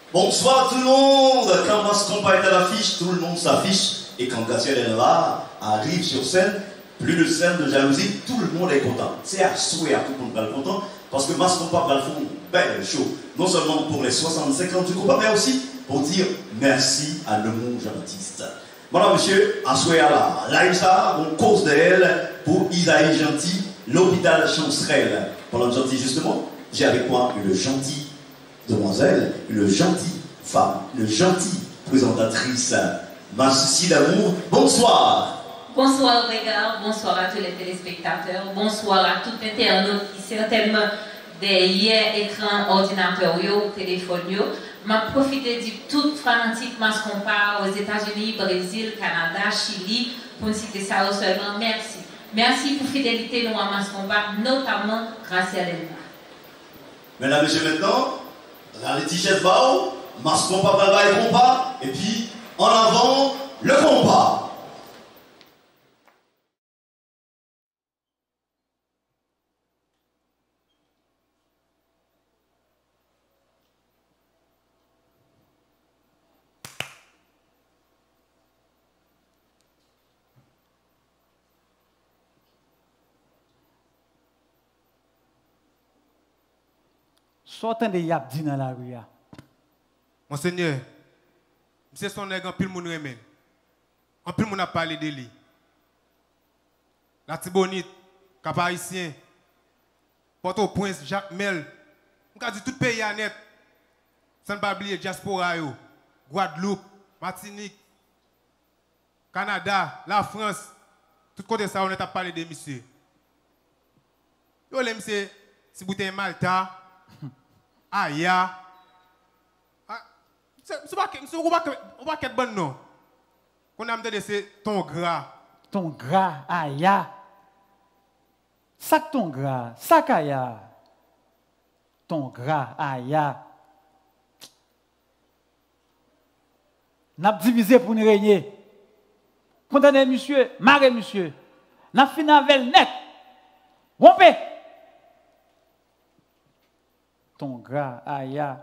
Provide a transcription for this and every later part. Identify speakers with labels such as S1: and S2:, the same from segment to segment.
S1: Bonsoir tout le monde. Quand Mascompa est à l'affiche, tout le monde s'affiche. Et quand Gassiel est là, arrive sur scène, plus de scène de jalousie, tout le monde est content. C'est à souhait, tout le monde est content. Parce que Mascompa va faire une belle show. Non seulement pour les 65 ans du combat, mais aussi pour dire merci à Lemon Jean-Baptiste. Madame, monsieur, à souhait à la live star, on cause d'elle pour Isaïe Gentil, l'hôpital Chancerelle. Pendant Gentil, justement, j'ai avec moi une gentille demoiselle, une gentille femme, une gentille présentatrice. Ma souci d'amour, bonsoir.
S2: Bonsoir les gars, bonsoir à tous les téléspectateurs, bonsoir à tout internaute qui certainement derrière écran, ordinateur ou téléphone. M'a profité de tout fanatique Mascompa aux États-Unis, Brésil, Canada, Chili, pour ne citer ça seulement. Merci. Merci pour fidélité nous à Mascompa, notamment grâce à l'État.
S1: Mesdames et messieurs, maintenant, les t-shirts bas, Mascompa, Balba et compas, et puis en avant, le compas.
S3: Sortant de yap dit dans la rue.
S4: Monseigneur, c'est son nègre en pile moun remen. En pile moun a parlé de lui. La Tibonite, Cap Haïtien, Port-au-Prince, Jacques Mel. On a dit tout pays à net. Sans pas oublier diaspora yo, Guadeloupe, Martinique, Canada, la France. Tout côté ça on a parlé de monsieur. Yo les monsieur si bouteille Malta, Aya. C'est pas quel bon nom. Qu'on a dit c'est ton gras.
S3: Ton gras, Aya. Sac ton gras, sac Aya. Ton gras, Aya. N'a divisé pour nous régner. Condamné monsieur, maré monsieur. N'a fini avec net. Rompé. Ton gras, Aya.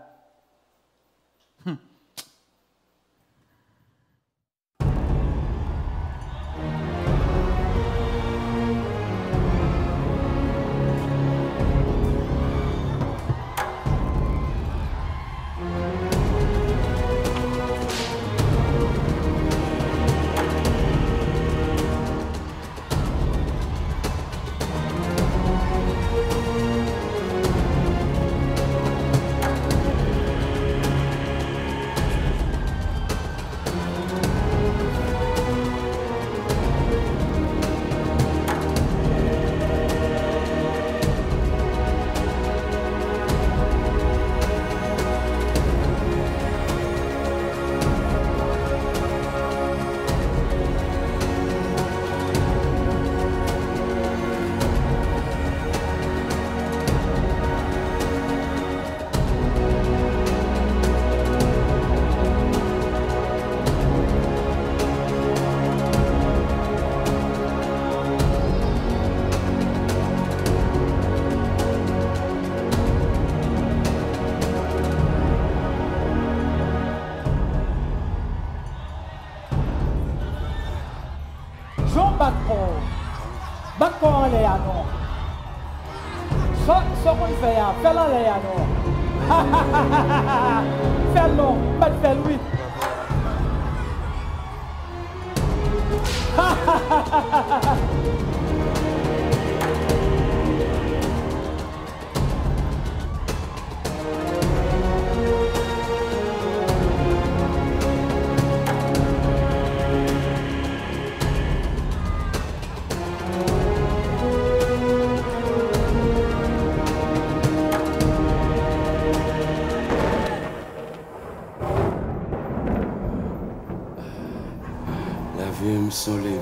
S5: Son livre.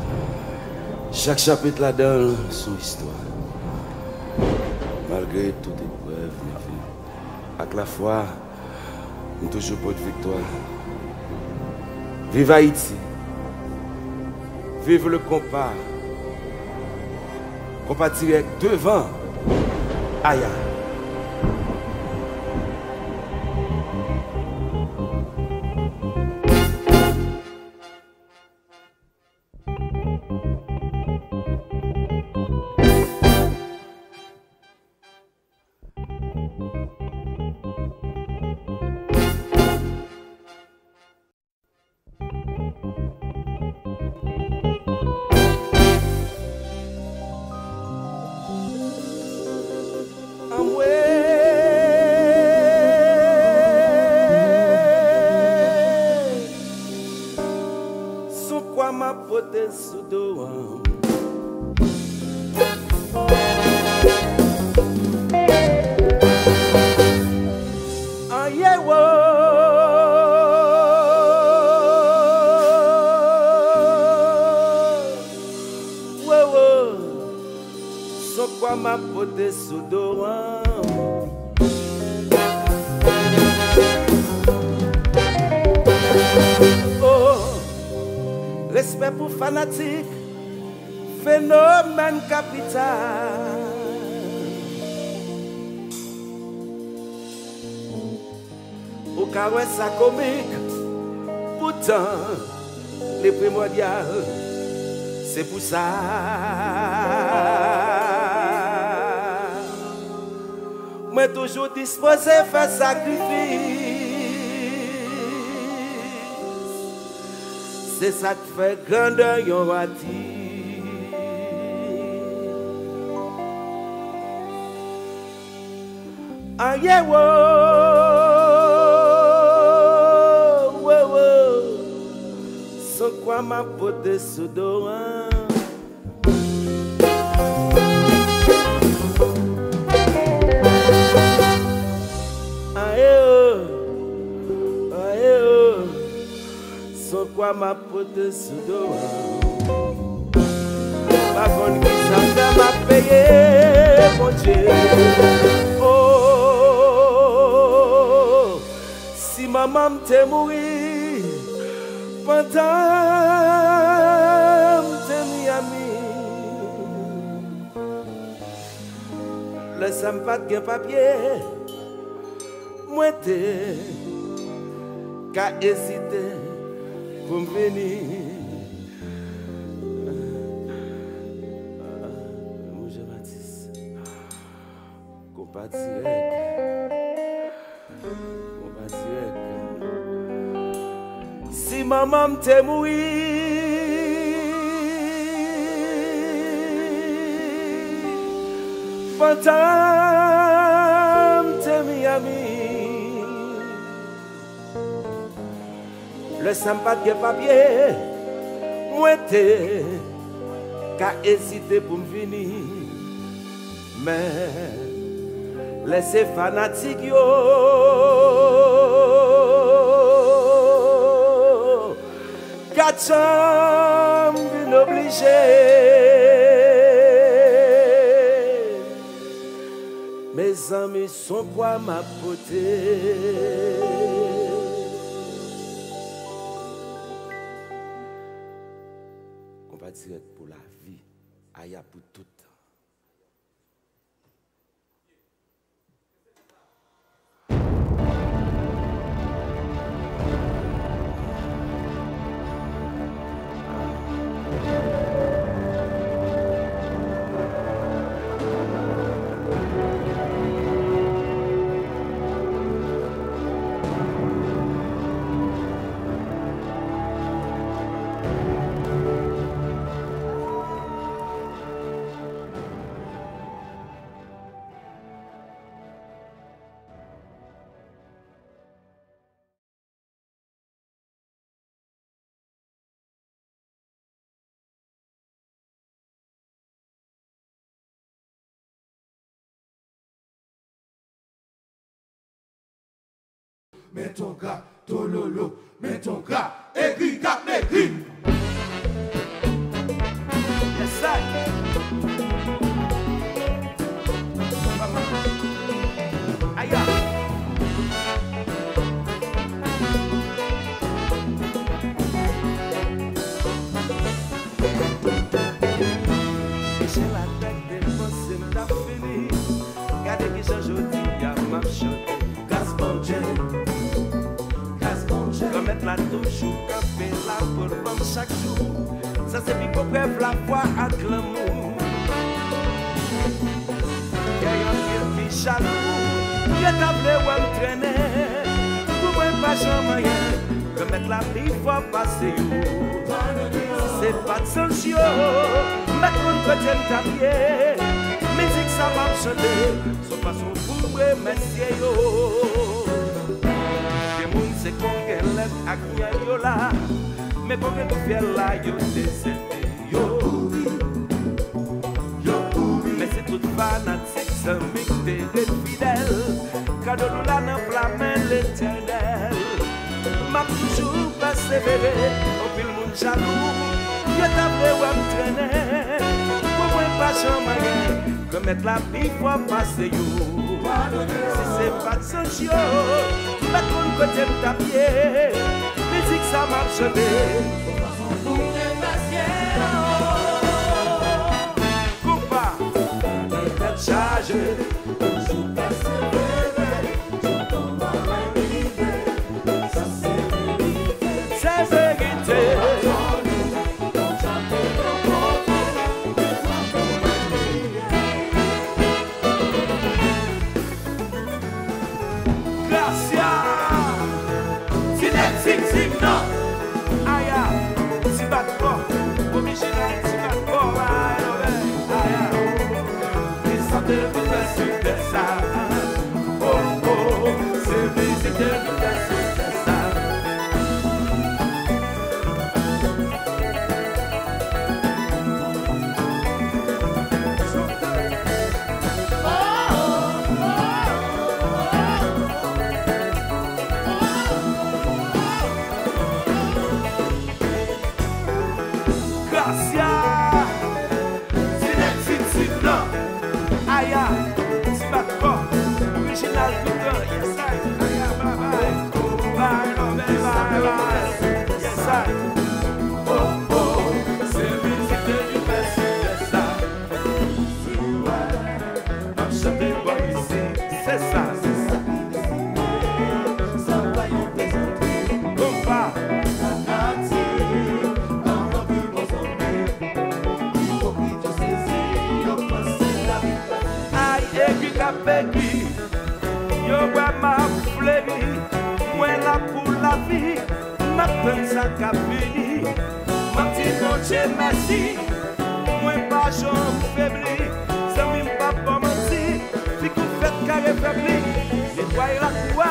S5: Chaque chapitre là-dedans, son histoire. Malgré toute épreuve, avec la foi, nous toujours pour de victoire. Vive Haïti. Vive le compas. Compas direct devant. Aya. pote sous dos. Ma pote sous dos. Oh, respect pour fanatique, phénomène capital. Au carré ça comique, pourtant les primordiales, c'est pour ça. Moi toujours disposé à faire sacrifice. C'est ça qui fait grandeur yon wati. Aye wo, sans quoi ma pote sous dos. Quoi ma pote sous dos. Pas qu'on qui s'en m'a payé, mon Dieu. Oh, si maman m'te mouri, pendant m'te Miami, laisse-moi pas de papier, moi t'es qu'à hésiter. Pour venir, mon Jean Baptiste, compas direct. Si maman m'te mouri, pendant m'te Miami. Le sympa de papier, moi t'es qu'à hésiter pour me venir. Mais laissez fanatique yo, quatre chambres vin obligé. Mes amis sont quoi ma potée. Direct pour la vie, Aya pour tout.
S6: Mets ton gars, tololo, mets ton gars, aigri, cap, aigri.
S5: Yes, sir. Aïe. J'ai la tête défoncée, m't'a fini. Regardez qui change aujourd'hui, y'a ma chanté. Remettre la toujours, camper la pour l'homme chaque jour. Ça c'est pour bref la foi à l'amour. Y'a un qui jaloux, y'a tablé ou m'traîner. Pour moi pas jamais remettre la vie faut passer. C'est pas de sanction, mettre mon côté de tapier. Musique ça va chanter, sauf façon pour remercier yo. C'est qu'on lève à qui yo là, mais pour que nous faire là yo décédé. fanatique, zami t'es fidèle. Cadeau nous là dans la main l'éternel. M'a toujours persévéré, au pile moun jaloux. Yo t'a vle ou m'traîner. Pour moi pas jamais que mettre la vie faut passer yo. Si c'est pas de son chio, mettre mon côté de ta pied. Musique ça marche bien. Charge, toujours persévérer, tout en va arriver, ça c'est vérité. Gracias, si non, aya, si bat pas, original, si bat pas, aya. De vitesse de ça, oh oh, c'est visite de vitesse de ça. Gracias. Original tout le temps, yes I, bye bye, yes I. Oh oh, c'est visite du passé de ça. On chante pas ici, c'est ça qui décide. Ça va y présenter. Compas, la nature, dans la vie besoin. Il faut que tu saisisses, on passe la vie. Aïe, et puis capé. Yo ouais ma fleurie, moi là pour la vie, ma peine ça qu'a fini. Ma petite noche merci, moi pas j'en faibli, ça m'im pas pour mentir, si vous faites carré faibli, nettoyez la quoi.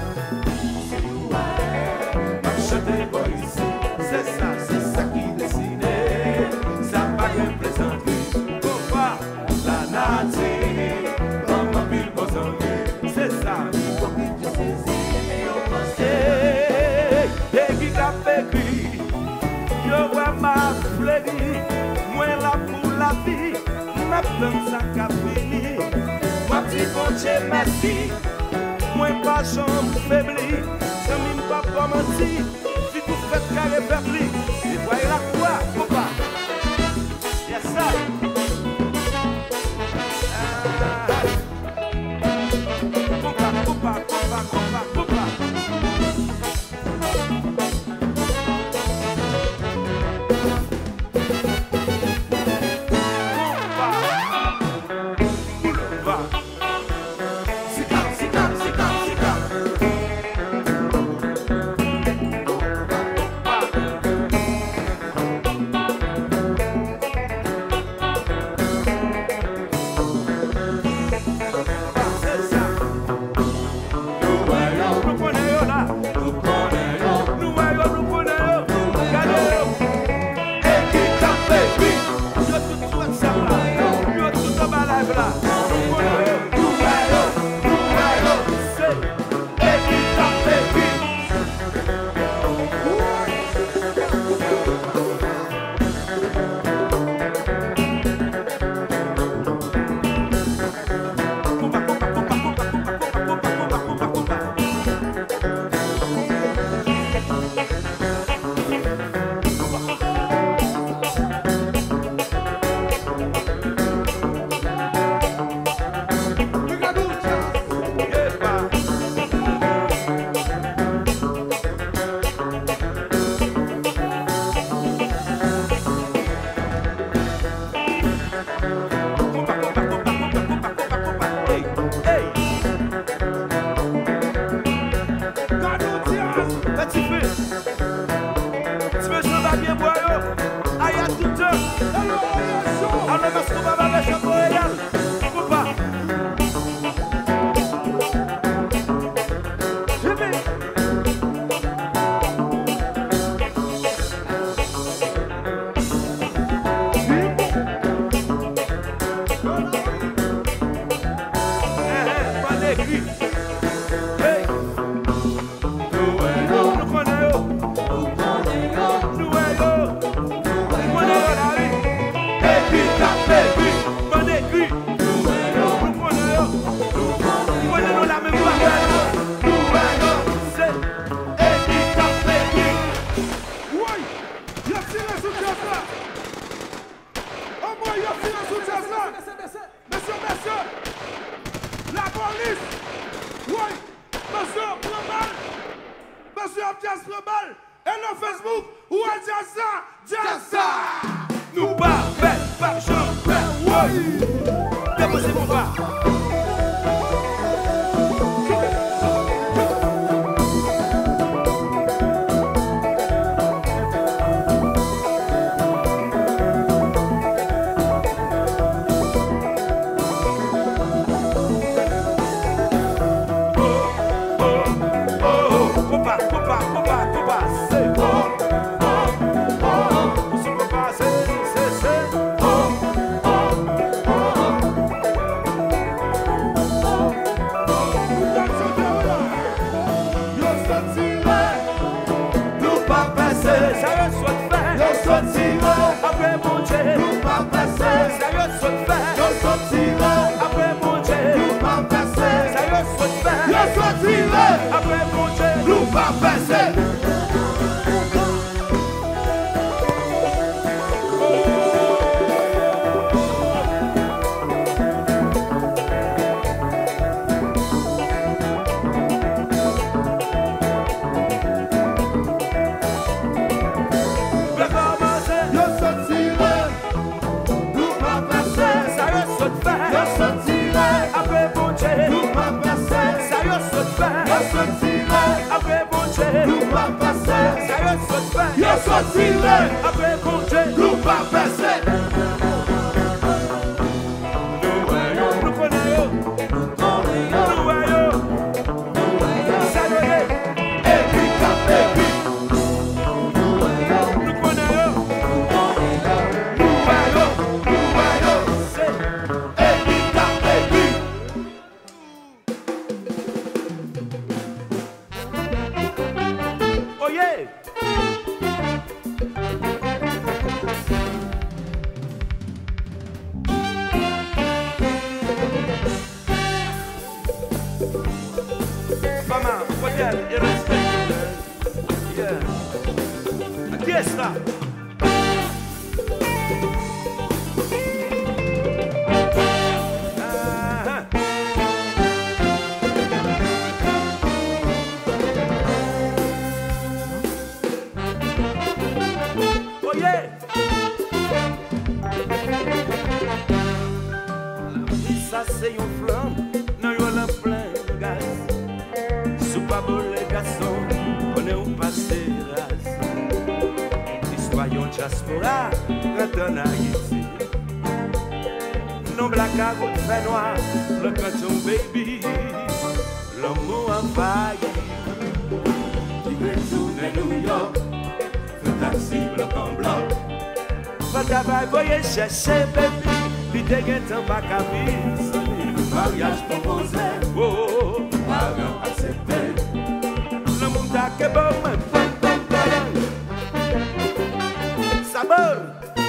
S5: Achetez pas ici, c'est ça qui décide, ça va bien plaisanter, compas, la nature, comme ma ville besoin. C'est ça. Et qui t'a fait gris, yo ouais ma fleurie, moi là pour la vie, ma pleine ça qu'a fini. Ma petite bonté merci, moi pas chambre faibli, ça m'im pas pour mentir, si vous faites carré faibli, et voyez la quoi, compas. Yes sir. écrit. Hey. Nous connaissons. Nous connaissons la vie. Écrit, écrit, bon écrit. Nous connaissons. Nous connaissons la même parole. C'est écrit, écrit.
S6: Oui, il y a tiré sous pièce là. Au moins, il y a tiré sous pièce là. Messieurs, la police. Oui, monsieur, prends balle. Monsieur, Abdias, prends balle. Et le Facebook, où est Jassa? Jassa.
S5: Nous pas fait, pas chanter. Oui. Déposez mon pas.
S6: Après mon Dieu, nous pas passer.
S5: Après bon Dieu,
S6: nous pas passer.
S5: nous connaissons. Nous voyons. Salut.
S6: Épique, épique.
S5: Nous connaissons. Nous voyons. C'est
S6: Épique, épique.
S5: oh yeah. Maman, modèle et respect. Yeah. Aquí está. Oh yeah. Ça c'est une flamme, non y'a la plein gaz. Sous pas beau les garçons, on est au passé race. L'histoire yon diaspora, quand en Haïti. Non black à route fait noir, le canton baby. L'amour en faille.
S6: Qui veut tourner New York, fait taxi bloc en bloc.
S5: Pas travail, voyez chercher baby. L'idée est en bac à vie.
S6: Mariage proposé,
S5: Oh,
S6: parents accepté.
S5: le monde a que bon, mais pam pam pam. Sabor.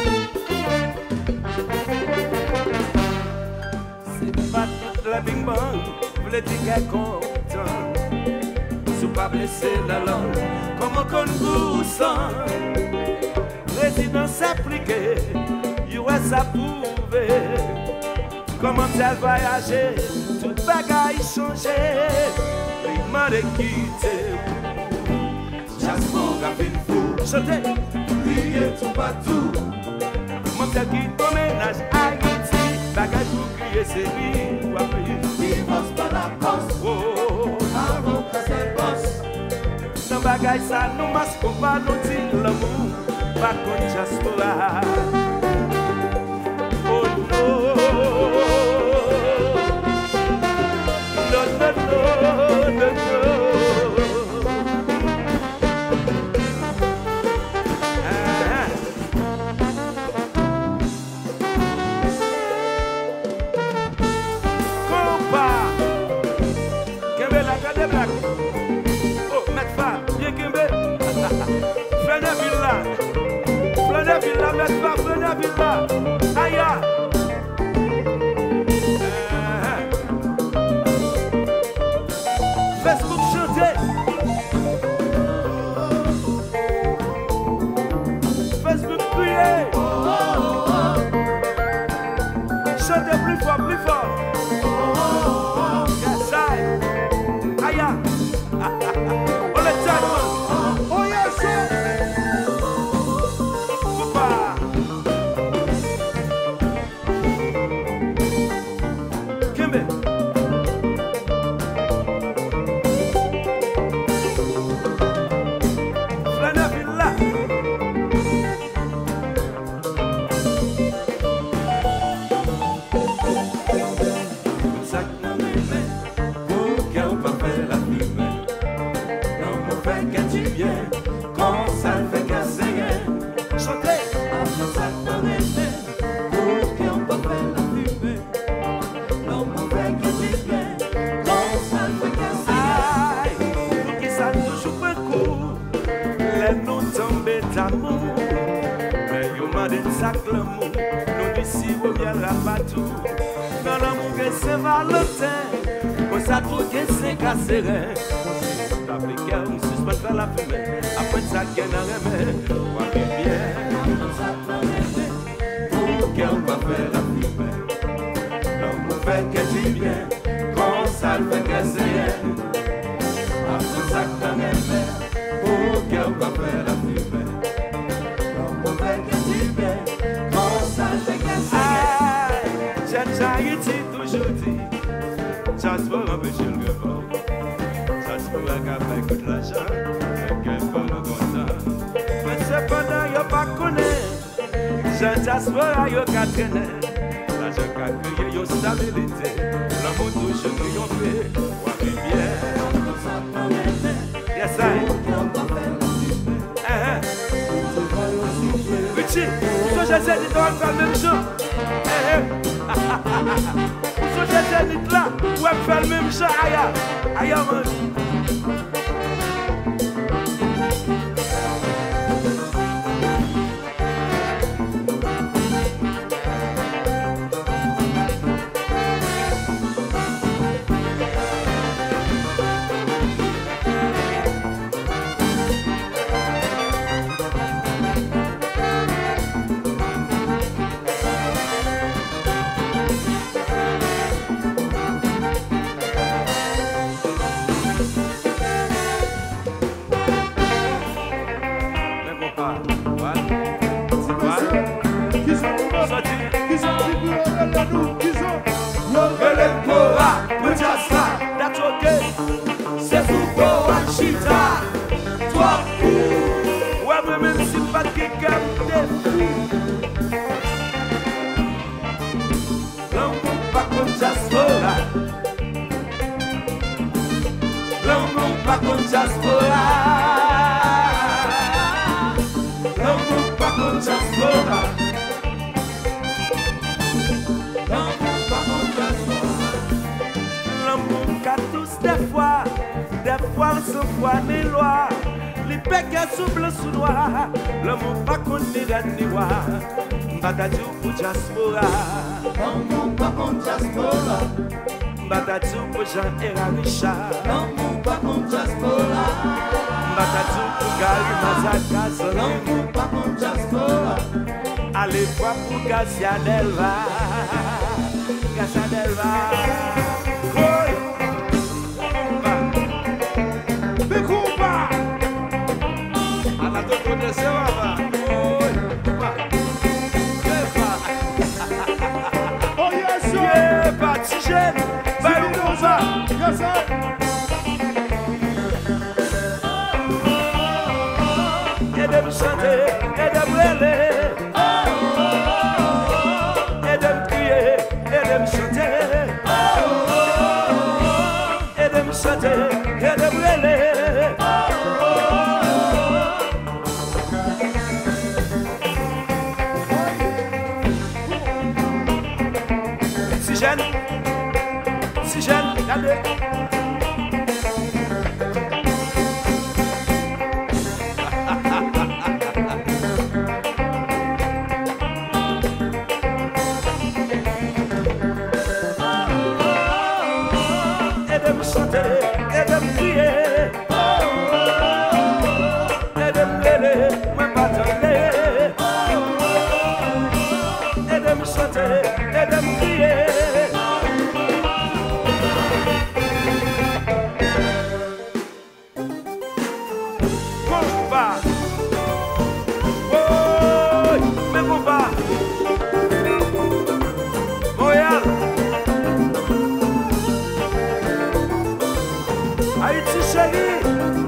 S5: C'est pas la bing bang, vous les dites qu'elle content. Sous pas blessé la langue, comment qu'on vous sent. Résidence appliquée, US approuvé. Comment elle voyager, toute bagaille changé. Prima de quitter.
S6: Jasper a fait fou,
S5: Chantez,
S6: crier tout partout.
S5: comment elle quitte ton ménage Haïti. Bagaille pour crier, c'est lui, ou après.
S6: Divorce par la poste,
S5: Oh,
S6: avant que ça bosse.
S5: sans bagaille, ça nous masque pas nous dire l'amour. Pas contre Jasper. Oh no. No, no, no, no, no. Ah. Compa. des blagues. Oh, mettre femme, bien Kimbe. Flaneville là. Flaneville là, mettre femme, Flaneville là. Aïe. Facebook chanter. Facebook crier. Chantez plus fort, plus fort. Yes, I. Aïe. On le tient.
S6: Oh yes, sir.
S5: Poupa. Kimbe. Flaneville là. Ça qu'on aimait, pour qu'elle pas faire la fumée. Non, mon fait que tu viens, quand ça fait casser. Chantez. Ça qu'on aimait, pour qu'elle pas faire la fumée. Non, mon fait que tu viens, quand ça fait casser. Aïe, nous qui ça nous joue un coup, les nous tomber d'amour. Mais yo m'a dit ça que l'amour, nous d'ici au bien la patou. Dans l'amour que c'est Valentin, pour ça trop que c'est cassé. L'Africain, on suspend faire la fumée, après ça qu'elle a remis, quoi que bien. Pour qu'elle va faire la fumée, l'amour fait que tu viens, quand ça le fait casser. Après ça qu'elle a remis, pour qu'elle va faire la fumée, l'amour fait que tu viens, quand ça le fait casser. J'ai toujours dit, ça se voit empêcher le gars. Ça se voit qu'à faire que de l'argent, qu'elle pas le content. Mais cependant, y'a pas connaît. Ça se voit y'a qu'à traîner. L'argent qu'a créé, y'a stabilité. L'amour toujours nous y'a fait, quoi que bien. Yes, I. Richie, so j'essaie de faire la même chose. So j'essaie de là, ouais, faire le même chose. Aïe, man. L'amour pas qu'on ni red ni noir, Batatu pour diaspora.
S7: L'amour pas contre diaspora.
S5: Batatu pour Jean et Richard.
S7: L'amour pas contre diaspora.
S5: Batatu pour Gary Mazaka.
S7: L'amour pas contre diaspora.
S5: Allez voir pour Garcia Delva. Garcia Delva.
S6: Oh yes, sir.
S5: Yeah, Patsigène, Bayoumouza.
S6: Yes, sir.
S5: Aidez me chanter, aidez me brûler. Aidez me crier, aidez me chanter. Aidez me chanter, aidez me brûler. Si jeune, regardez. Haïti chérie.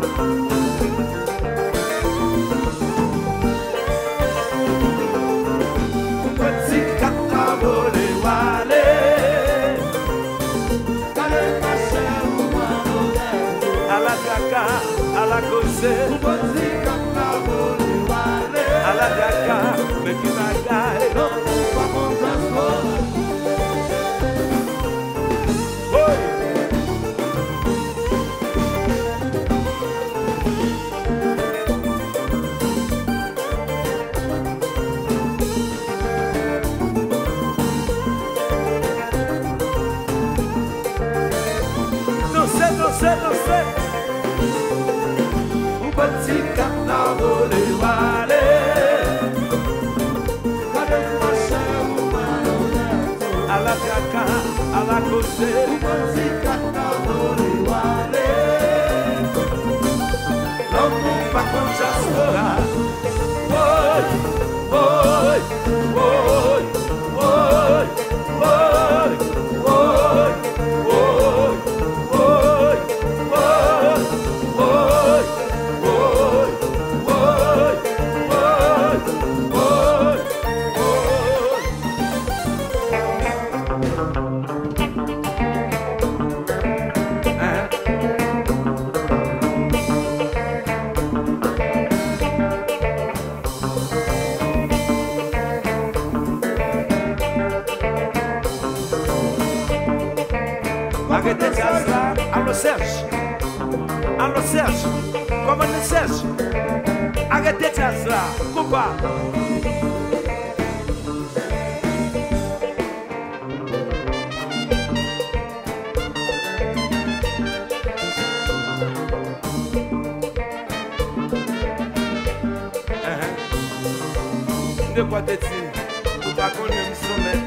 S5: Petit cata volé walé. À la caca, à la cause. À la caca, mais qui m'a gagné. Danser. Un petit carnaval volé walé. À la caca, à la cause. Un petit carnaval volé walé. L'homme pas comme Jaspora. Arrêtez ça, allo Serge, comment le Serge? Arrêtez ça, coupa. De quoi te dire? Ou pas qu'on aime sommet.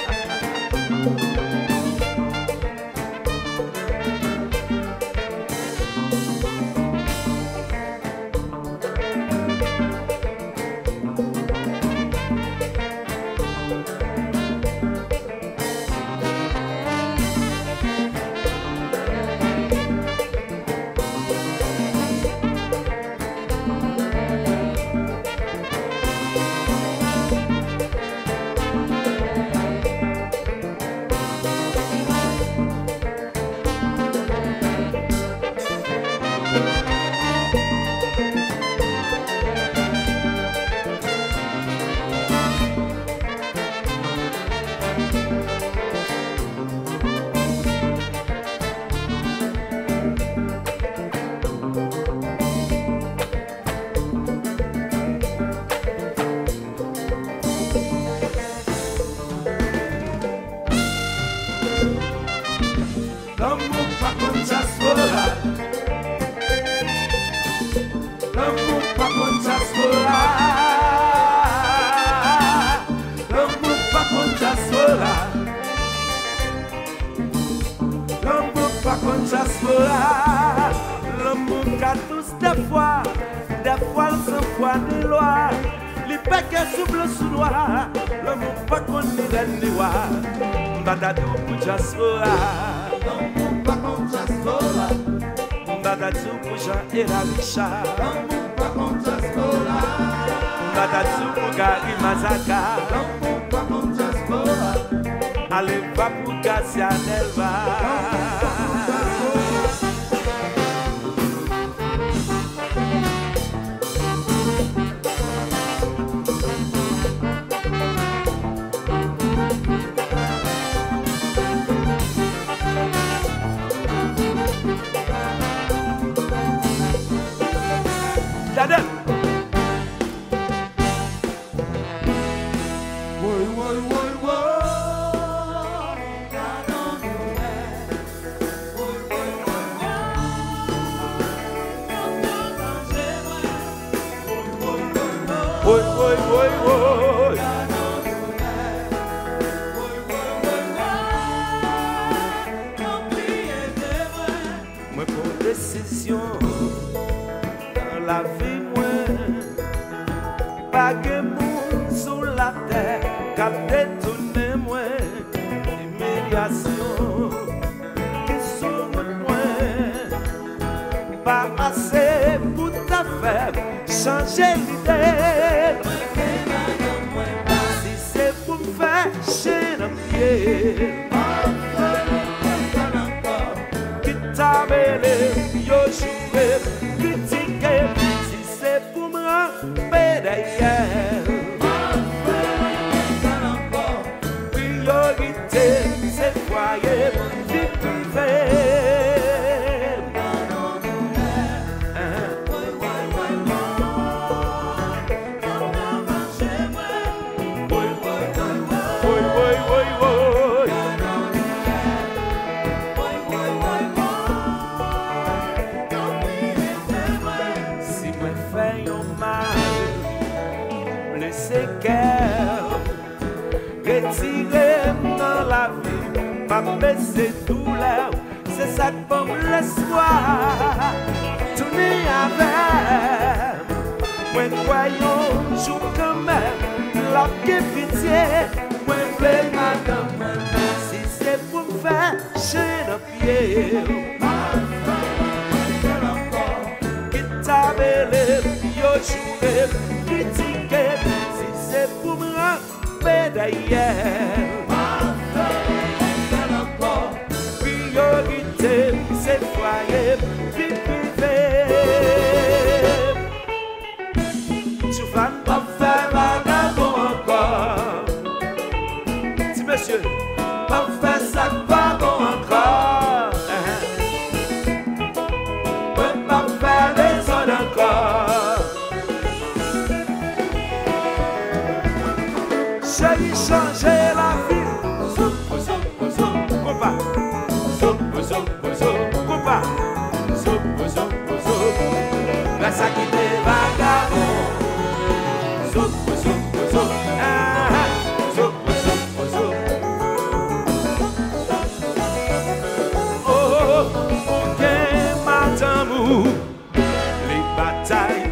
S5: L'amour qu'a tous des fois sans foi ni loi. Les paquets sous bleu sous noir. L'amour pas qu'on ni reine ni roi. Mbadadou pour Jaspora. L'amour pas qu'on Jaspora. Mbadadou pour Jean et la Richard. L'amour pas qu'on Jaspora. Mbadadou pour Gary Mazaka. L'amour pas qu'on Jaspora. Allez va pour Gassia Nelva. Dada. Moi pour décision dans la vie moi pas que monde sur la terre cap détourner moi humiliation qui sur moi pas assez pour ta faire changer l'idée. Si c'est pour me faire chier dans le pied, qui t'a mêlé, yo joué, critiqué. Si c'est pour me ramper derrière, priorité, c'est foyer, vie privée. Retirer dans la vie, pas baisser douleur, c'est ça que bon l'espoir. Tourner avec, moi croyons jour quand même, la pitié, moi voulais madame, si c'est pour me faire chier dans le pied. Qui t'a mêlé, yo joué, critiqué, si c'est pour me d'ailleurs, priorité, c'est foyer, vie privée. Tu vas pas faire vagabond encore. Si monsieur, pas faire ça vagabond encore. Pas faire des zones encore. J'ai changé la vie. Compa. Compa. La saque des vagabonds. Oh, ok, madame, les batailles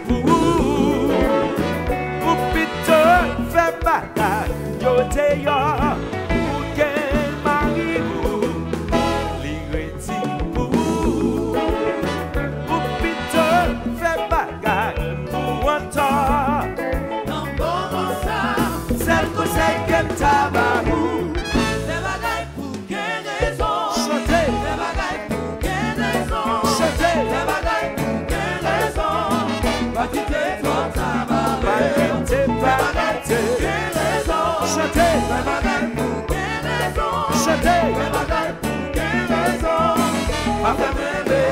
S5: pour Peter fait bataille. Yo te yo, ou gen mari ou, li reti pou pito fe bagay pou antor. Non bon sa, sel konsey kem tababou. Se bagay pou gen rezon, chante. Se bagay pou gen rezon, chante. Se bagay pou gen rezon, pa kite ton tababou. Pa kite, pa kite. Chante, chante, a fait bébé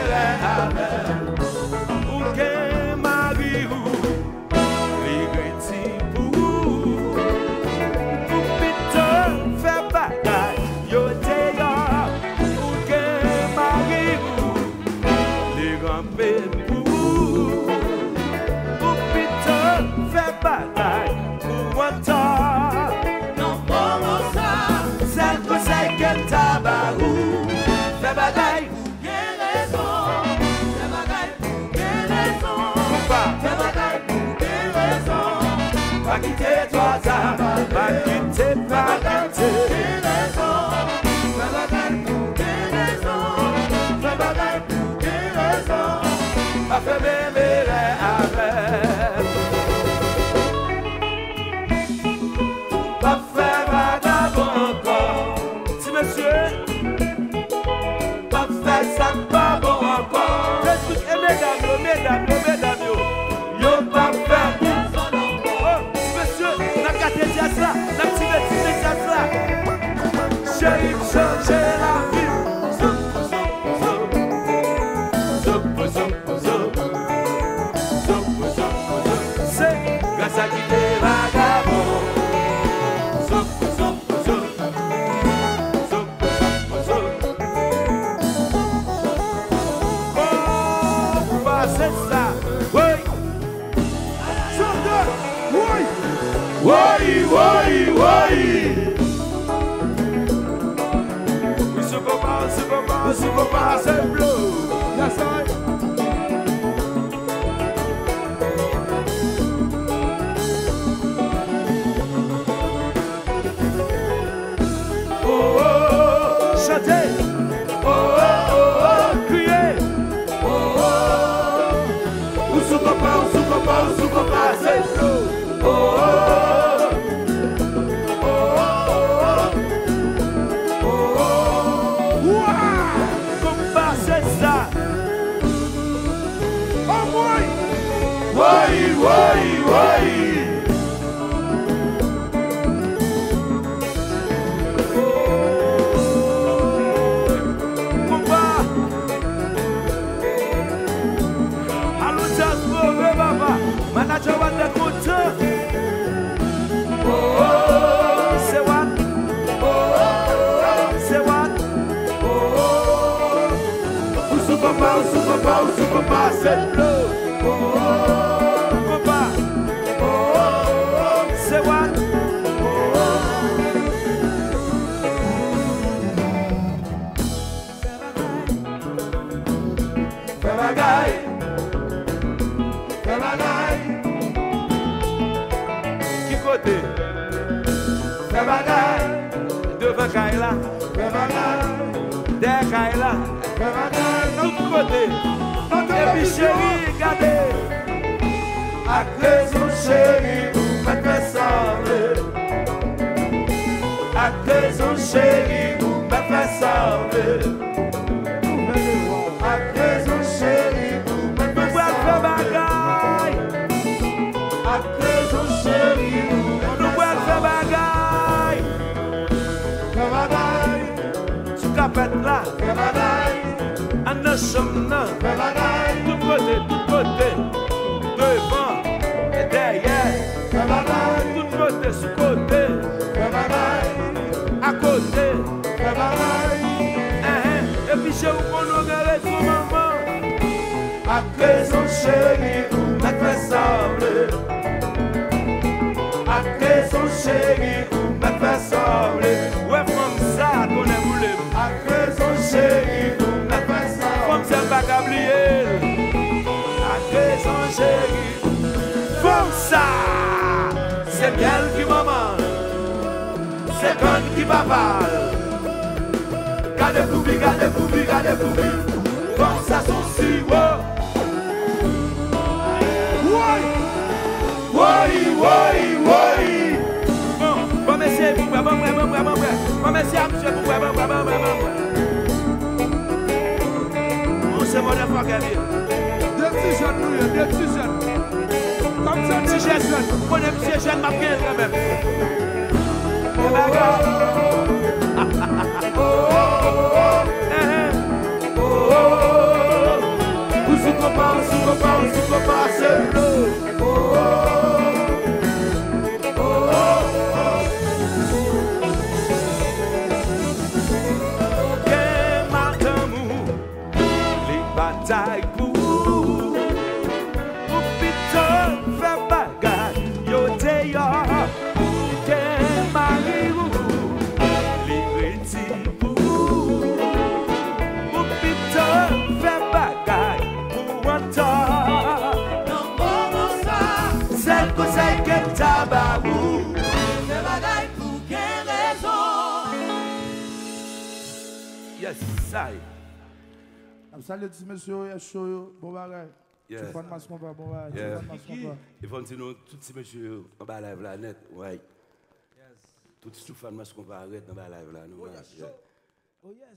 S5: ou gen mari ou li greti pou pito fait bataille yo te yo ou gen mari ou li rampe pou pito fait bataille pou antor. Tabarou, fais bagaille pour gen raison, fais bagaille pour gen raison, fais bagaille pour gen raison, pas quitter toi ça, pas quitter, pas quitter, gen raison, fais bagaille pour gen raison, fais bagaille pour gen raison, pas faire bébé avec, pas faire vagabond encore. Monsieur, pas faire ça, pas bon encore. Et mesdames, yo pas faire. Oh, monsieur, n'a qu'à te dire ça, n'a qu'à te dire ça. J'ai changé la vie. C'est grâce à qui t'es vagabond. Super pass and blue. Yes, I. chantez, oh oh oh, criez, oh oh. pas, ou souffre pas, c'est l'eau. Souffre pas. C'est what? Fais bagaille. Fais bagaille. Qui côté? Fais bagaille. Devant Kaila. Fais bagaille. Derrière Kaila. Fais bagaille. Tout côté. Et puis chérie, regardez. À raison chérie, vous me faites sembler. À raison chérie, vous me faites sembler. À raison chérie, vous me faites sembler. À raison chérie, vous me faites sembler. Fais bagaille. Sous capette là. Fais bagaille. En ne chemin. Fais bagaille. Tout côté. Devant et derrière. Fais bagaille. Tout côté, sous côté. Fais bagaille. À côté. Fais bagaille. Et puis je vous connais son maman. À raison chérie, vous me faites sembler. À raison chérie, vous me faites sembler. Ouais, comme ça, qu'on est voulu. À raison chérie, vous me faites sembler. Comme ça, pas qu'oublier. À raison chérie, comme ça. C'est bien qui maman. C'est quand qui papa. Gardez-vous, comme ça son si haut. Oui. Bon, monsieur, bon, monsieur, c'est mon enfant qui vient.
S6: Des petits jeunes. Comme ça,
S5: Si j'ai jeune, mon monsieur jeune m'a bien quand même.
S7: Souffre pas, c'est l'eau.
S5: Les batailles pour hôpital fait bagaille, yo d'ailleurs, que Marie-Rou, les petits pour hôpital fait bagaille pour un temps.
S7: Non, bon, ça.
S5: C'est que c'est que tababou.
S7: Fais bagaille pour quelle raison?
S5: Yes, ça y est.
S6: Salut, petit monsieur, il y a chaud, bon bagage.
S5: Yes.
S6: Tu prends masque, bon bagage.
S5: Yeah.
S6: Tu prends masque, bon bagage.
S5: Il faut dire nous, tout ces messieurs en bas live là, net, ouais. Tout ce fan masque qu'on va arrêter dans bas live là, nous.
S6: Oh yes.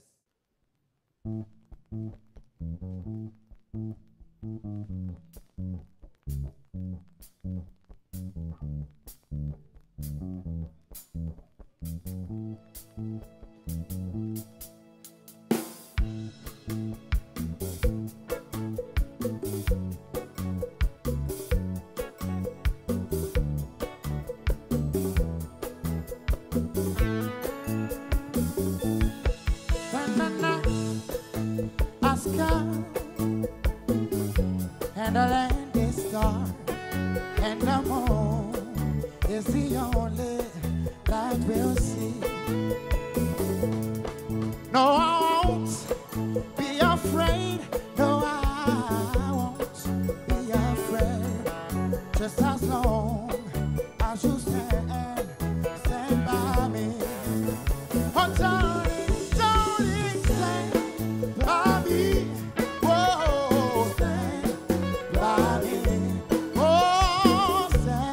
S8: And the land is dark, and the moon is the only light we'll see. No, I won't be afraid. No, I won't be afraid. Just as long as you stand by me. Oh, darling, stand by me. Whoa, stand by me. Oh,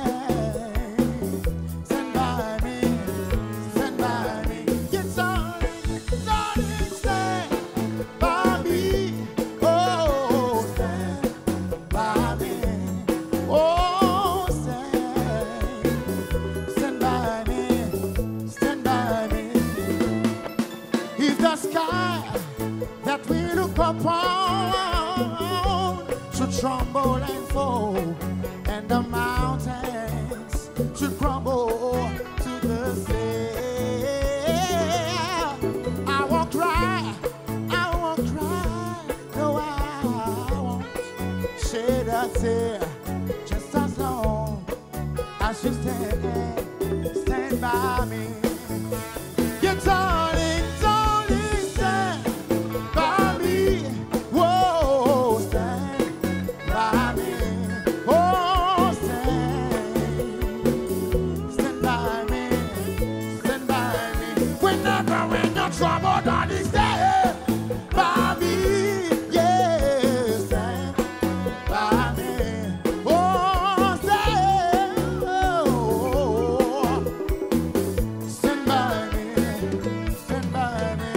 S8: stand by me. Stand by me. Yes, darling, stand by me. Oh, stand by me. Oh, stand by me. Stand by me. If the sky that we look upon should tremble and fall, and the mountains should crumble to the sea, I won't cry, no, I that's it. Just as long as you stand by me. Your darling, darling, stand by me. Whoa, stand by me. Oh, stand by me. Stand by me. Whenever we're in trouble, darling, stand by me. Yeah, stand by me. Oh, stand by me. Stand by me.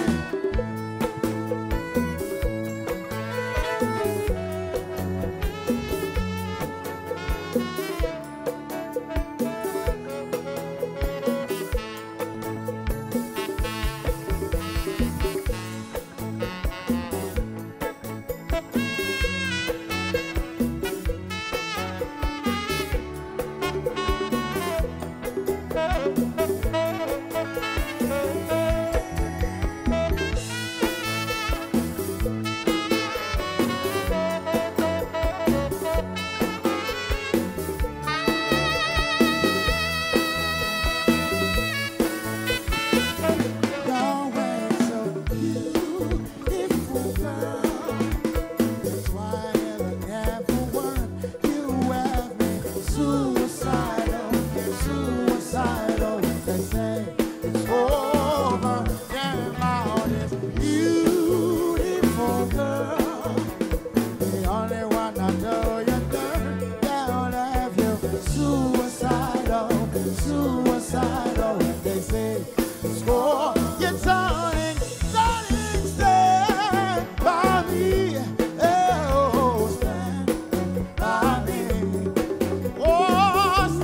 S8: Your way so beautiful, girl. That's why I never want you have me suicidal, suicidal. They say it's over. Yeah, about this beautiful girl. The only one I know you girl. They'll have you suicidal, suicidal. They say it's over. You're darling, darling, stand by me. Oh, stand by me. Oh,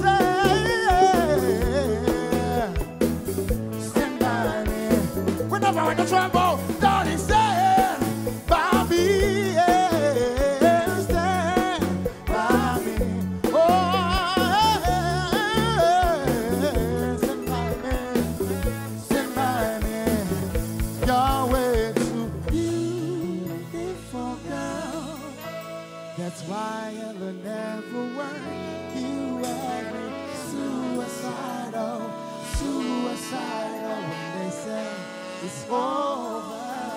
S8: stand by me. Whenever we're in trouble, darling, stand by me. Yeah, stand by me. Oh, stand by me. Stand by me. You're way too beautiful, girl. That's why I'll never work you have me suicidal, suicidal. When they say it's over.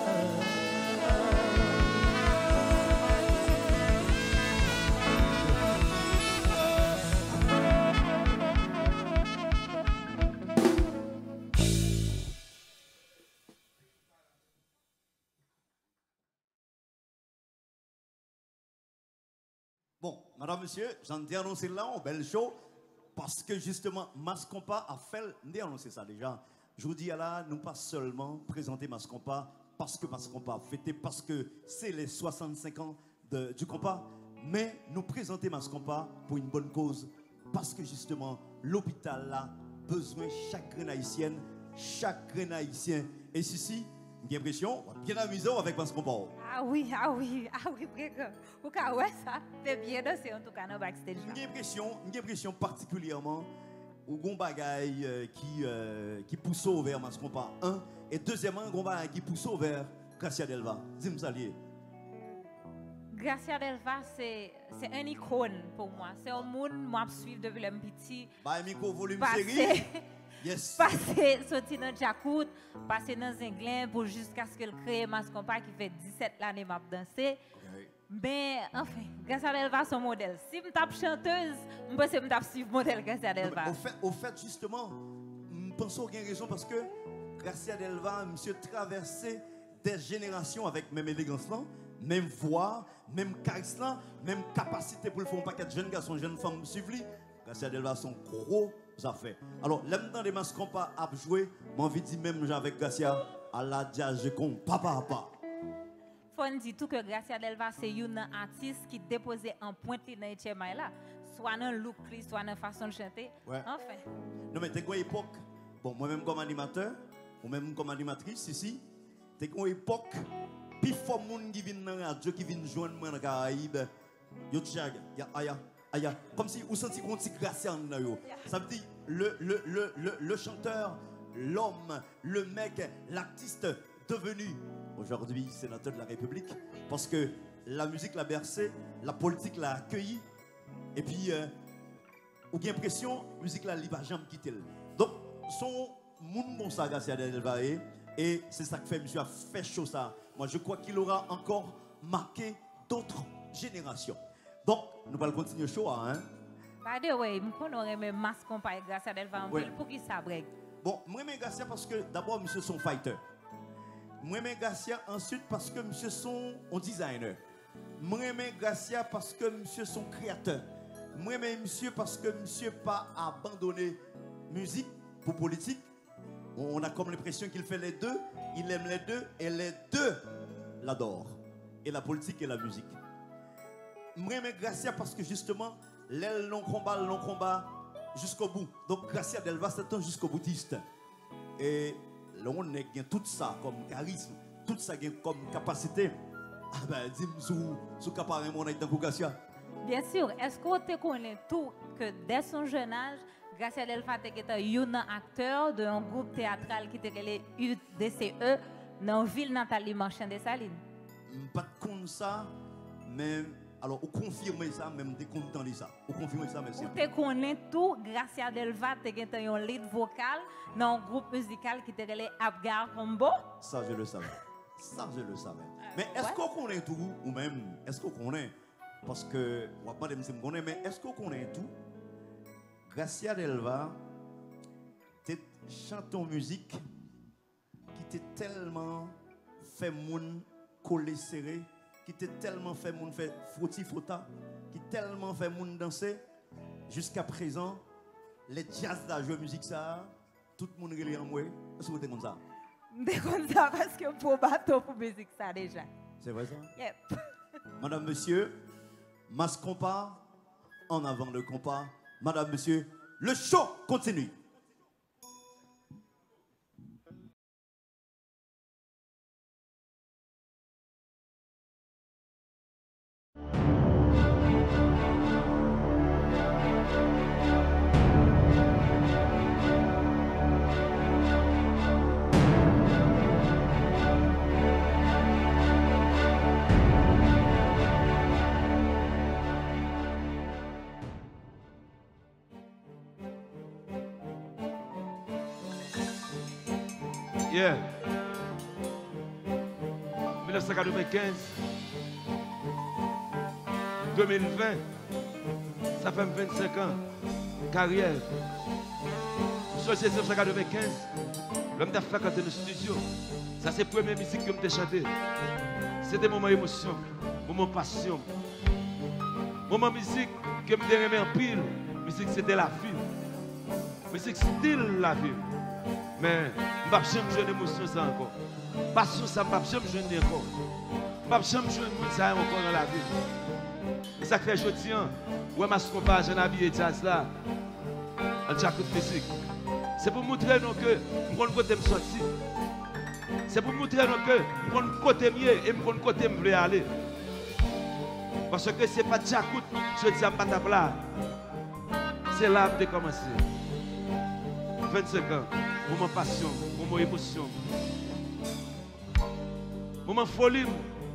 S1: Bon, madame, monsieur, j'en ai annoncé là, un bel show, parce que justement, Mascompa a fait, j'ai annoncé ça déjà. Je vous dis là, nous pas seulement présenter Mascompa, parce que Mascompa a fêté, parce que c'est les 65 ans du compas, mais nous présenter Mascompa pour une bonne cause, parce que justement, l'hôpital là, besoin chaque graine haïtienne, chaque graine haïtien. Et ceci, j'ai l'impression, bien amusé avec Mascompa.
S2: Ah oui, frère. Ou ka ouais ça, t'es bien dansé en tout cas dans backstage.
S1: J'ai l'impression particulièrement ou gon bagay qui pousse vers Mascompa 1 et deuxièmement gon bagay qui pousse vers Gracia Delva. Dis-moi ça lié.
S2: Gracia Delva c'est un icône pour moi. C'est un monde moi suivre depuis le petit.
S1: Bah micro volume série. Yes.
S2: Passer sorti dans Jacout, passer dans Zinglin pour jusqu'à ce qu'elle crée Mascompa qui fait 17 années m'a danser. Mais enfin, Gracia Delva son modèle. Si je tape chanteuse, je pense que je tape suivre modèle Gracia Delva.
S1: Au fait justement, je pense qu'il y a une raison parce que Gracia Delva, monsieur traversé des générations avec même élégance là, même voix, même charisme là, même capacité pour le faire un paquet de jeunes garçons, jeunes femmes suivre lui. Gracia Delva son gros affaires. Alors, l'aime dans les Mascompa a joué, j'ai envie de dire même avec Gracia à la diage con papa.
S2: Faut dire tout que Gracia Delva c'est une artiste qui déposait en pointe dans HMI là, soit dans le look, soit dans la façon de chanter.
S1: Ouais.
S2: Enfin.
S1: Non mais t'es quoi époque? Bon, moi-même comme animateur, ou même comme animatrice ici, t'es quoi époque? Puis faut moun qui vient dans la radio, qui vient joindre moi dans Caraïbes, yo tchag, ya aya, comme si vous sentez qu'on tire Gracia dans yo. Ça veut dire le chanteur, l'homme, le mec, l'artiste devenu aujourd'hui sénateur de la République, parce que la musique l'a bercé, la politique l'a accueilli. Et puis, ou bien impression, la musique l'a pas jamais quitté. Donc, son monde comme ça, Garcia Delva, et c'est ça que fait, monsieur a fait chaud ça. Moi, je crois qu'il aura encore marqué d'autres générations. Donc, nous allons continuer chaud, hein.
S2: By the way, je connais même masque comparé Garcia Delva en ville pour qui ça break.
S1: Bon, moi j'aime Garcia parce que d'abord monsieur son fighter. Moi j'aime Garcia ensuite parce que monsieur son un designer. Moi j'aime Garcia parce que monsieur son créateur. Moi j'aime monsieur parce que monsieur pas abandonné musique pour politique. On a comme l'impression qu'il fait les deux, il aime les deux et les deux l'adorent. Et la politique et la musique. Moi j'aime Garcia parce que justement l'aile long combat jusqu'au bout. Donc Garcia Delva c'est un jusqu'au boutiste. Et là on a tout ça comme charisme, tout ça comme capacité. Ah ben dis-moi sous capable mon dans Garcia.
S2: Bien sûr, est-ce que tu connais tout que dès son jeune âge, Garcia Delva était un acteur d'un groupe théâtral qui était UDCE dans la ville natale Marchand des Salines?
S1: Pas de compte ça, mais alors, vous confirmez ça, même des contents de ça. Vous confirmez ça, merci.
S2: Vous connaissez tout, Garcia Delva, tu as un lead vocal dans un groupe musical qui était appelé Abgar Combo.
S1: Ça, je le savais. Ça, je le savais. Mais est-ce qu'on connaît tout, ou même, est-ce qu'on connaît, parce que, on va pas dire que je connais, mais est-ce qu'on connaît tout? Garcia Delva, tu chantes en musique qui t'a tellement fait moun coller serré, qui t'a tellement fait moun fait frotti-frotta, qui tellement fait moun danser, jusqu'à présent, les jazz de jouer musique ça, tout le monde relève en moi. Est-ce que vous êtes comme ça?
S2: C'est comme ça parce que pour bateau pour musique ça déjà.
S1: C'est vrai ça?
S2: Yep.
S1: Madame, monsieur, masse compas, en avant le compas. Madame, monsieur, le show continue.
S6: Yeah. 1995, 2020, ça fait 25 ans, carrière. Choisi 1995, l'homme t'a fait canter dans le studio. Ça c'est la première musique que je chanté. C'était moment émotion, moment passion. Moment musique que je me en pile. Musique c'était la vie. Musique style la vie. Mais je ne vais jamais jouer une émotion ça encore. Passion ça, je ne vais jamais jouer encore. Je ne vais jamais jouer ça encore dans la vie. Et ça fait aujourd'hui, où est-ce qu'on va jeune habillé jazz là, en jacket physique. C'est pour montrer nous que je ne côté me sortir. C'est pour montrer nous que je ne côté mieux et je côté me voulais aller. Parce que ce n'est pas jacket, je dis à ma table là. C'est là que j'ai commencé. 25 ans. Moment passion, moment émotion, moment folie.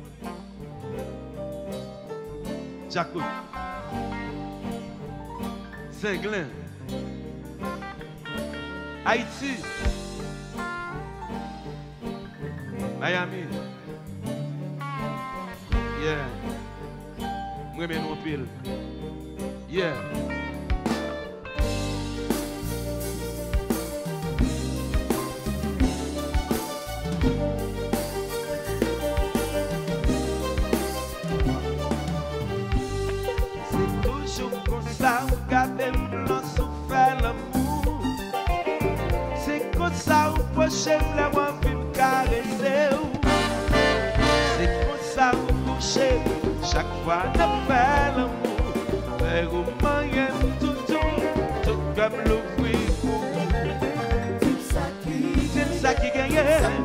S6: Jacob, Zinglin, Haïti, Miami. Yeah. Moi, je suis pile. Yeah.
S5: Ça, regardez blanc sans faire l'amour. C'est comme ça, on poche la voix, puis me caresser. C'est comme ça, on couche chaque fois, on fait l'amour. Faire au moyen tout comme l'ouvrir. C'est ça qui gagne.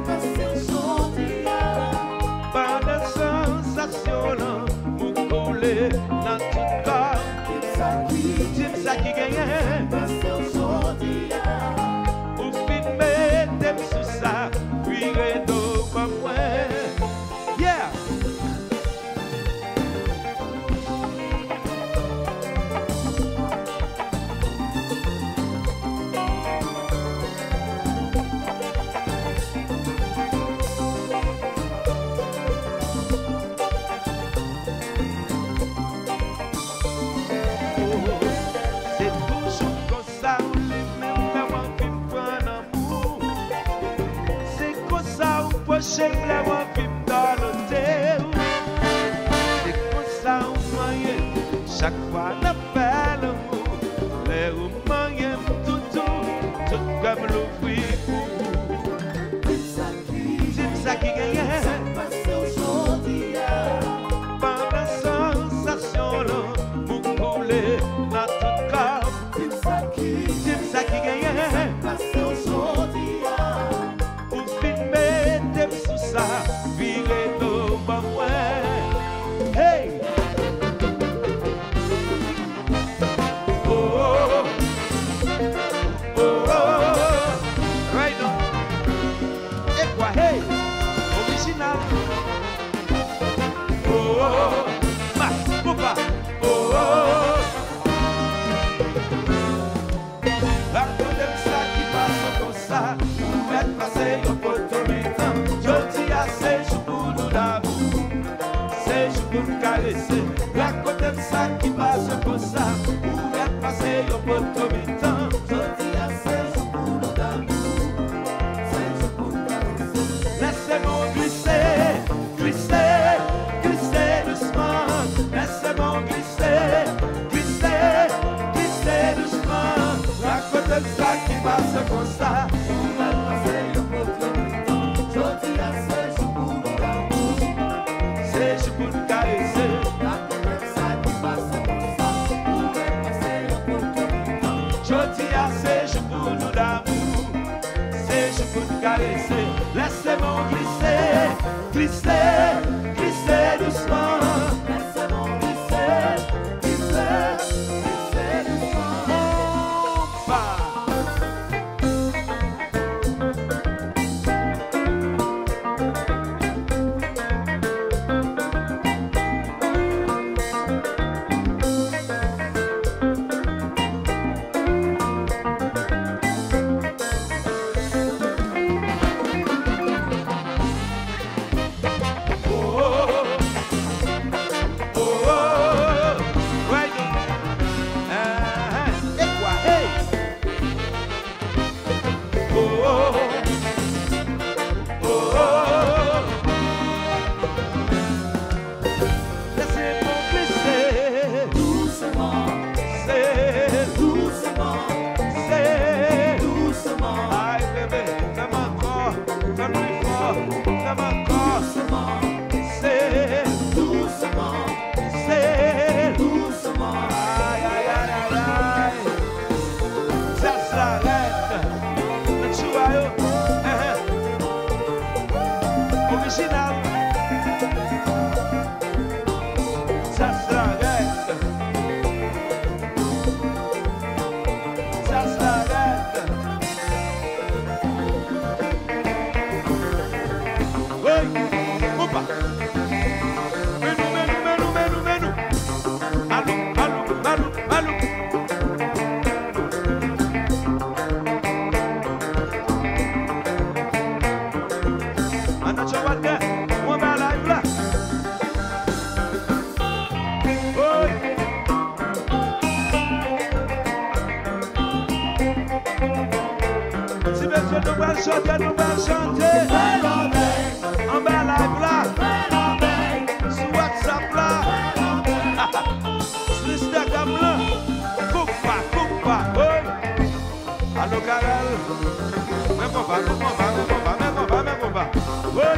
S5: Pas de sensation, vous collez dans tout corps. C'est ça qui gagne. Ou filmer t'aimes sous ça, puis redo pas moi. Yeah. envie d'adopter. C'est comme ça on moyen, chaque fois l'appel, les moyens tout comme l'ouvrir. C'est ça qui gagne. Pendant sensation, vous coulez dans tout corps. C'est ça qui gagne. Pour filmer des sous ça, virer nos bambouins. Hey! Oh, oh, oh, oh, right on. Et quoi, hey! Original. Oh, oh, mas, poupa. Oh, oh. La condamne ça qui passe comme ça. Faites passer au poteau maintenant. Je dis à ces jours pour nous d'amour. Ces jours pour nous caresser. La condamne ça qui passe comme ça. Faites passer au poteau maintenant. Je dis à ces jours pour nous d'amour. Ces jours pour nous caresser. Laissez-moi glisser, glisser, glisser doucement. Laissez-moi glisser, glisser, glisser doucement. La condamne ça qui passe comme ça. Laissez-moi glisser, glisser, glisser doucement. Laissez-moi glisser, glisser, glisser doucement. Chanter, nous allons chanter. En bas live là. Sur WhatsApp là. Sur Instagram là. Coupa. Allô Karel. Mais on va. Oui.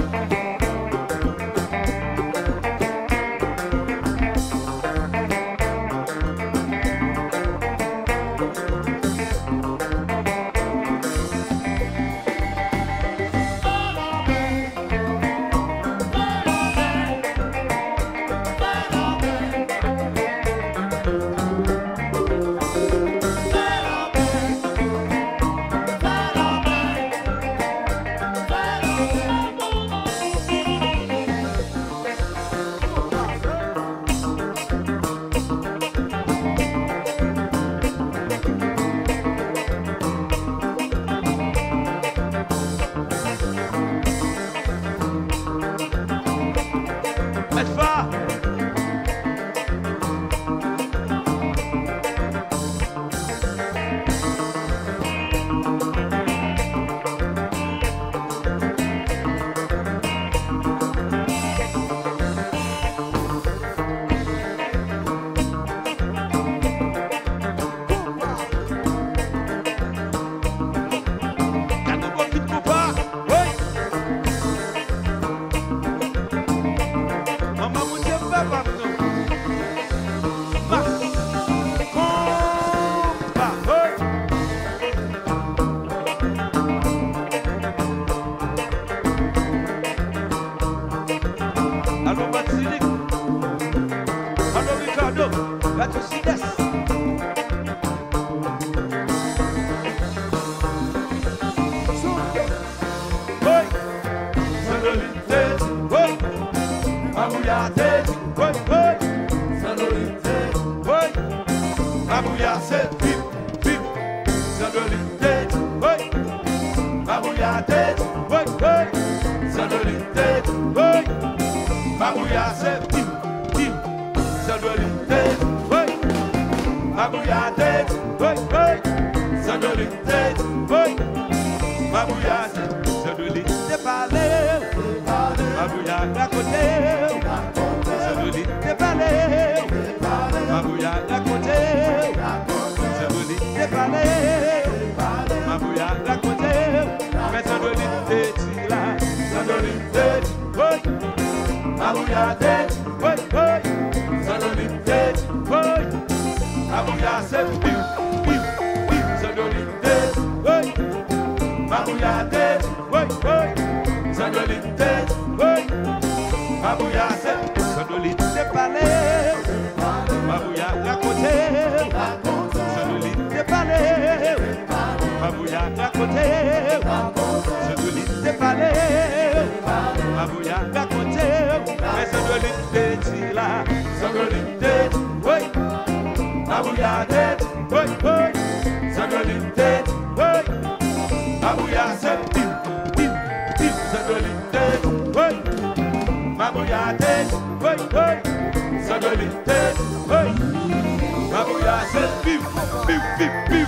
S5: Sandolite, oui. Mabouya tête, oui, oui. Sandolite, oui. Mabouya, Sandolite, palais. Mabouya à côté. Sandolite, palais. Mabouya à côté. Sandolite, palais. Mabouya à côté. Mais Sandolite, tila. Sandolite, oui. Mabouya tête, oui, oui. Sandolite, oui. Mabouya c'est piou, piou, piou. Sandolite, oui. Mabouya tête, oui, oui. Sandolite, oui. Mabouya c'est Sandolite palais. Mabouya à côté. Sandolite palais. Mabouya à côté. Sandolite palais. Mabouya à côté. Mais Sandolite tila. Sandolite, oui. Mabouya tête, oui, oui. Sandolite, oui. Mabouya c'est piou, piou, piou. Sandolite, oui. Mabouya tête, oui, oui. Sandolite, oui. Mabouya c'est piou, piou, piou, piou.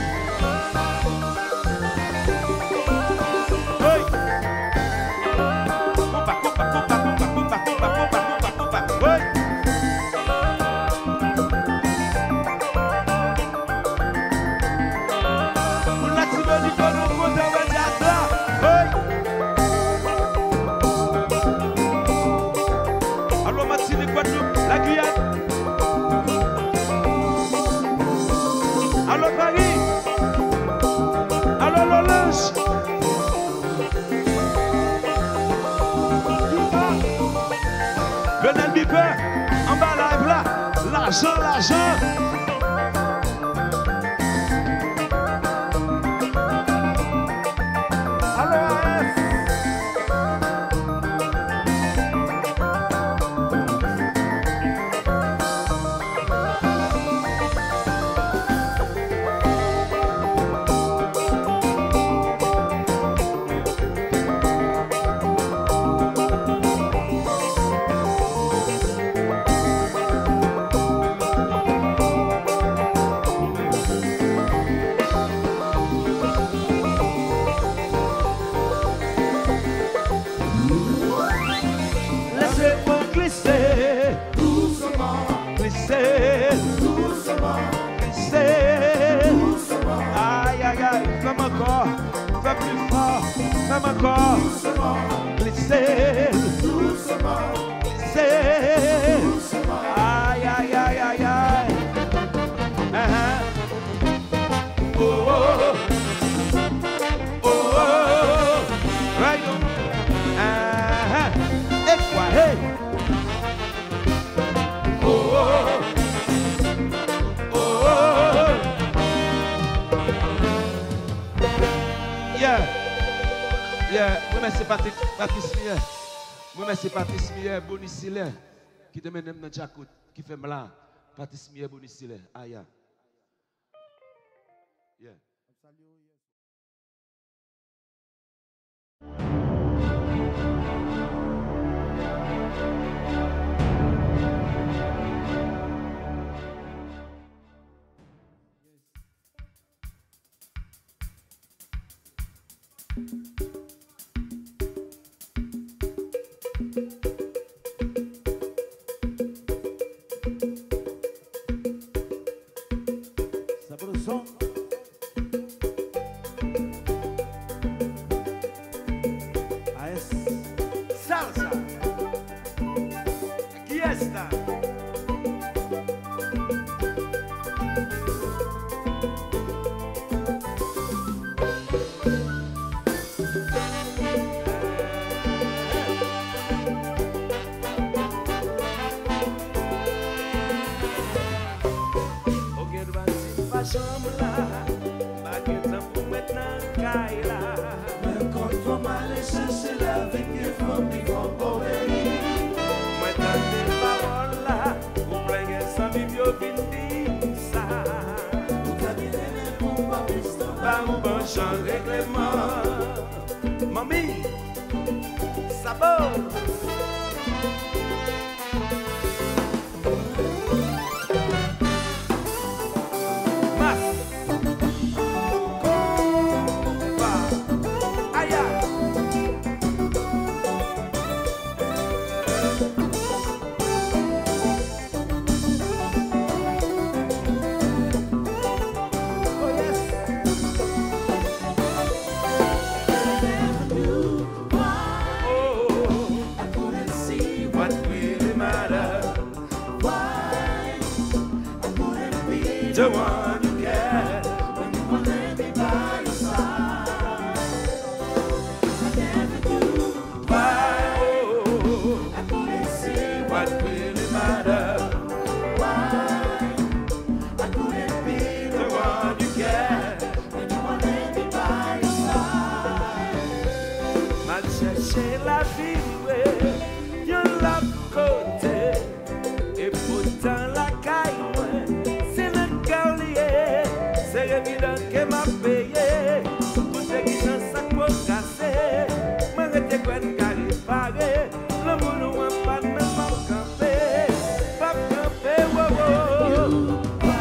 S5: Oui. Compa, compa, compa, compa, compa, compa, compa, compa, compa, oui. La Guyane. Allô Paris. Allô Lolange. Lionel Bipper. En bas live là. L'argent, l'argent. Fais plus fort, même encore. Glissez, glissez. Aïe, aïe, aïe, aïe, aïe. Oh, oh, oh, oh, right on. Et quoi, hey. Oh, oh, oh. Yeah. Oui, mais c'est Patrice Mier. Oui, mais c'est Patrice Mier, Bonisile, qui te mène dans Jacout, qui fait là. Patrice Mier, Bonisile. Aïe. Yeah.
S8: Sabroso. AS
S5: Salsa. Aquí está. Mami, sabor. the one you care. When you want to be by your side. I never knew why, oh, I couldn't see what really mattered. Why I couldn't be the one you care. When you want to be by your side. Mal chercher la vie, ouais, y'en l'a côté. Et pourtant la caille, c'est le cœur lié. C'est évident que m'a payé. Tout ce qui s'en sac pour casser. M'arrêter quoi de carré paré. L'amour nous a pas de même pas camper. Pas camper, wow, wow.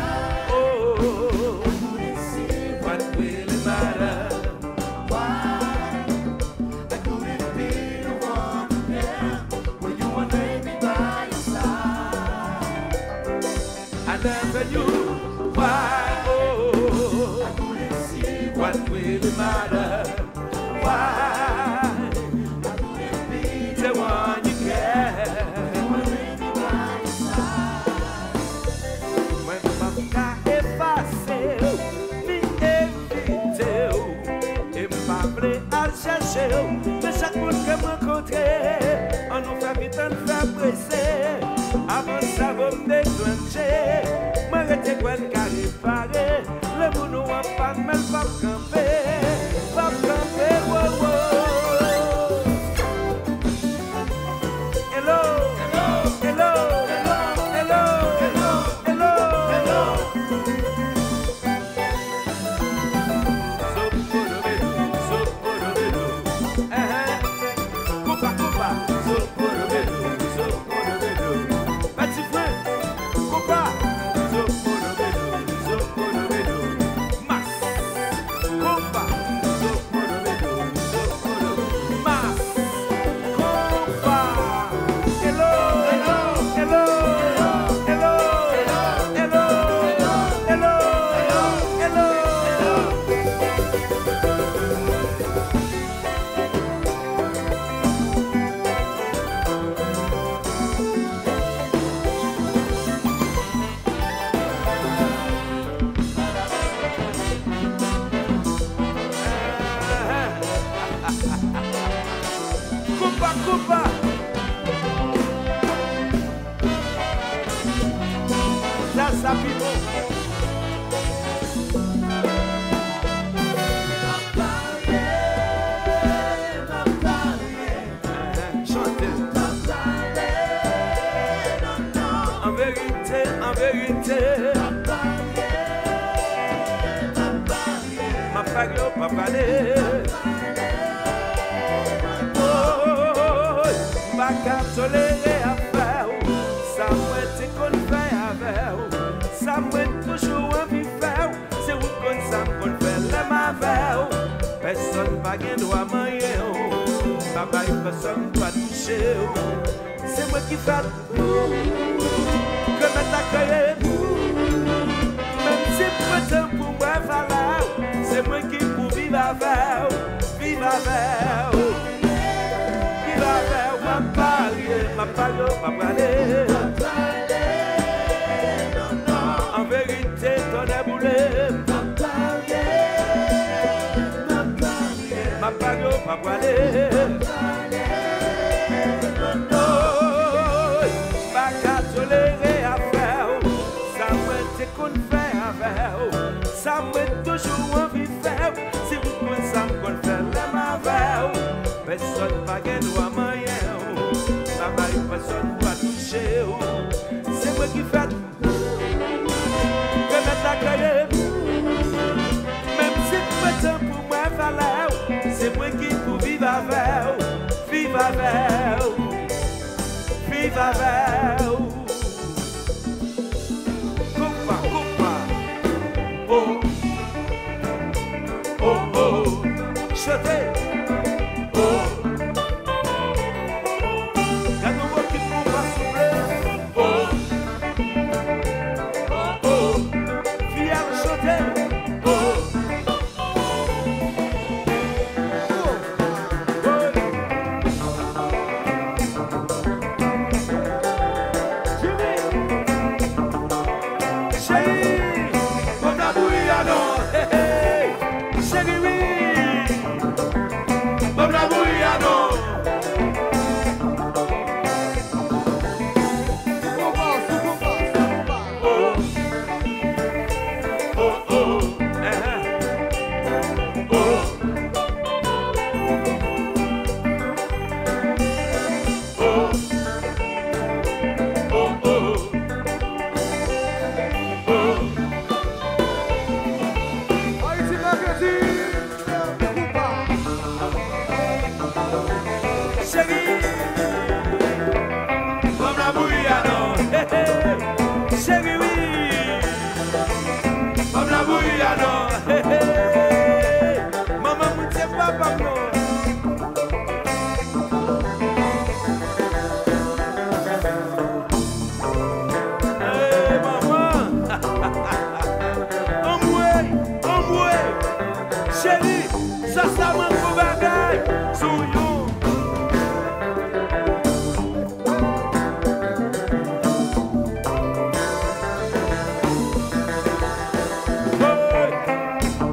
S5: Oh, what really matter? Why I couldn't be the one you care. When you want to be by your side. I never knew why, oh, I couldn't see what really mattered. Why I couldn't be the one you care. When you want to be by your side. When papa effacé, mi évité, et m'appelé à chercher, mais chaque fois que me rencontrer, on nous fait vite en faire presser. Avant ça va me déclencher, m'arrêter quoi de carré paré, le monde nous a pas de même pas camper, wow, wow. Hello, hello, hello, hello, hello, hello, hello. Coupa, coupa, petit frère, coupa, mas, coupa, mas, coupa. Hello, hello, hello, hello, hello, hello, hello, coupa, coupa. That's how people. Chantez. En vérité, en vérité. Ma parole, pas parler. Pas qu'à tolérer à faire, ça m'a été qu'on fait avec, ça m'a toujours envie de faire, c'est où qu'on ça qu'on fait les mauvais, personne va gagner droit moyen, papa personne doit toucher, c'est moi qui fais tout, que m'attaquer, même si peut-être pour moi valeur, c'est moi qui pour vivre avec, vivre avec. Ma parole, ma parole, en vérité, ton éboulé. Ma parole, ma parole, pas qu'à tolérer à faire, ça m'a été qu'on fait avec, ça m'a toujours envie de faire, si vous pensez ça qu'on fait les mauvais, personne va gagner droit moyen. Personne va toucher, c'est moi qui fais tout, que m'attaquer, même si peut-être pour moi valeur, c'est moi qui pour vivre avec, vivre avec, vivre avec. Coupa, coupa, oh, oh, oh, chantez, oh.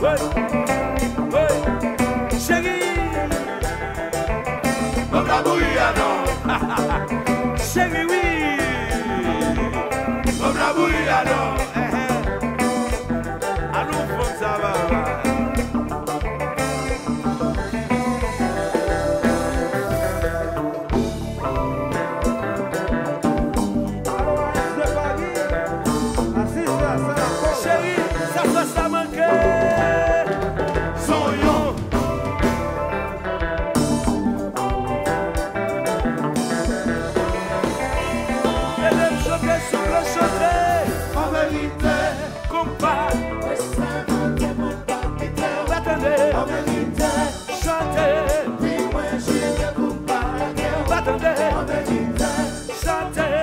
S5: Chérie, oui. Comme la bouillie, alors. Allons, comme ça va. Chérie, ça manque. Soyons. En vérité, compas, attendez, en vérité, chantez, oui, moi je ne vous pas, attendez, en vérité, chantez,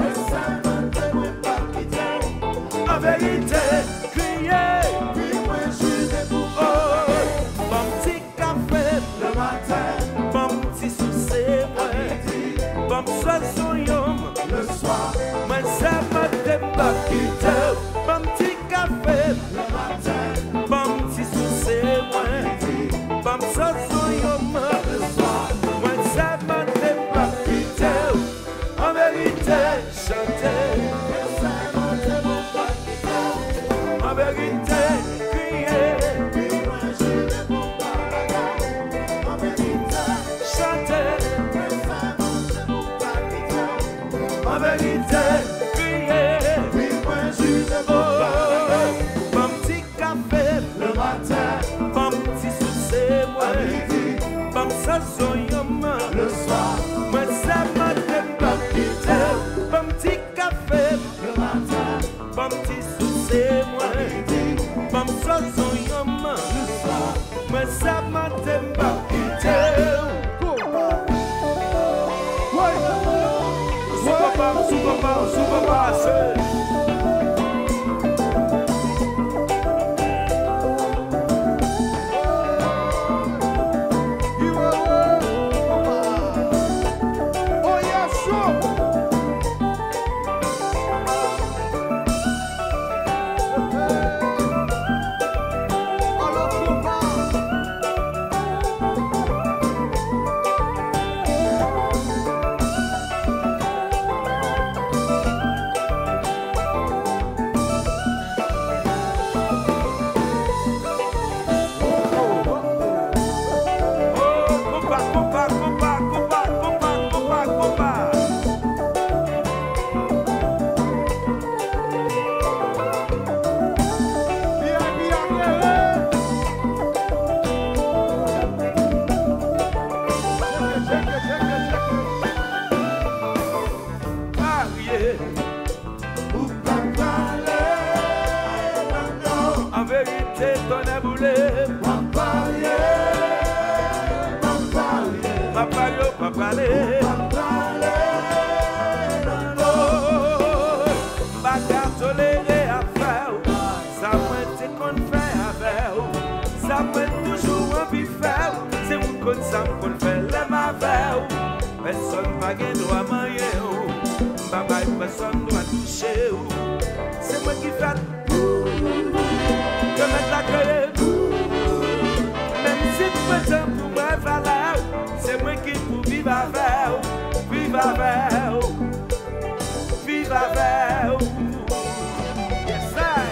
S5: en vérité, criez, oui, moi je ne vous pas, bon petit café le matin, bon petit souci, bon soissons le soir, moi ça m'a débarqué, bon petit café le matin, bon petit souci, moi, bon soissons le soir, moi ça m'a débarqué, en vérité, chantez, en vérité, criez, en vérité, chantez. En vérité, criez, oui, moi je ne veux pas. Bon petit café le matin, bon petit souci, moi, bon sasson le soir, moi ça m'a débarqué. Bon petit café le matin, bon petit souci, moi, bon sasson le soir, moi ça m'a débarqué. Super passe.
S6: Oh yes, sure.
S5: En vérité, ton aboulé, ma parler, pas qu'à tolérer à faire, ça m'a été qu'on fait avec, ça m'a toujours envie faire, c'est mon compte, ça me fait les ma faire, personne n'a pas droit à manger, papa, personne doit toucher, c'est moi qui fais. Que mettre la gueule, même si tu peux te pour moi faire, c'est moi qui pour vivre avec, vivre avec, vivre avec. Yes, sir.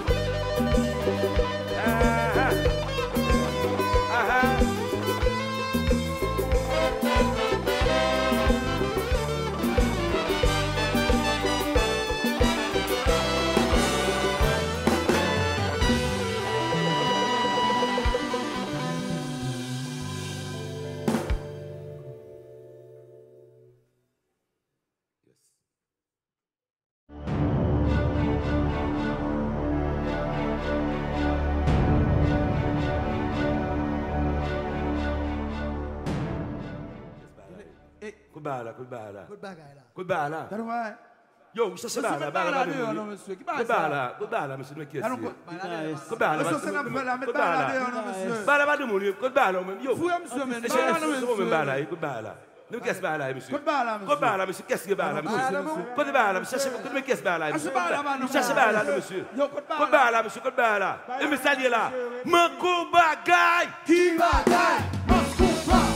S5: Coup de balle là. Yo, ça c'est balle là, monsieur. Qui balle là? Coup de balle là, monsieur. Qui est-ce? Coup de balle là. Monsieur, c'est la balle là, monsieur. Balle là, monsieur. Coup de balle là, yo. Fouille monsieur, mais balle là, monsieur. Balle là, coup de balle là. Nous qu'est-ce que là, monsieur?
S6: Côte barre là, monsieur.
S5: Côte barre là, monsieur. Qu'est-ce que barre là, monsieur? Côte barre là, monsieur. Cherchez qu'est-ce que barre là, monsieur? Cherchez barre là, monsieur. Côte barre là, monsieur. Côte barre là. Et me saluer là. Manco bagaille.
S6: Qui bagaille? Moscou pas.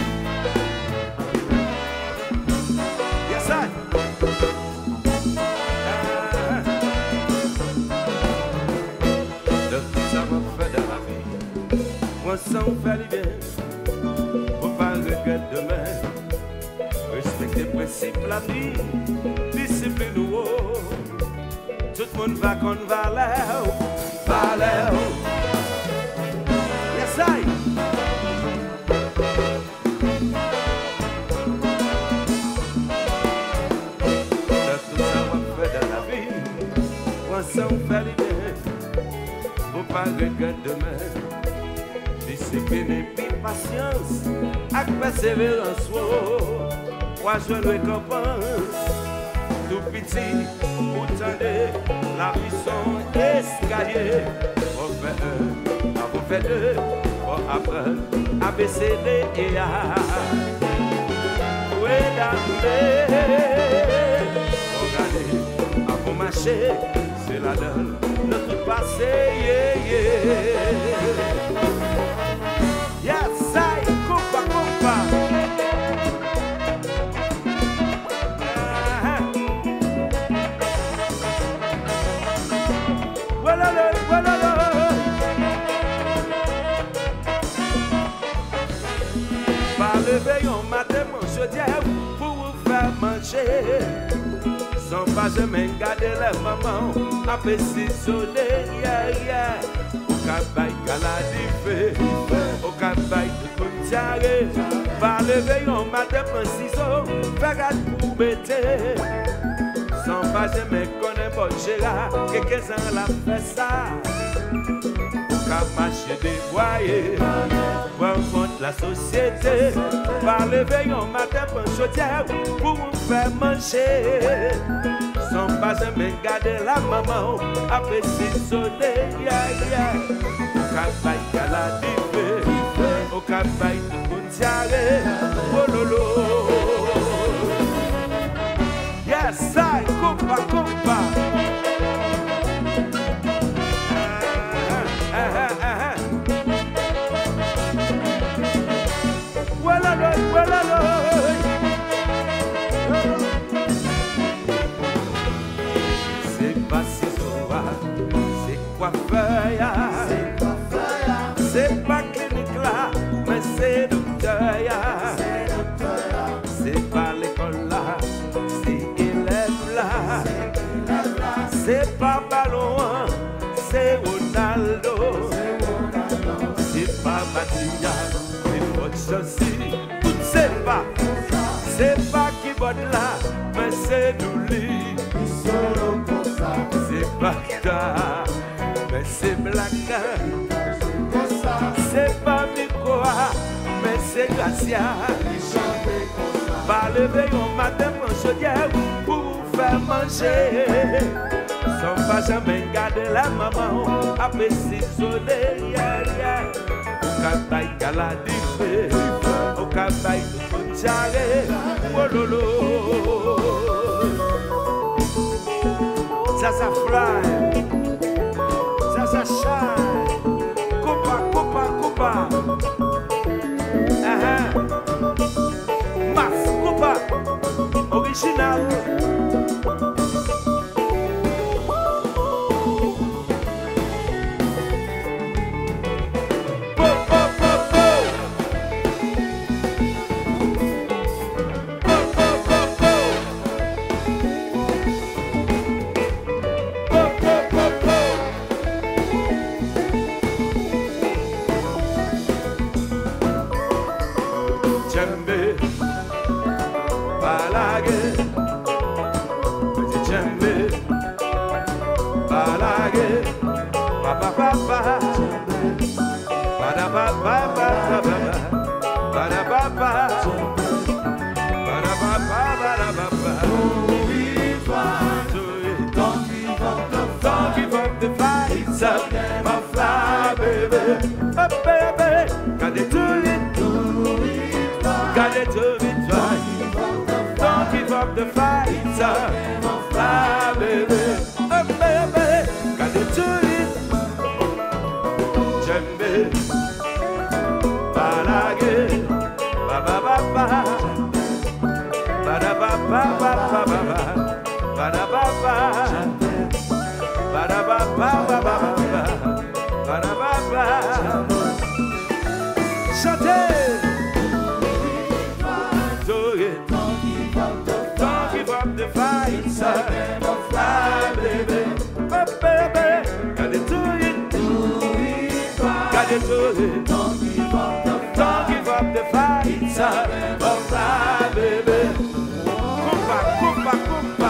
S5: Yes, I. De tout ça m'a fait de la vie. Moi sans faire du bien. Faut pas regretter demain. Respecter les principes la vie. Discipline nous. Tout le monde va qu'on valeur. Valeur. Yes, I. Sans faire l'idée, faut pas regretter demain. Discipline et puis patience, avec persévérance, moi je le récompense. Tout petit, pour tendre, la vie son escalier. On fait un, on fait deux, on apprend à baisser et à. Oui, d'aller, regardez, à vous marcher. C'est la donne de tout passé, yeah, yeah. Yes, I, compa, compa. Voilà le, voilà le. Par le veillon matin, mon jeudi, pour vous faire manger. Sans pas jamais garder la maman, après cisailler, yeah, yeah. Au cabaye caladife, au cabaye de Contiare. Par le veillon, matin, prend ciseaux, fait garde pour bêter. Sans pas jamais connaître bon Gérard, quelques-uns la fait ça. Au cabaye dévoyé, pour contre la société. Par le veillon, matin, prend chaudière, pour vous faire manger. Sans pas jamais garder la maman, après s'isoler, yeah, yeah. Au cabaye caladife, au cabaye de Contiare, oh lolo. Yes, I, compa, compa. Voilà le, voilà le. C'est pas clinique là, mais c'est docteur. C'est pas l'école là, c'est élève là. C'est pas ballon, c'est Ronaldo. C'est pas Matilla, c'est votre chaussée. C'est pas qui vote là, mais c'est Douli. C'est pas Kita, mais c'est Blacka. C'est pas Mikoa, mais c'est Gracia. Par le veillon matin, mon chaudière, pour vous faire manger. Sans pas jamais garder la maman, après s'isoler, yeah, yeah. Au cabaye caladife, au cabaye de Contiare, oh lolo. Ça fly, ça shine. Copa, copa, copa. Mas, copa, original. Got it to it, got it to it. Pas laguer. Ba ba ba ba. Ba da ba ba ba ba ba ba. Ba da ba ba. Ba da ba ba ba ba ba. Ba da ba ba. Chantez. Do it. Don't give up the fight, son. Fly, baby. Oh, baby. Gotta do it. Gotta do it. Don't give up the fight, son. Oh, fly, baby. Kumba, kumba, kumba.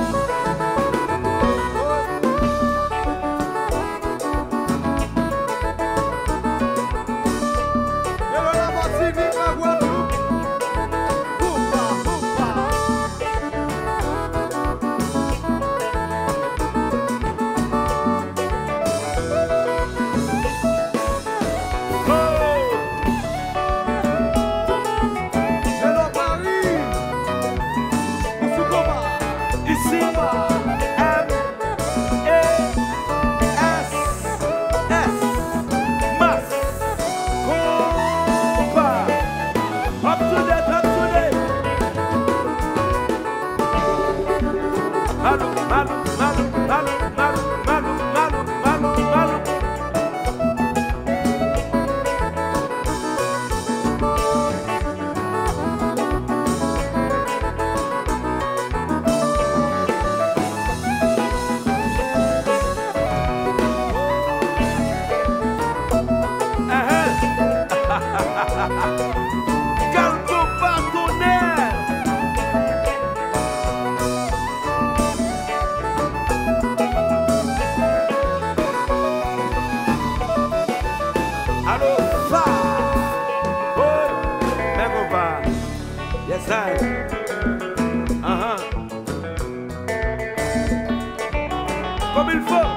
S5: Comme il faut.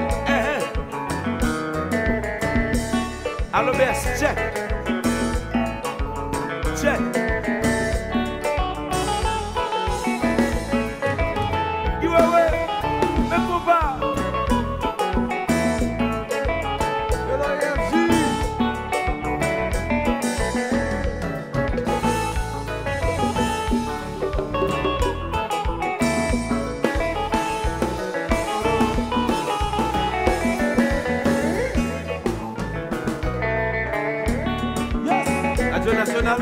S5: Allô, best, check. Check. You away. Mais combat. National.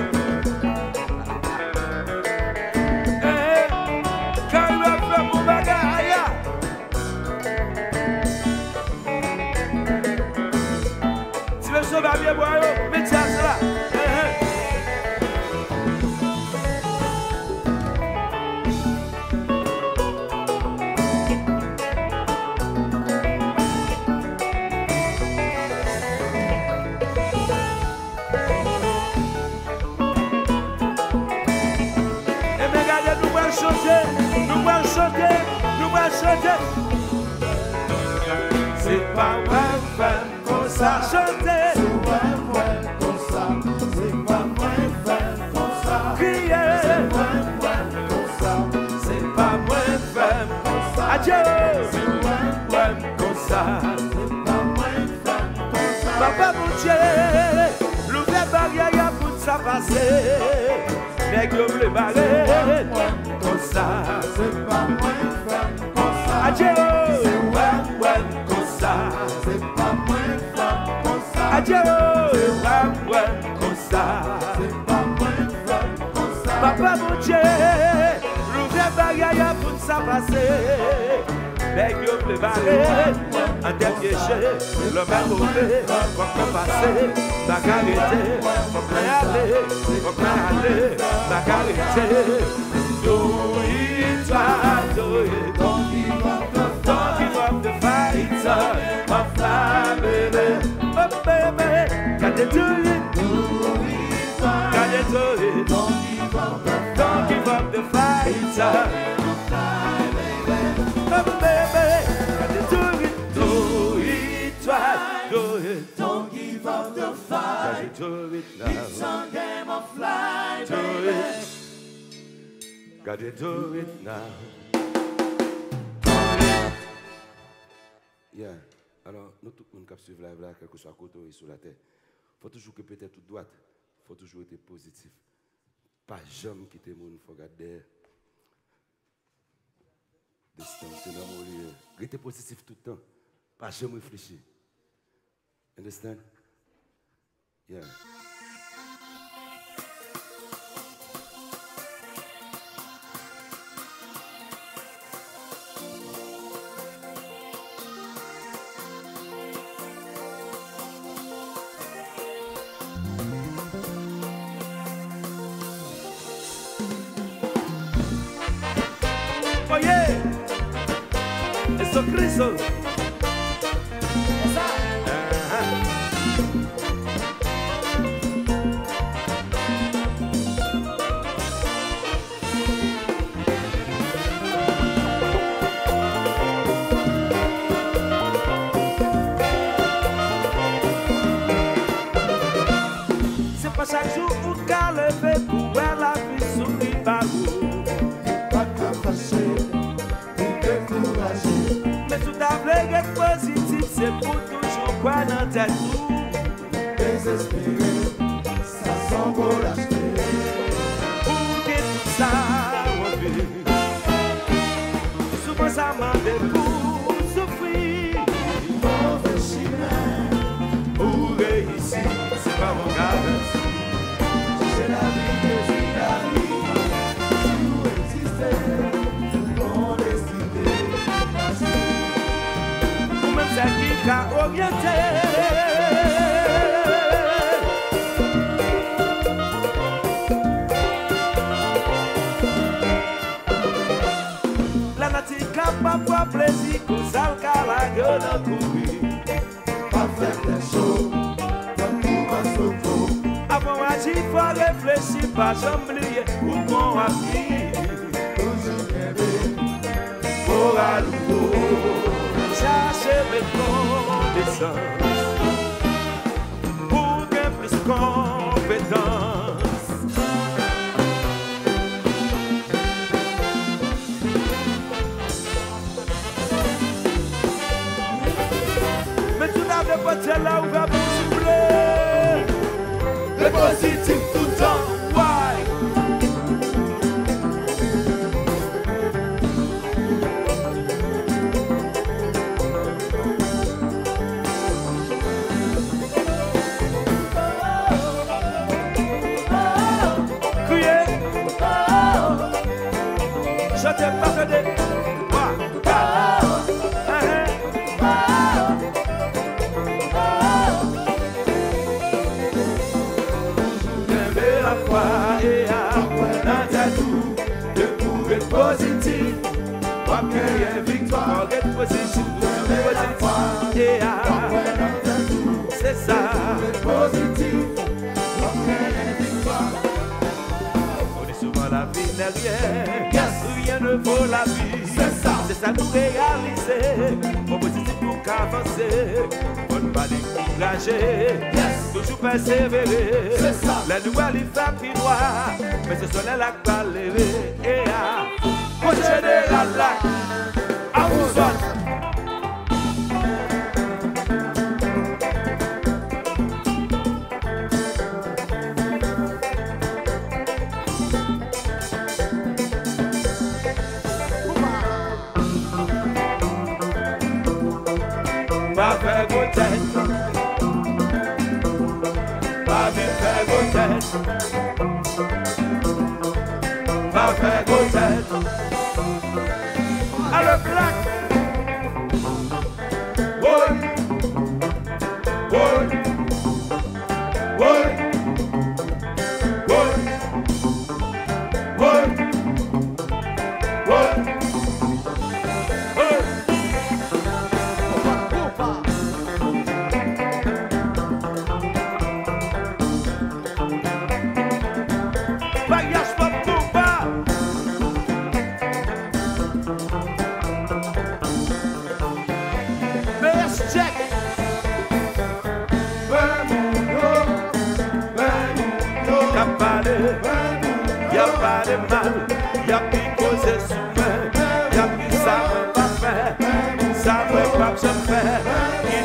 S5: Quand il va faire mon bagage, tu veux sauver bien boire, mais tiens cela. Chanter. C'est pas vrai faire comme ça. Chanter. C'est pas vrai comme ça. C'est pas vrai faire comme ça. Crier. C'est pas vrai comme ça. C'est pas vrai faire comme ça. Adieu. C'est pas vrai comme ça. C'est pas vrai faire comme ça. Papa mon Dieu, l'ouvert barrière pour ça passer. Mais que le barrer comme ça. C'est pas vrai faire. Adieu, c'est ouais, comme ça. C'est pas moins femme comme ça. Adieu, c'est ouais, comme ça. C'est pas moins femme comme ça. Papa mon Dieu, l'ouvert barrière pour ça passer. Mais que le barrer, un dernier jet, le même mauvais, faut qu'on passe, ma carité, faut qu'on aller, ma carité. Do it, do it, don't give up the fight, my fly, baby, oh baby, can you do it? Can you do it? Don't give up the fight, my fly, baby, oh baby, can you do it? Do it, try, do it. Don't give up the fight. Can you do it now? It's a game of life, do it. Gotta do it now. Yeah.
S9: Alors, nous, tout le monde qui suit là, quel que soit côté et sur la terre, il faut toujours que peut-être toute droite, il faut toujours être positif. Pas jamais quitter le monde, il faut regarder distance, rester positif tout le temps, pas jamais réfléchir. Understand? Yeah.
S5: Oye, eso Cristo. C'est pas chaque jour où qu'à lever pour voir la vie souris par vous. Pas qu'à fâcher, ou décourager. Mais tout à fait être positif, c'est pour toujours croire dans ta tour. Désespéré, ça sent beau l'acheter. Pour que tout ça revient. Souvent ça m'a fait pour souffrir. Mauvais chemin, pour réussir, c'est pas mon garantie. C'est la vie que je la vie. Si vous existez, mon destinée. Ou même ça qui t'a orienté. La nature capable de plaisir, qu'on s'en la gueule en courir. Pas faire des choses, pas tout va sauver. Avant d'agir, il faut réfléchir, pas j'oublier où qu'on a pris. Toujours rêver, pour à nouveau, chercher mes connaissances, pour qu'il y ait plus compétence. Mais tout à fait, pas de là où va pour souffler. Le positif tout le temps, why? Crier, je t'ai pardonné. Positif, ok, victoire, get positif, c'est ça, positif, ok, victoire. On dit souvent la vie n'est rien, rien ne vaut la vie, c'est ça nous réaliser, on positif pour qu'avancer, on ne pas décourager, toujours persévérer, la nouvelle il fait plus droit, mais ce soleil là qui va lever, au général là, à vous autres. Pas faire vos têtes, pas faire vos têtes, pas faire vos têtes. À le black, woy, woy, woy, woy, woy, woy. Y'a pas de mal, y'a plus causé sous main, y'a plus ça veut pas faire, ça veut pas se faire.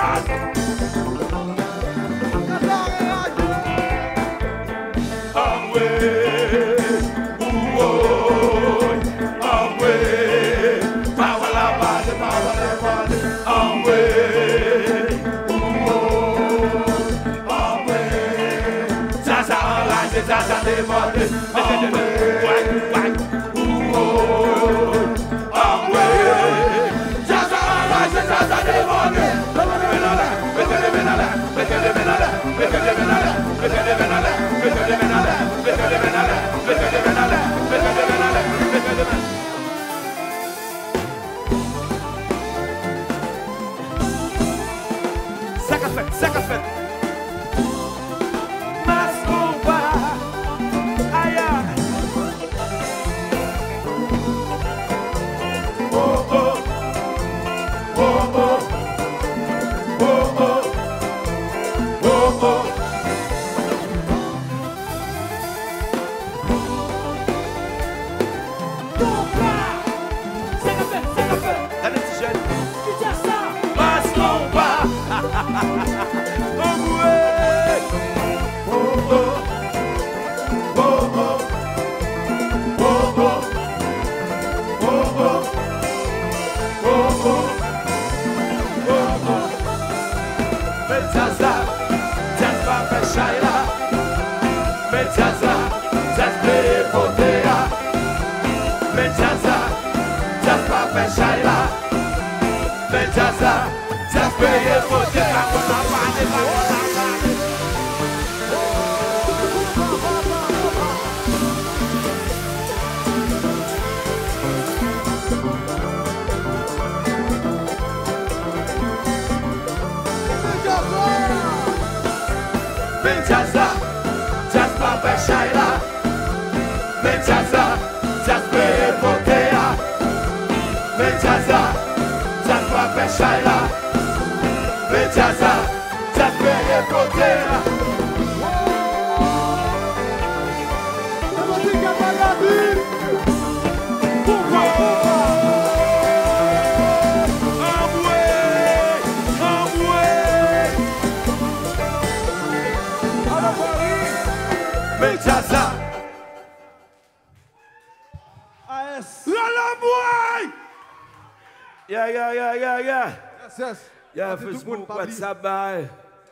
S9: Yeah, Facebook, WhatsApp, bye.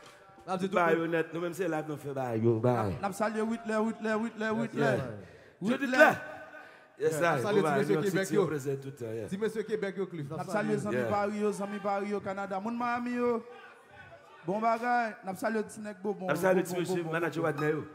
S9: Bayonet, nous même c'est là qu'on fait bye.
S6: N'a salué Whitley.
S9: Je dis là. Yes, ça.
S6: Salut monsieur Québec yo.
S9: Dis
S6: monsieur Québec yo Cliff. N'a salué Zami Paris Canada. Mon Miami yo. Bon bagay, n'a salué Tinek Bobo.
S9: N'a salué monsieur manager Wadner yo.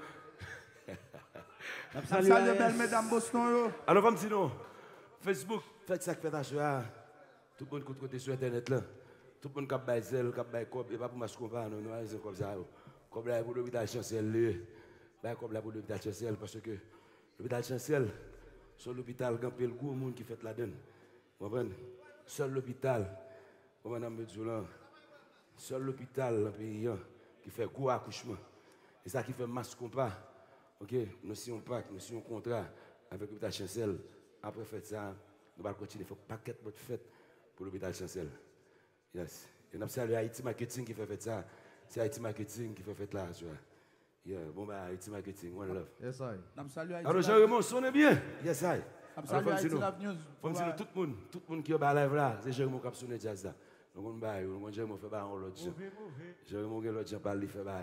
S6: N'a salué belle mesdames Boston yo.
S9: Alors comme sinon Facebook, faites ça que fait à tout le monde côté sur internet là. Tout le monde qui a baillé zèle, qui a baillé cob, et pas pour marcher comme ça, non, c'est comme ça. Comme là pour l'hôpital Chancel, comme là pour l'hôpital Chancel, parce que l'hôpital Chancel, c'est l'hôpital qui a le gros monde qui fait la donne. Vous comprenez? Seul l'hôpital, madame Medjoula, seul l'hôpital pays qui fait gros accouchement. Et ça qui fait masse compas. Ok, nous sommes pacte, nous sommes contrat avec l'hôpital Chancel. Après faire ça, nous allons continuer. Il faut pas qu'être votre fête pour l'hôpital Chancel. Yes. Et nous saluons Haïti Marketing qui fait ça. C'est Haïti Marketing qui fait là. Yeah, bon bah Haïti Marketing, one love.
S6: Yes, I. Nous saluons Haïti.
S9: Alors Jean-Raymond, sonnez bien. Yes, I.
S6: Nous saluons Haïti Lab News.
S9: Tout le monde qui est live là, c'est Jean-Raymond qui a sonné jazz là. Donc on va Jean-Raymond fait pas en l'autre. Jean-Raymond qui l'autre parle, il fait pas.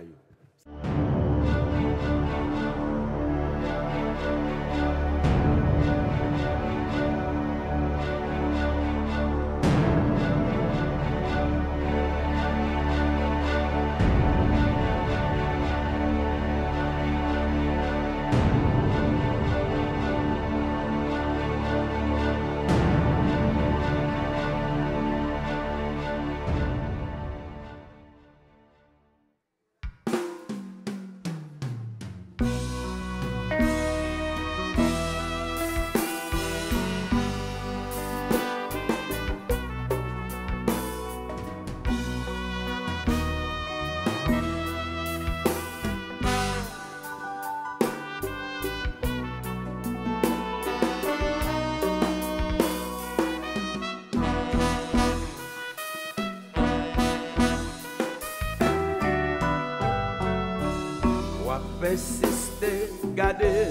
S5: persisté, garder.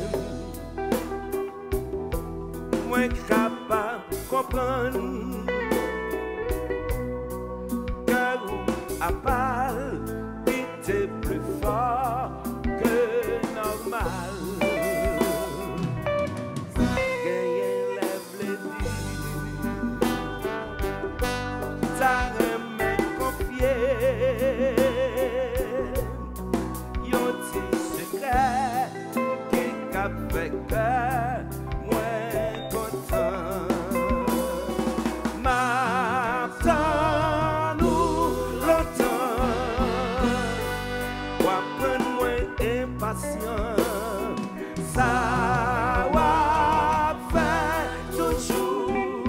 S5: Moi capable comprendre. Car à part, il était plus fort que normal. Avec moins content, m'attends-nous longtemps, ou apprendre moins impatient, ça va faire toujours,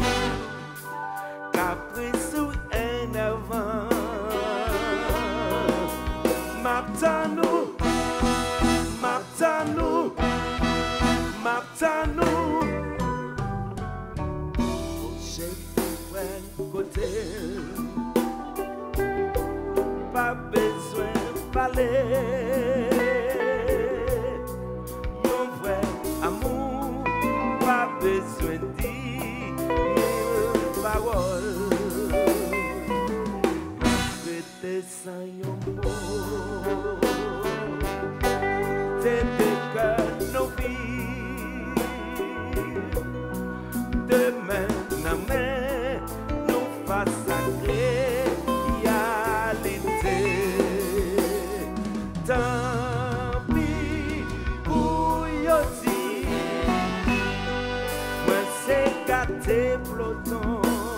S5: caprice ou énervant, m'attends-nous, m'attends-nous. M'attends-nous, j'ai fait côté, pas besoin de parler, yon vrai amour, pas besoin de dire mille paroles, c'était sans yon mot, t'es des cœurs nos vies. Demain, main, nous consacrer réalité. Tant pis pour Yoti, moi c'est gâté peloton.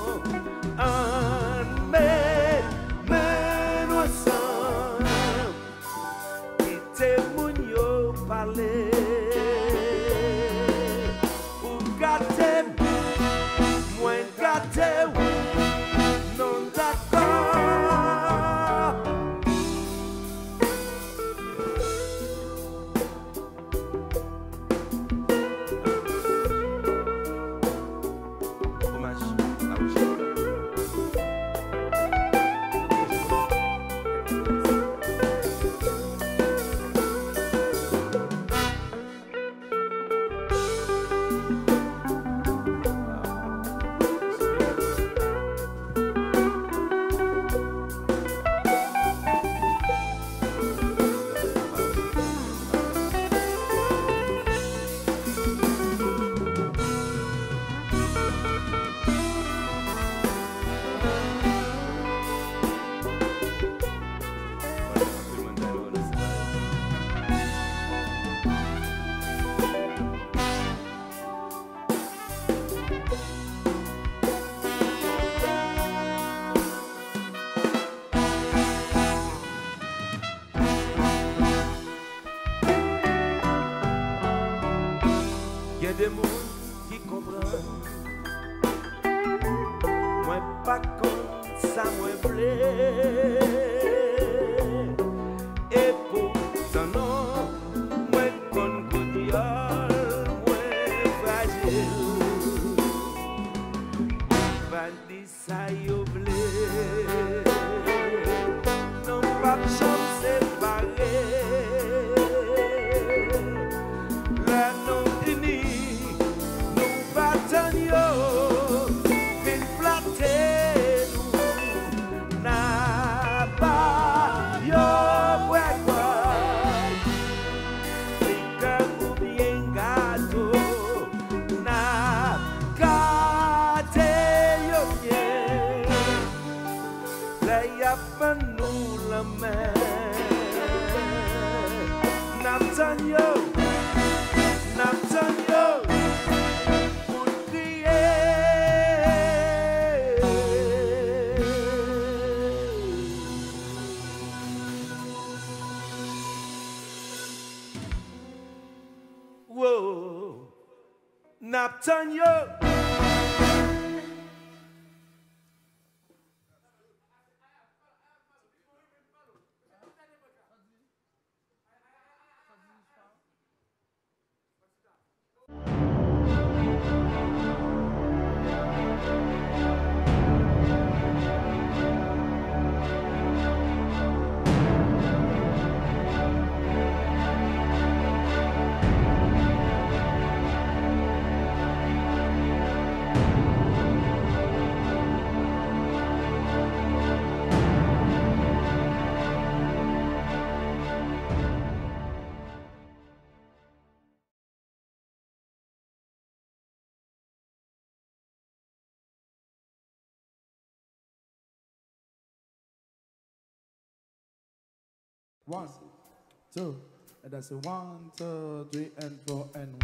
S5: En mais nous ensemble, quitter mon yo parler. Pour gâter non d'accord. Hommage à vous. Il y a des mondes qui comprennent. Moi pas contre ça, moi blé. Et pourtant non, moi contre Goudiol, moi fragile. Va dire ça yo blé. Non pas de chambre séparée. La non unie. Naptanyo.
S6: 1, 2, and that's a 1, 2, 3, and 4, and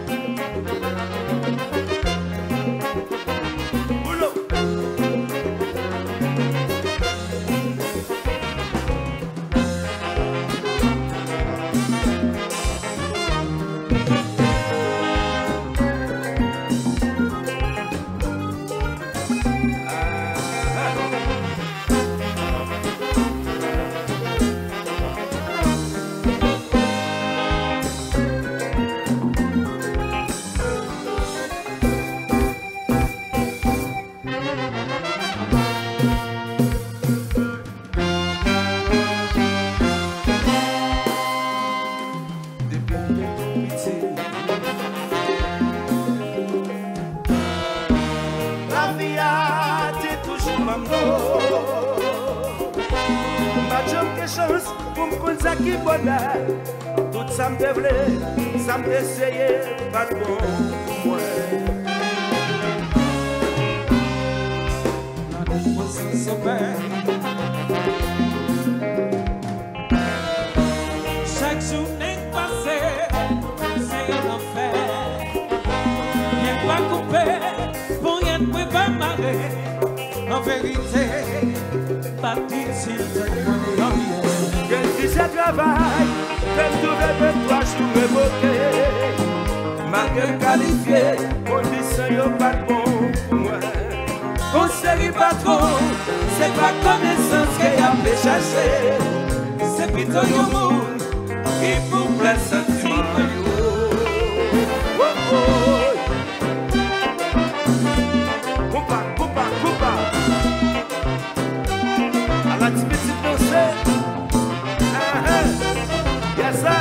S5: 1. Tout ça me dévelé, ça me essayé, pas de bon pour moi.
S10: Chaque journée passée, c'est un enfer. Rien pas coupé, pour rien ne peut pas marrer. En vérité, pas difficile de comprendre.
S5: Quel disait travail, comme tout le toi je tout révoqué. Malgré qualifié, condition yo pas bon pour moi. Conseil patron, c'est pas connaissance qu'il y a fait chercher. C'est plutôt un monde qui vous plaît sentiment. Oh oh. Coupa, coupa, coupa. À la petite danser. Yes, I.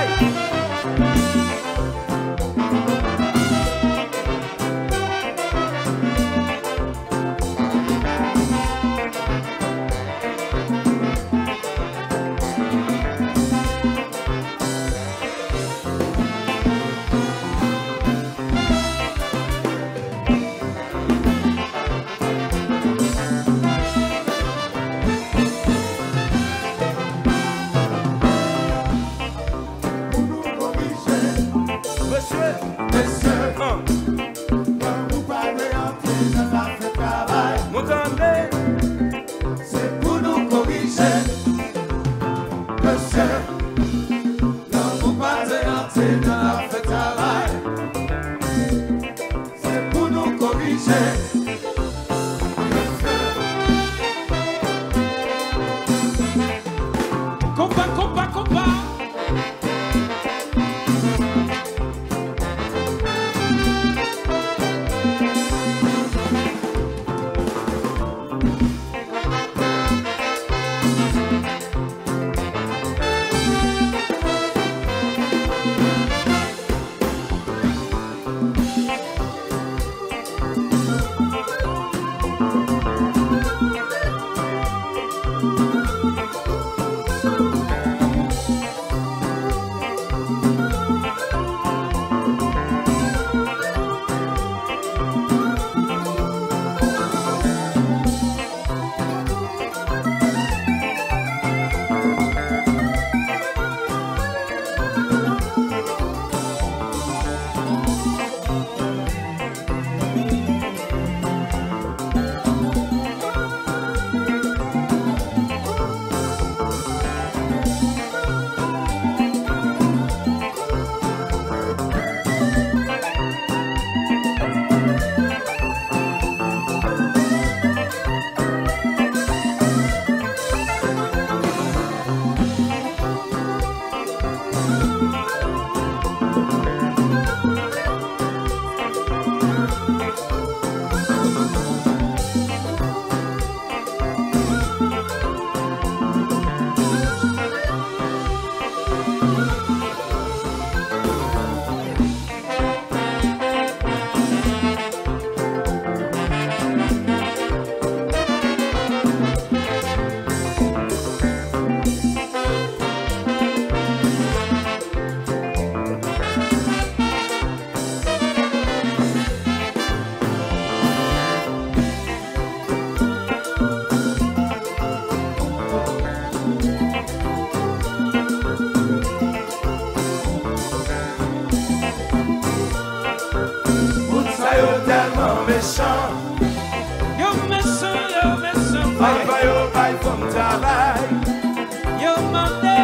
S9: méchant.
S10: Yo méchant.
S9: Papa yo bail comme travail.
S10: Yo mandé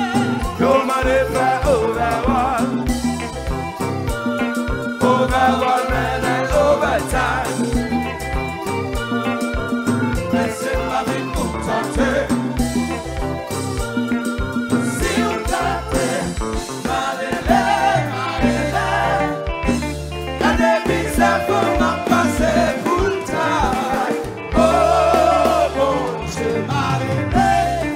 S9: faire overall. Overall man and overtime.
S10: Laissez ma vie pour tenter.
S9: Si on tente, malélé. La devise est pour m'en passer pour le travail. Oh bon Dieu, malélé.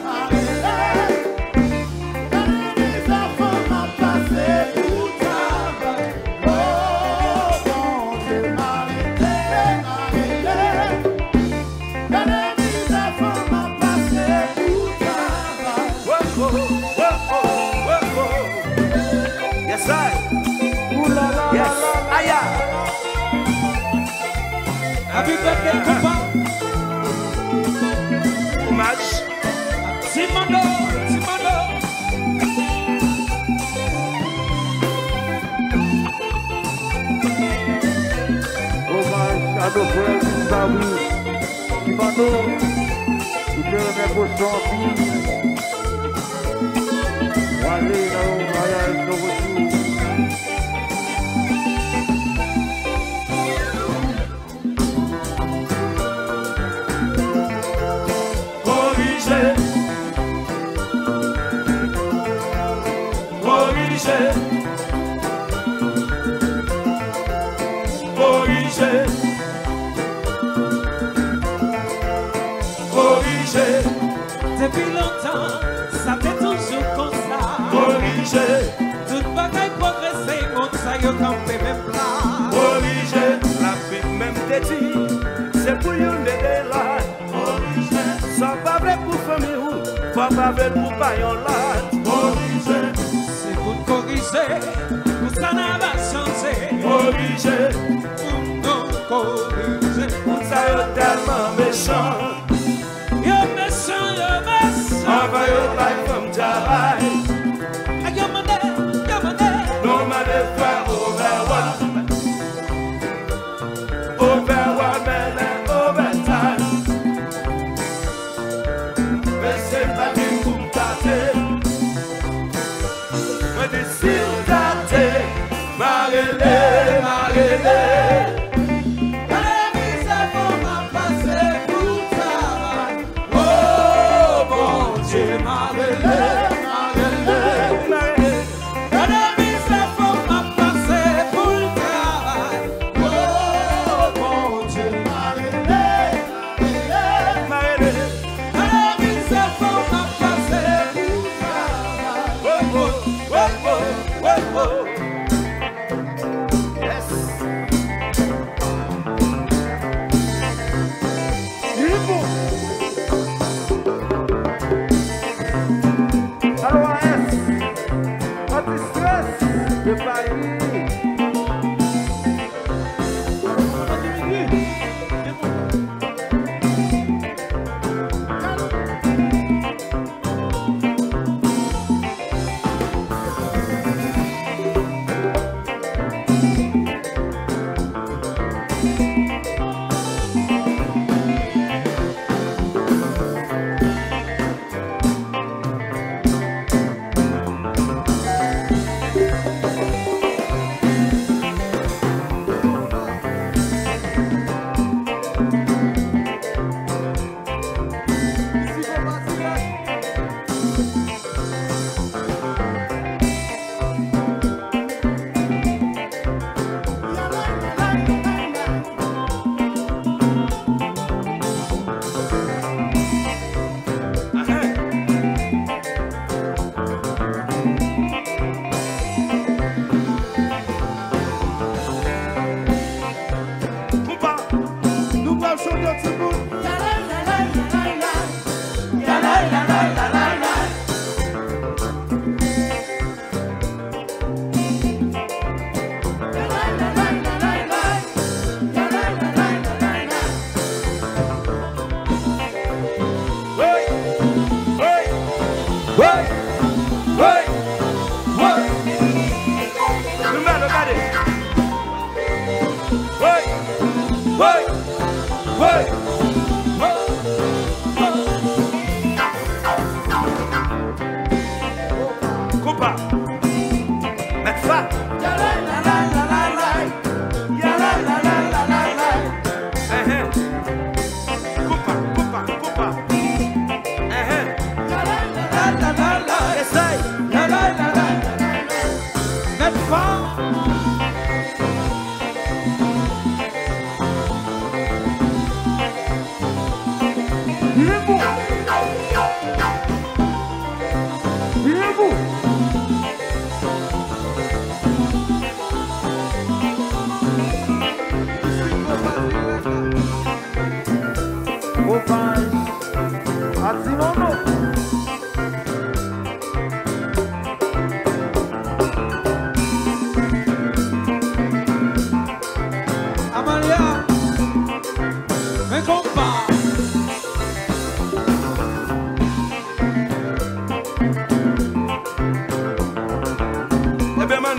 S9: La devise est pour m'en passer pour le travail. Oh bon Dieu, malélé. La devise est pour m'en passer pour le travail. Yes, I. Yes, aya.
S10: Happy birthday, Papa.
S9: Hommage.
S10: Simano.
S6: Hommage à nos frères du Saouli, Simano, qui te remet pour son fils. Allez, là, on va y aller, nous retour.
S10: Depuis longtemps, ça fait toujours comme ça. Toute bagaille progresser, comme ça, yo campé même plat.
S9: La vie même te dit, c'est pour yon de là. Sans pas vrai pour famille ou, pas vrai pour payon là.
S10: C'est pour corriger, pour ça n'a pas changé. Non, corriger,
S9: Pour ça yon tellement méchant.
S10: yo méchant.
S9: Papa yo bail comme travail.
S10: Yo mandé.
S9: No man is for overwork. Overwork man and overtime. Laissez ma vie pour tâter. Mais des cils tâter. Marélé.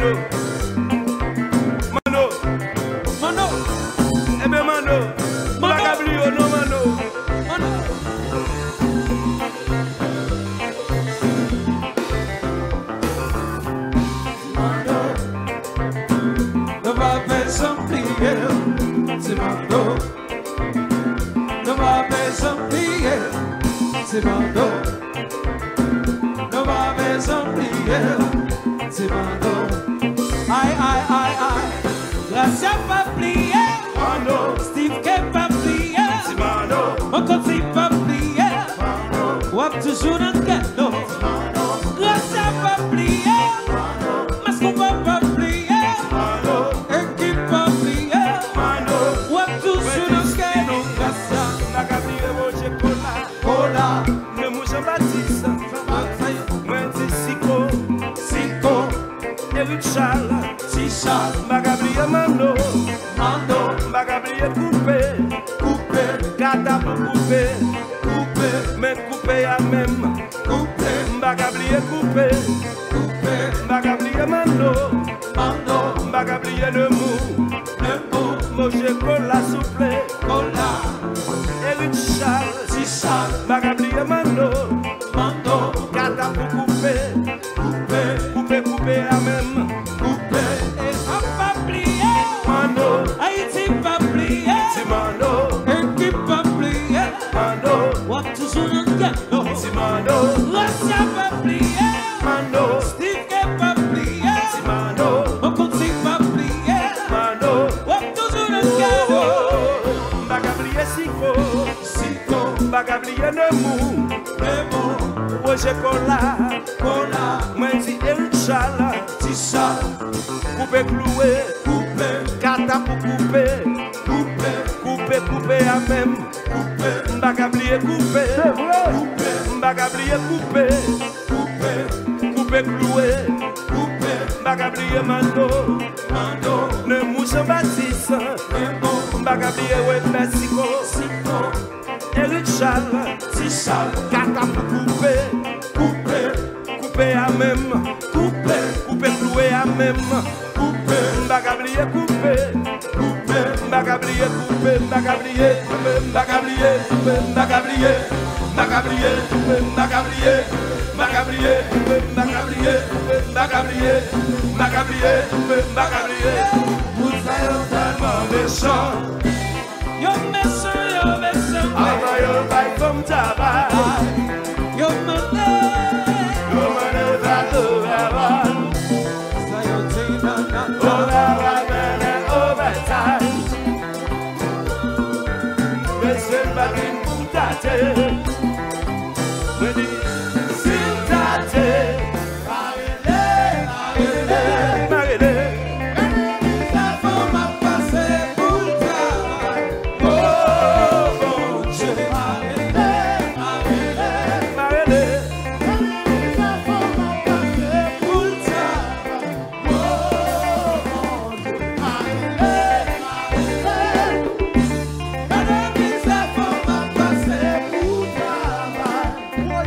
S9: Mano. Mano. Mano. Eh bien, Mano. Magablio, non, Mano. Mano.
S10: Non va faire sans prier, c'est Mano. Non va faire sans prier, c'est Mano. Non va faire sans prier, c'est Mano. Aïe, aïe, aïe, aïe. Gracia pas plier, Mano. Steve K pas plier, c'est Mano. Mon côté pas plier, Mano. Wap toujours dans le ghetto, Mano. Gracia pas plier, Mano. Masco pas plier, Mano. Équipe pas plier, Mano. Wap toujours dans le ghetto, Gracia.
S9: Magablio, Roger Cola.
S10: Cola.
S9: Le mou Jean-Baptiste. Moi, c'est Sico.
S10: Sico.
S9: Eric Charles.
S10: Charles.
S9: Magablio, Mano.
S10: Mando.
S9: Magablio, coupé.
S10: Coupé.
S9: Gata pour couper.
S10: Coupé.
S9: Mais coupé à même.
S10: Coupé.
S9: Magablio, coupé.
S10: Coupé.
S9: Magablio, Mano.
S10: Mando.
S9: Magablio, le mou.
S10: Le mou.
S9: Moche Cola, souple.
S10: Cola.
S9: Eric Charles.
S10: Charles.
S9: Magablio, Mano.
S10: Mando.
S9: Gata pour couper.
S10: Coupé.
S9: Coupé, coupé à même.
S10: Coupé. Et pas plié.
S9: Mano.
S10: Haïti pas plié.
S9: C'est Mano.
S10: Équipe pas plié.
S9: Mano.
S10: Wap toujours dans le ghetto.
S9: C'est Mano.
S10: Gracia pas plié.
S9: Mano.
S10: Steve K pas plié.
S9: C'est Mano.
S10: Mon côté pas plié.
S9: Mano.
S10: Wap toujours dans le ghetto.
S9: Magablio, Sico.
S10: Sico.
S9: Magablio, le mou.
S10: Le mou.
S9: Roger Cola.
S10: Cola.
S9: Moi, c'est Eric Charles.
S10: Charles.
S9: Coupé, cloué.
S10: Coupé.
S9: Gata pour couper.
S10: Coupé.
S9: Coupé, coupé à même.
S10: Coupé.
S9: Magablio, coupé.
S10: Coupé.
S9: Magablio, coupé.
S10: Coupé.
S9: Coupé, cloué.
S10: Coupé.
S9: Magablio, Mano.
S10: Mando.
S9: Le mou Jean-Baptiste.
S10: Le mou.
S9: Magablio, ouais, Mexico.
S10: Sico.
S9: Eric Charles.
S10: Charles.
S9: Gata pour couper.
S10: Coupé.
S9: Coupé à même.
S10: Coupé.
S9: Coupé, cloué à même.
S10: Coupé.
S9: Magablio, coupé.
S10: Coupé.
S9: Magablio, coupé. Magablio, coupé. Magablio, coupé. Magablio. Magablio, coupé. Magablio. Magablio, coupé. Magablio, coupé. Magablio. Magablio, coupé. Magablio. Vous êtes tellement méchant.
S10: Yo méchant, yo méchant.
S9: Avant yo bail comme tabac.
S10: Yo mané.
S9: Yo mané va l'overall.
S10: Ça yo dit nan nan.
S9: Overall, man, overtime. Mais c'est pas une poutate. Me dit, s'il tate. Marele, marele.
S10: La femme a passé pour le travail. Oh mon Dieu. Marele, marele.
S9: Marele.
S10: La femme a passé pour le travail. Oh mon Dieu. Marele, marele. Madame dit la femme a passé pour le travail.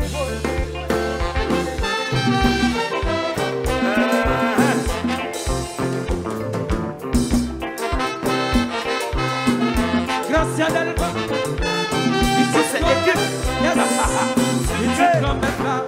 S10: Gracias del
S9: Ici, c'est équipe.
S10: Yes. Comme là.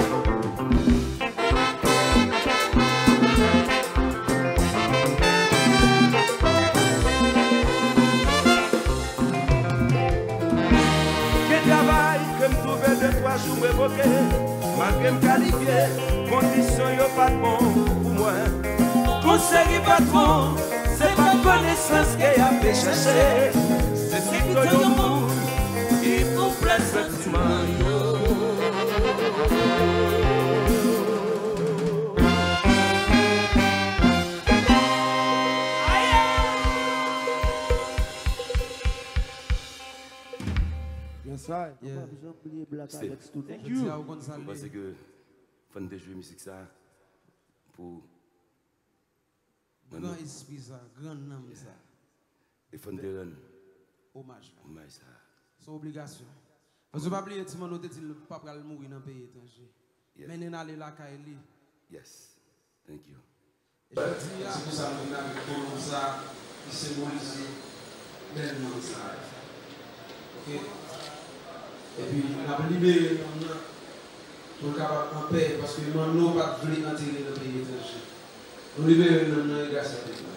S9: Quel travail que me trouver 2-3 jours évoqué. Malgré me qualifier, condition yo pas bon pour moi.
S10: Conseil patron, c'est pas connaissance qu'il y a fait chercher.
S9: C'est si tout le monde
S10: qui vous plaît sentiment.
S8: Yes, right.
S10: Yeah.
S8: Thank
S10: you.
S9: Parce que faut de jouer musique ça pour
S10: grand esprit ça, grand nom ça.
S9: Et faut de rendre
S10: hommage.
S9: Hommage ça.
S10: C'est obligation. Parce que pas oublier que mon dit le papa mourir dans pays étranger. Mais nous aller là Kaili.
S9: Yes. Thank you.
S11: C'est pour ça que nous avons tout ça qui symbolise pleinement ça. Ok? Et puis, nous avons libéré pour être capable en paix parce que nous n'avons pas voulu enterrer dans le pays étranger. Nous libérons nous grâce à Dieu.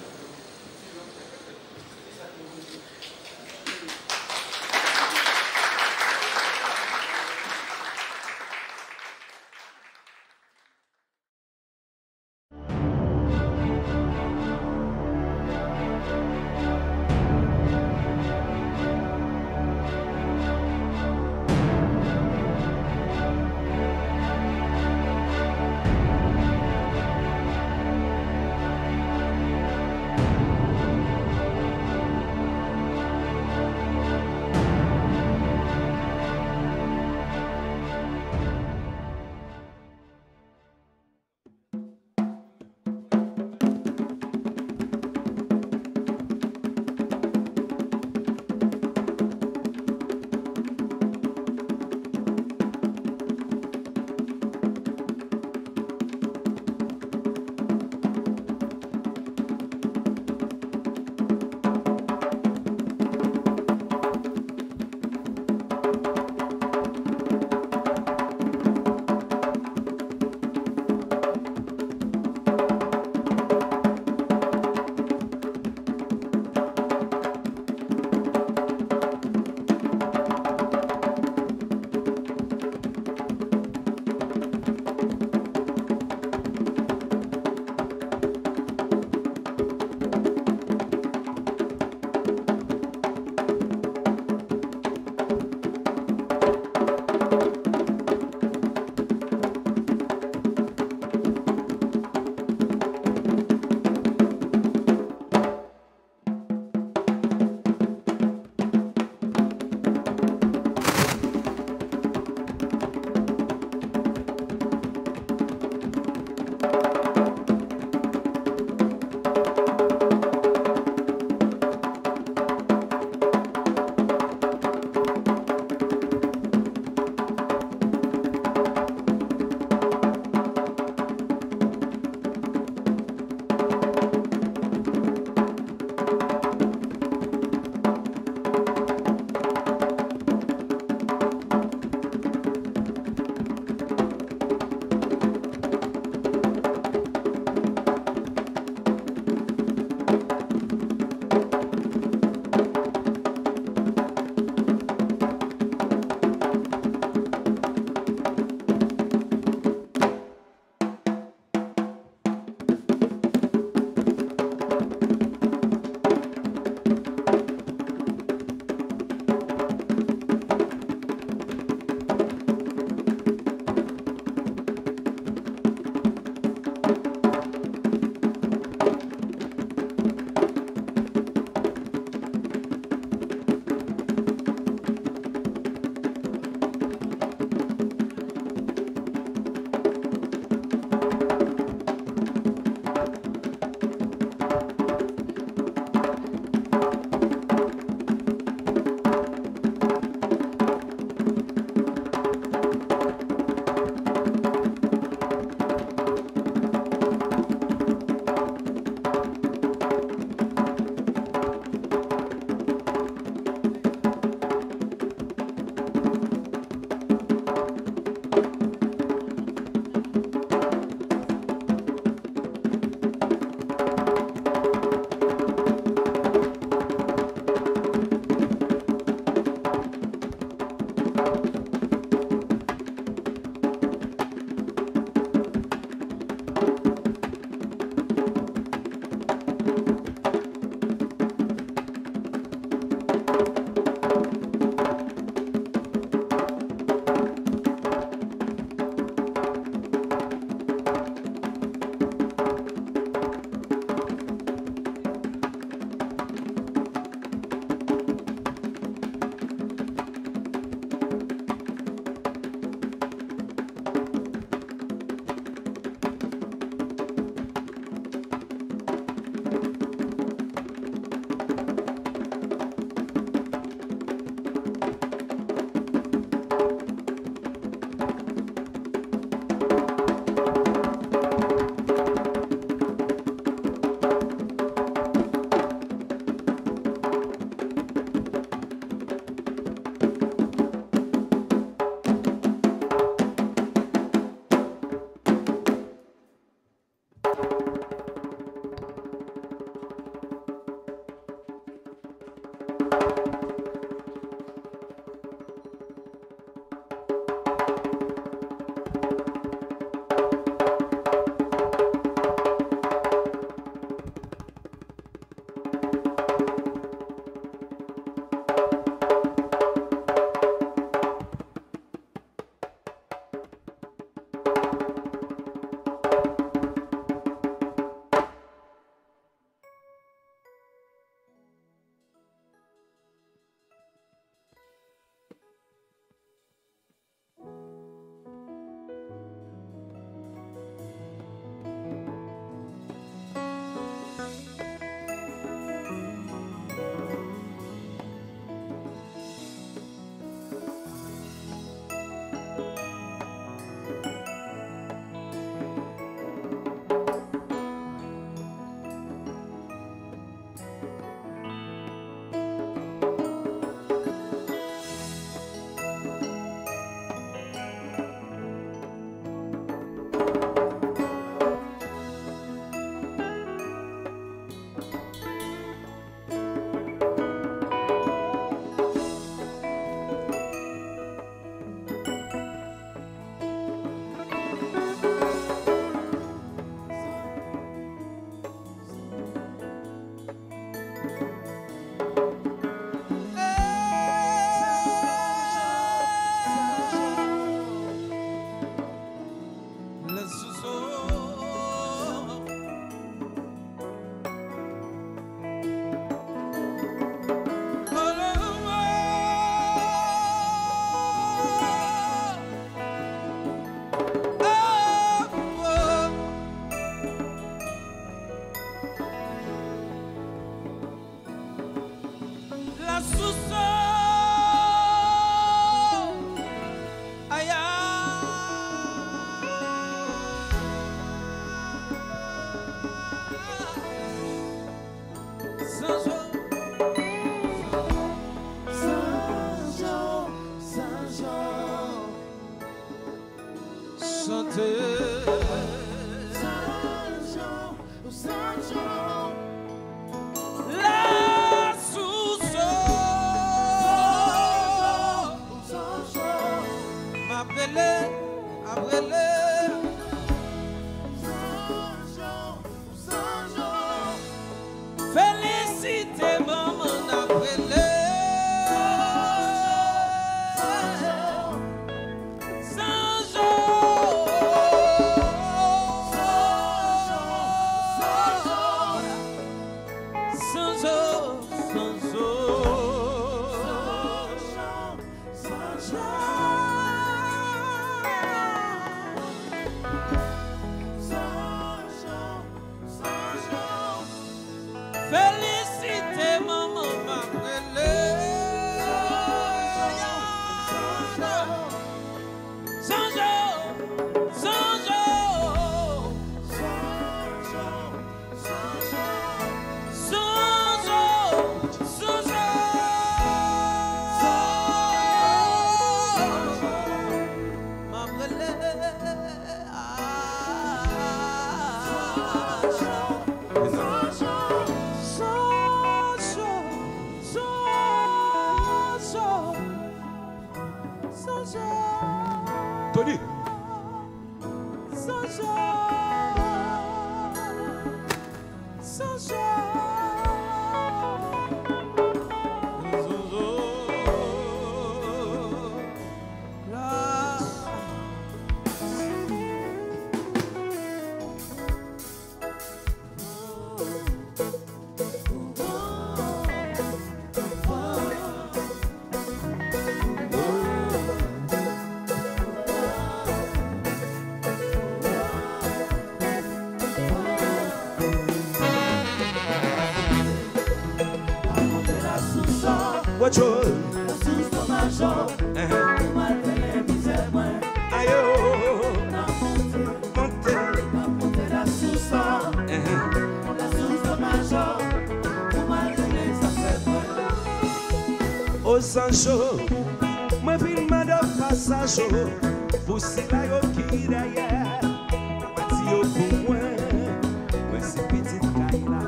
S5: Sancho, moi filme de passage pour si la yo qui derrière moi pour moi moi c'est petite Kaila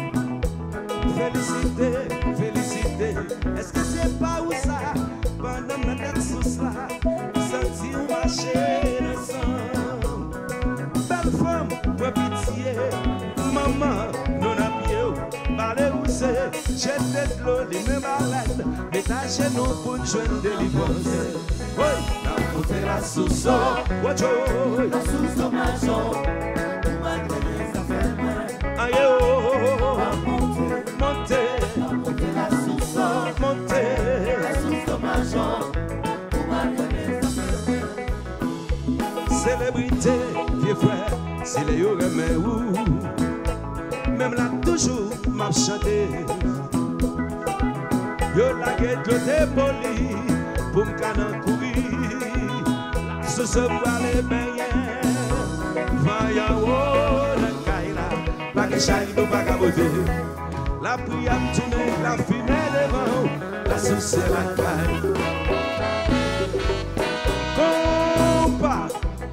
S5: félicité est-ce que c'est pas où ça pendant ma tête sous ça senti ou marcher ensemble belle femme moi pitié maman non a pied parler où c'est j'ai de l'eau les mêmes malades mais ta chaîne non pour joindre délivrance oui la monter la sous la sous maison malgré ça fait mal aïe monter la sous monter la sous maison malgré ça fait mal célébrité vieux frère c'est les yo mais où même là toujours m'a chanté yo la guette de poli pour me canan courir ce soir les bains vaya oh la caïla pas que chaque do pas caboter la prière tourner la finale devant la sauce la caille compa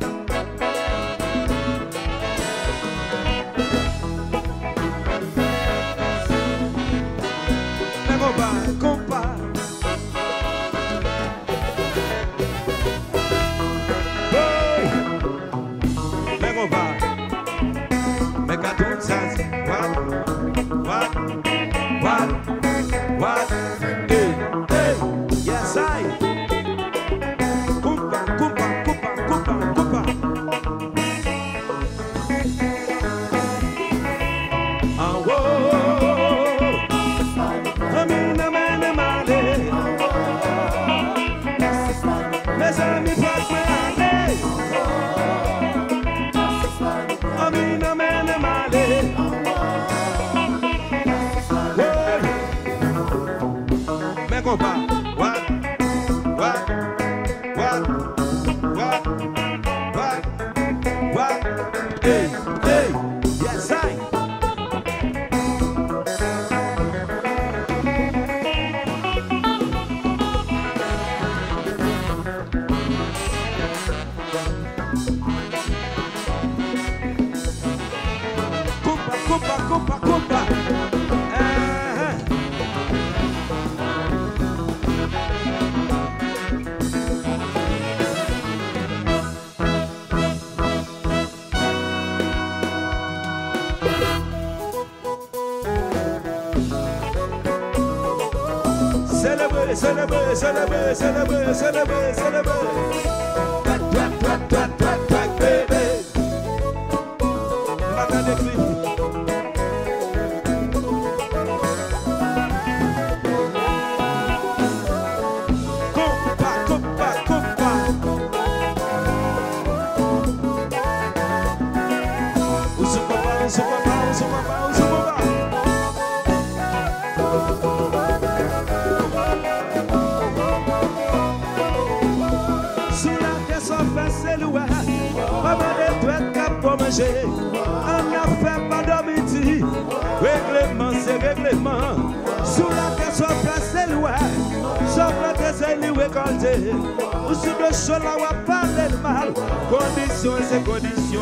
S12: On a fait pas d'habitude. Règlement, c'est règlement. Sous la caisse, on fait c'est loin. Sauf la caisse, elle est récoltée. Ou sous le sol, on va parler de mal. Condition, c'est condition.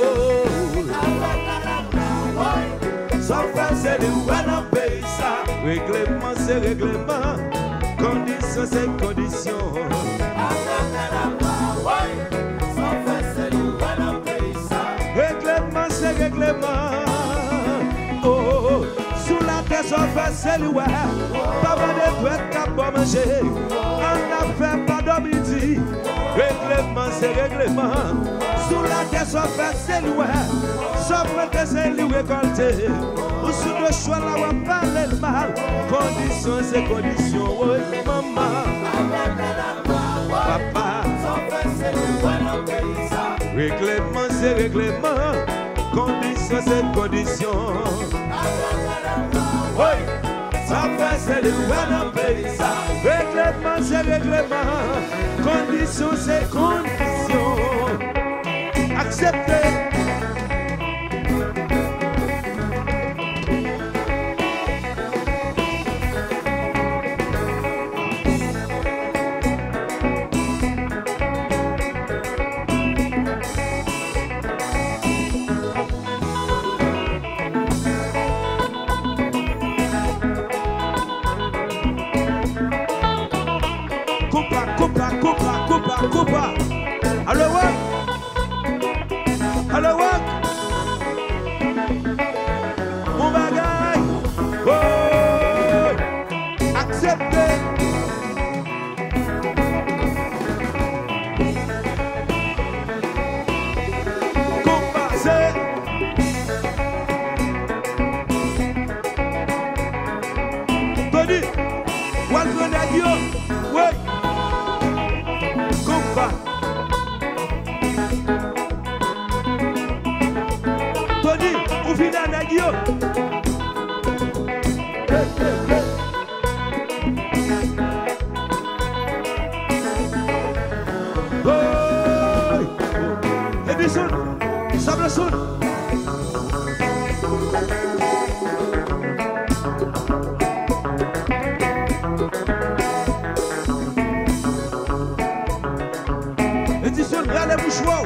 S12: Sauf la c'est loin, on paye ça. Règlement, c'est règlement. Condition, c'est condition. passer le papa de toi t'as pas manger. On a fait pas dormir dit. Règlement c'est règlement. Sous la terre soit passer le sauf que c'est lui récolté. Ou sous le choix là on parle le mal. Condition c'est condition. Oui maman. Papa. Règlement c'est règlement. Condition c'est condition. Oui, ça fait c'est le roi dans le pays. Règlement c'est règlement. Condition c'est condition. Acceptez. Coupa. Allô, walk. Allô, walk. Mon bagage. Oh, acceptez. Coupa, c'est. Tony, walk on that yo. Oui. Tony, ou vina nagio. Oh, Edison, Sablason. Edison, regarde les mouchoirs.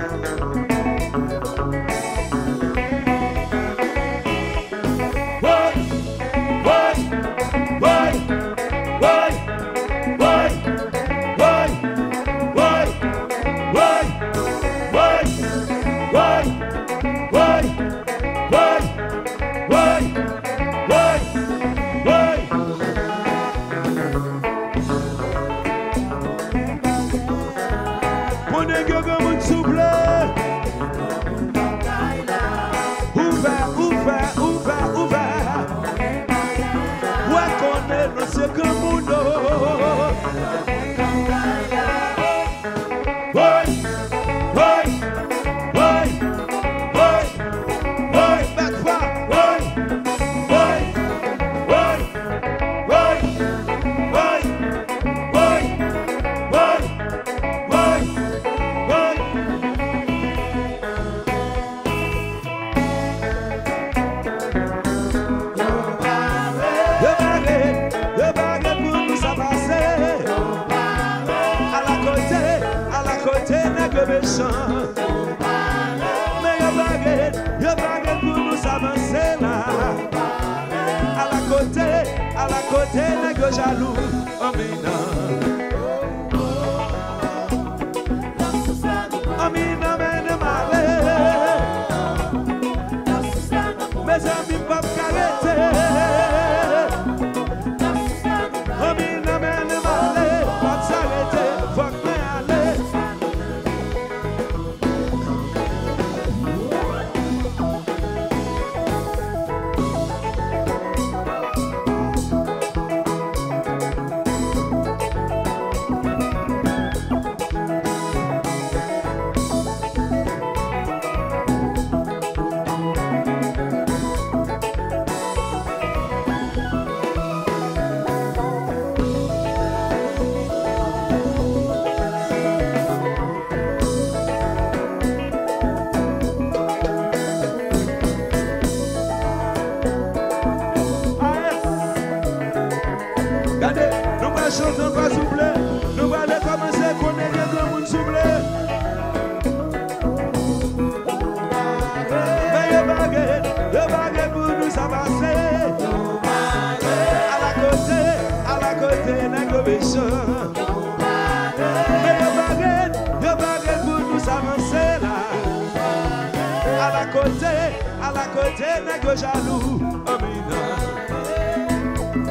S12: Mais y'a baguette pour nous avancer là. À la côté, n'est que jaloux. Amina. Amina mène malé. Mes amis pas m'arrêter. Amina mène malé. Pas s'arrêter, faut que m'aller. Chanson pas souple, nous allons commencer à connaître le grand monde souple. Mais le baguette pour nous avancer. À la côté, la méchant. Mais le baguette pour nous avancer là. À la côté, la jaloux. Amina.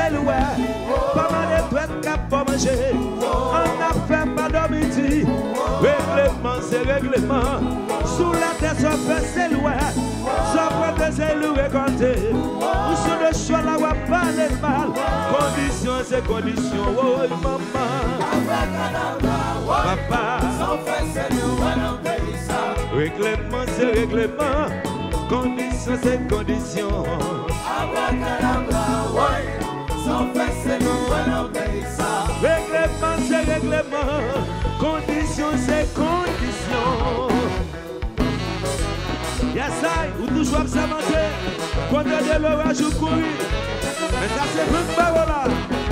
S12: passer loin. Pas mal de traite qu'à pas manger. On a fait pas d'habitude. Règlement, c'est règlement. Sous la terre, ça passer loin. Ça prend des élus récoltés. Ou sur le choix, là, on va pas les mal. Condition, c'est condition. Oh, maman. Papa. Règlement, c'est règlement. Condition, c'est condition. Règlement, c'est règlement. Condition, c'est condition. Yes, I, ou toujours observé. Quand il y a de l'orage ou courir. Mais ça, c'est une parole là.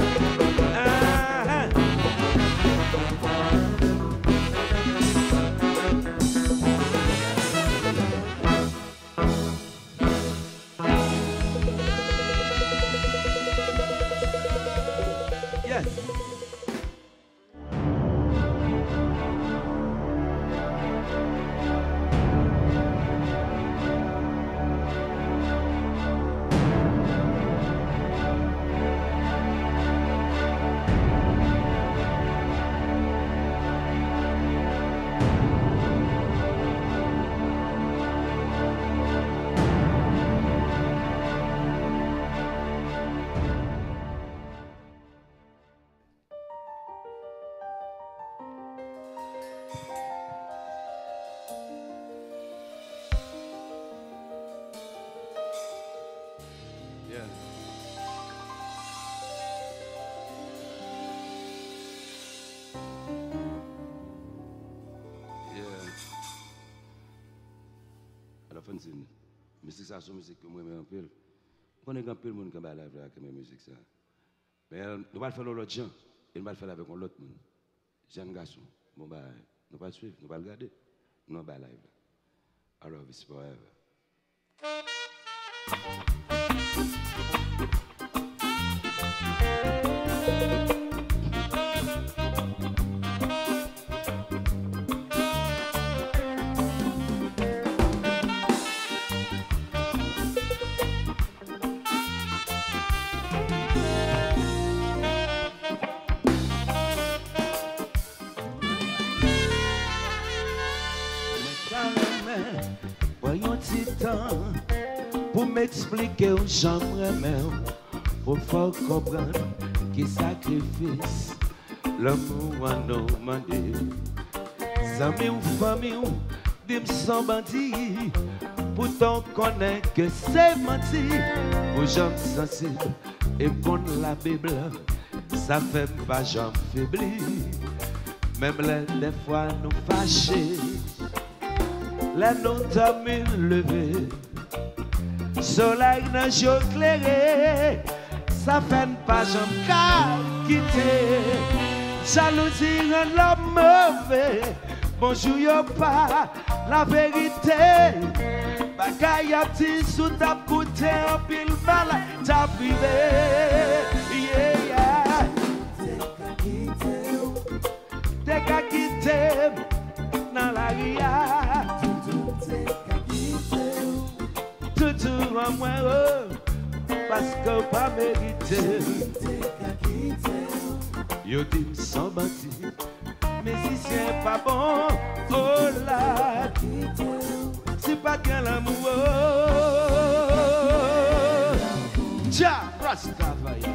S9: Musique ça, c'est musique que moi j'aime un peu. On est un peu de monde qui va la avec mes musiques ça. Mais nous va faire l'autre gens et nous va faire avec l'autre monde. Jeune garçon, bon bah nous va suivre, nous va regarder, nous va live. I love you forever.
S12: Pour m'expliquer où j'aimerais même, pour faire comprendre qui sacrifice l'amour à nous demander. Amis ou famille ou dim sans bandit, pourtant connaît que c'est menti. Pour gens sensibles et pour la Bible, ça fait pas j'en faiblir. Même les des fois nous fâcher. La note a mis levé, soleil n'a jamais éclairé, ça fait pas jamais qu'à quitter. Jalousie rend l'homme mauvais, bonjour y'a pas la vérité. Bagaille a petit sous ta coûté en pile mal, t'as privé. Yeah, yeah. T'es qu'à quitter dans la ria. Tout à moi, parce que pas mérité. Yo dit sans bâti, mais si c'est pas bon, oh là, c'est pas bien l'amour. Tiens, Rastafari.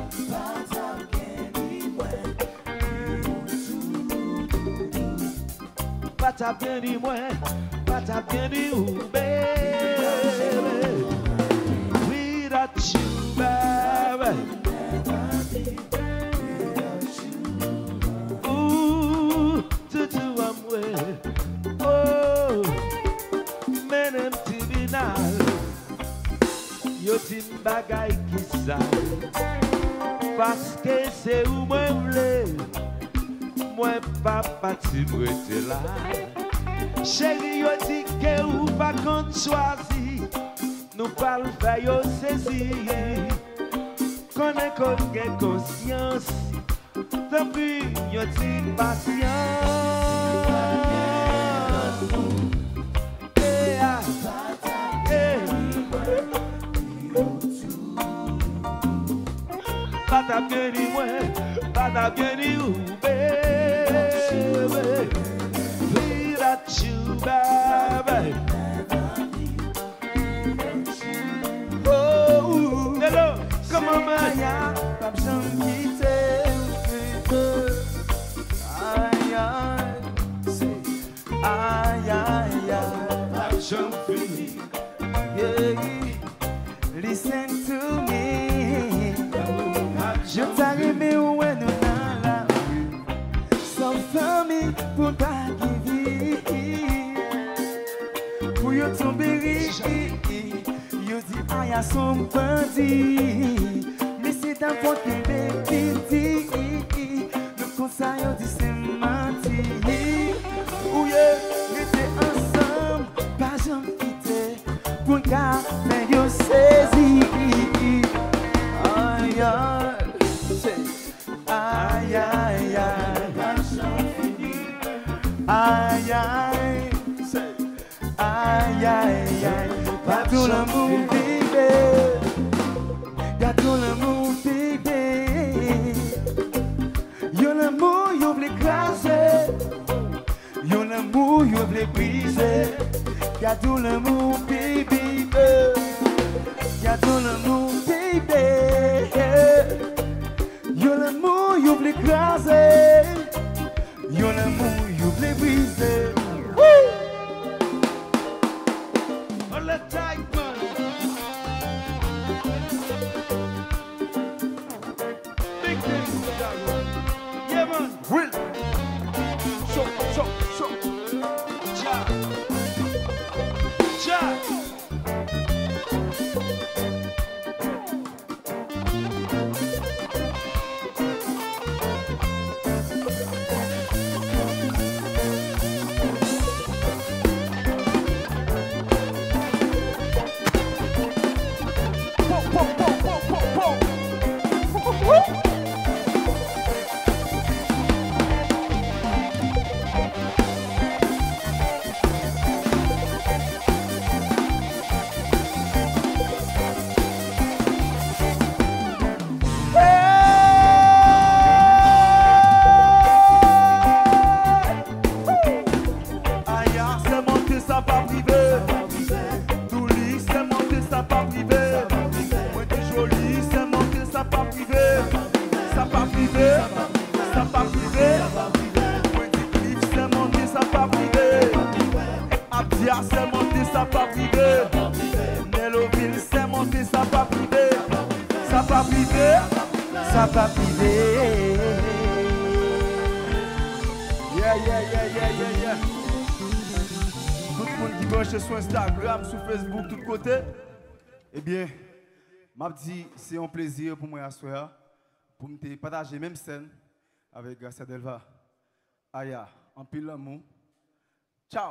S12: Pas ta bien dit moi, pas ta bien dit ou baby. Without you, baby. Ooh, tout à moi. Oh, menem tribunal. Yo tin bagay qui ça. Parce que c'est où moi vle. Moi pas parti m'rete là. Chérie, yo dit que ou pas qu'on choisi. Nous pas le faire yo saisi. Connais qu'on gagne conscience. Tant pis, yo dit patience. Pas ta pas bien dit ou baby. Without you, baby. Oh, hello, comment Maya, pas besoin de quitter. Aïe, aïe, c'est aïe, aïe, aïe, pas besoin de finir. Yeah, listen to me. Je t'arrive où est nous dans la rue. Sans famille pour pas guérir. Pour yo tomber riche. Yo dit aïe à son bandit. Mais c'est un faute que bébé. Le conseil yo dit c'est menti. Ou yo rester ensemble. Pas jamais quitter. Pour qu'à mais yo saisi. Aïe aïe. Aïe aïe aïe, aïe aïe, aïe aïe aïe, pas tout l'amour bébé, y'a tout l'amour bébé, y'a l'amour y'a voulu craser, y'a l'amour y'a voulu briser, y'a tout l'amour bébé, y'a tout l'amour bébé. Yo l'amour, yo voulez craser. Yo l'amour, yo voulez briser. On le type, man. Big things, yeah, man. Will. So. Ja. Sur Instagram, sur Facebook, tout côté. Eh bien, m'a dit c'est un plaisir pour moi à soir pour me partager même scène avec Gracia Delva. Aya, en pile l'amour. Ciao.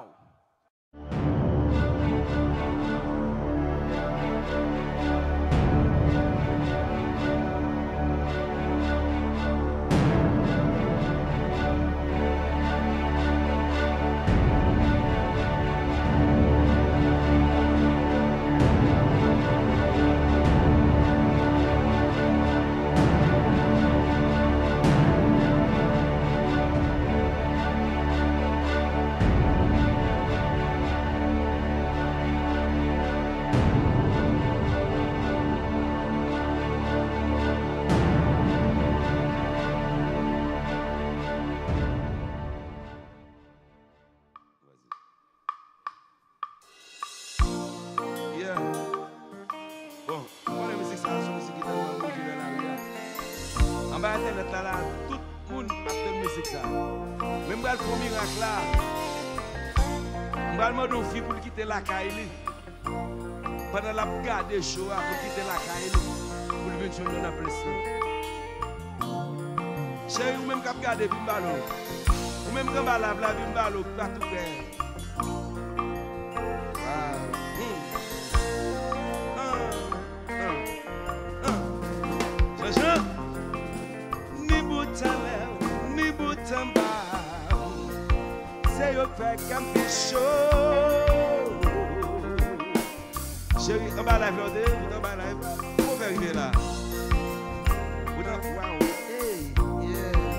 S12: Tout le monde a fait musique ça. Même si le miracle là, je vais demander aux filles pour quitter la caille. Pendant la garde des shows, pour quitter la caille, pour venir sur nous apprécier. Chérie, ou même qui a gardé Bimbalo, ou même qui a gardé la Bimbalo, pas tout faire. Ni boutamba, c'est yo fait camper chaud. Chérie, on va la faire, on va la faire. Faut arriver là. Hey, yeah.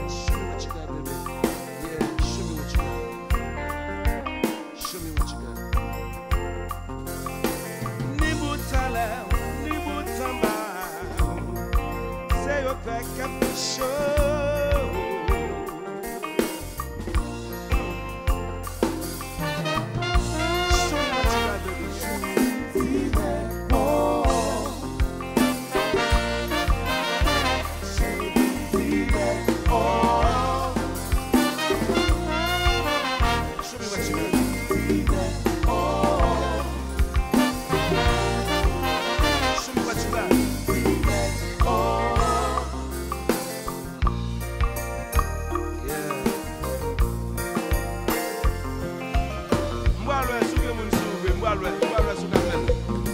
S9: vas le sous la même.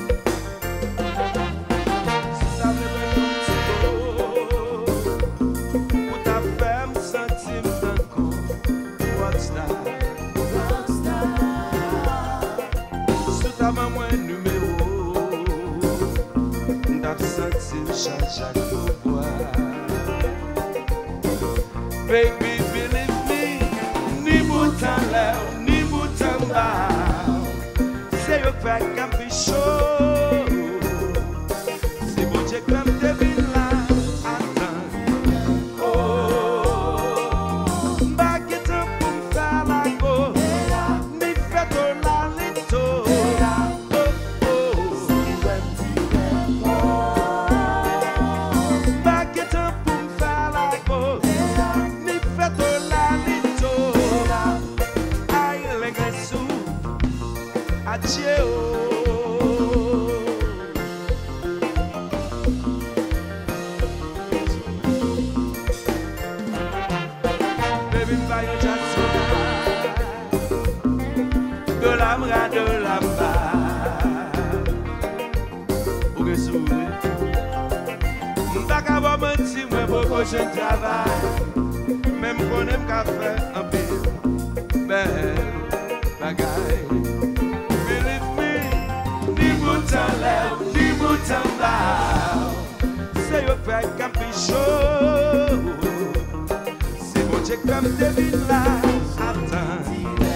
S9: Si ça me fait pour ta femme sentir encore rockstar. Sous ta maman numéro, t'as senti chaque fois. Baby, believe me, ni bouton là, ni bouton bas. C'est le fait qu'un peu chaud. Si vous dites comme devine là, attends. Oh, bah qui te pour faire la go, ni fait de la lito. Oh, bah qui te pour faire la go. Adieu. Baby, by your chance, de l'amra, de l'amba. Ou que sourire, m'baka va mentir, moi pour que je travaille. Même qu'on aime qu'à faire un peu belle bagaille. Ni bouton bas, c'est le fait qu'un peu chaud. C'est mon Dieu comme devine là, attends.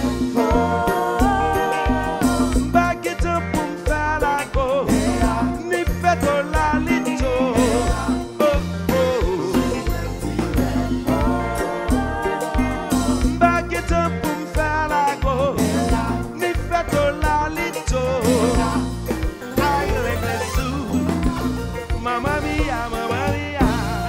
S9: Bah qui te pour faire la go, ni fait de la lito. Bah qui te pour faire la go, ni fait de la lito. Mamma mia, mamma mia.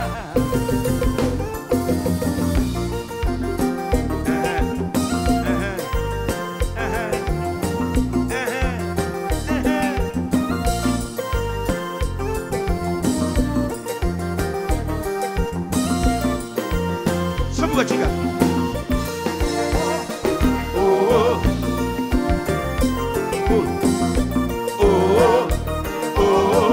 S9: Sopra chica. Oh oh. Oh oh. Oh.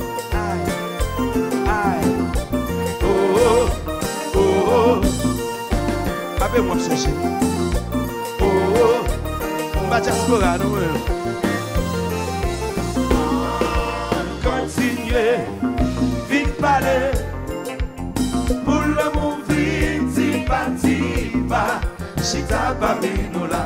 S9: Moi chercher. Oh, on va diaspora nous. Continuez, vite parler. Pour l'amour vite, si parti pas. Chita pas nous là.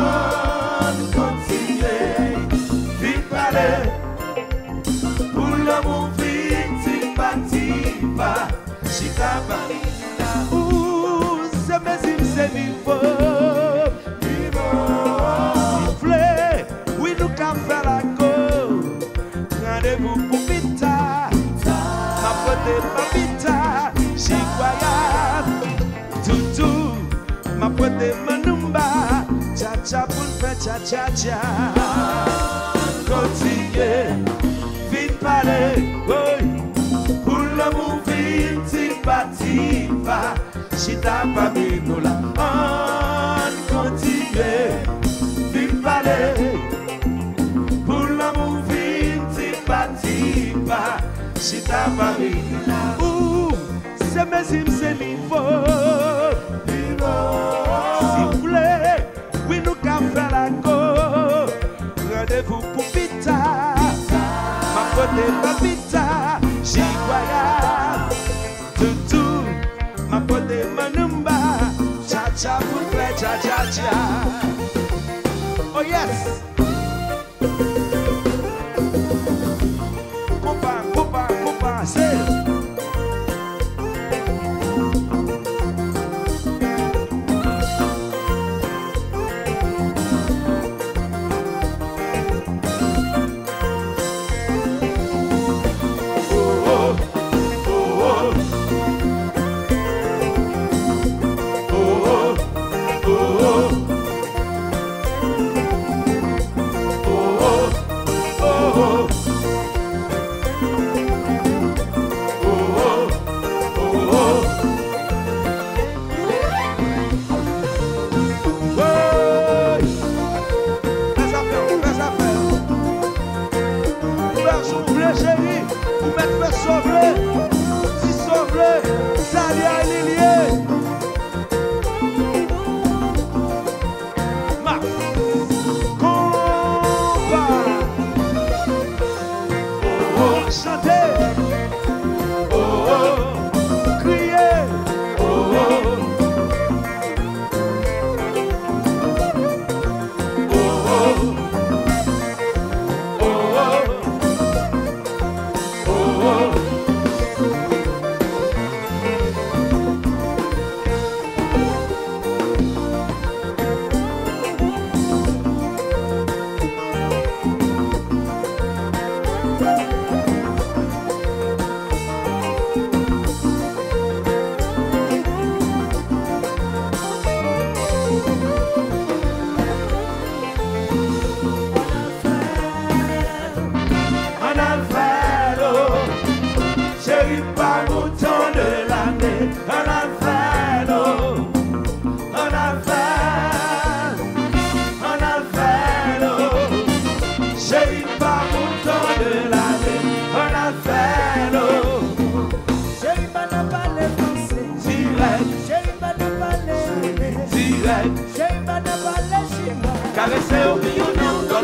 S9: Continuez, vite parler. Pour l'amour vite, si parti pas. Chita pas c'est vivant, siffler, oui nous qu'à faire la go. Rendez-vous pour Pita, ma pote ma Pita, j'y croyais. Toutou, ma pote ma numba, cha cha pour faire cha cha cha. Continuez, vite parler, oui, pour l'amour vite, parti pas. Chita pas nous là, on continue, vite parler. Pour l'amour vite, parti pas. Chita pas nous là, ouh, c'est mes hymnes, c'est niveau. S'il vous plaît, oui nous qu'à faire la go. Rendez-vous pour Pita, ma côté ma Pita, j'y croyais. Toutou, ma pote manumba, cha cha pour faire cha cha cha. Oh yes. Compa, c'est.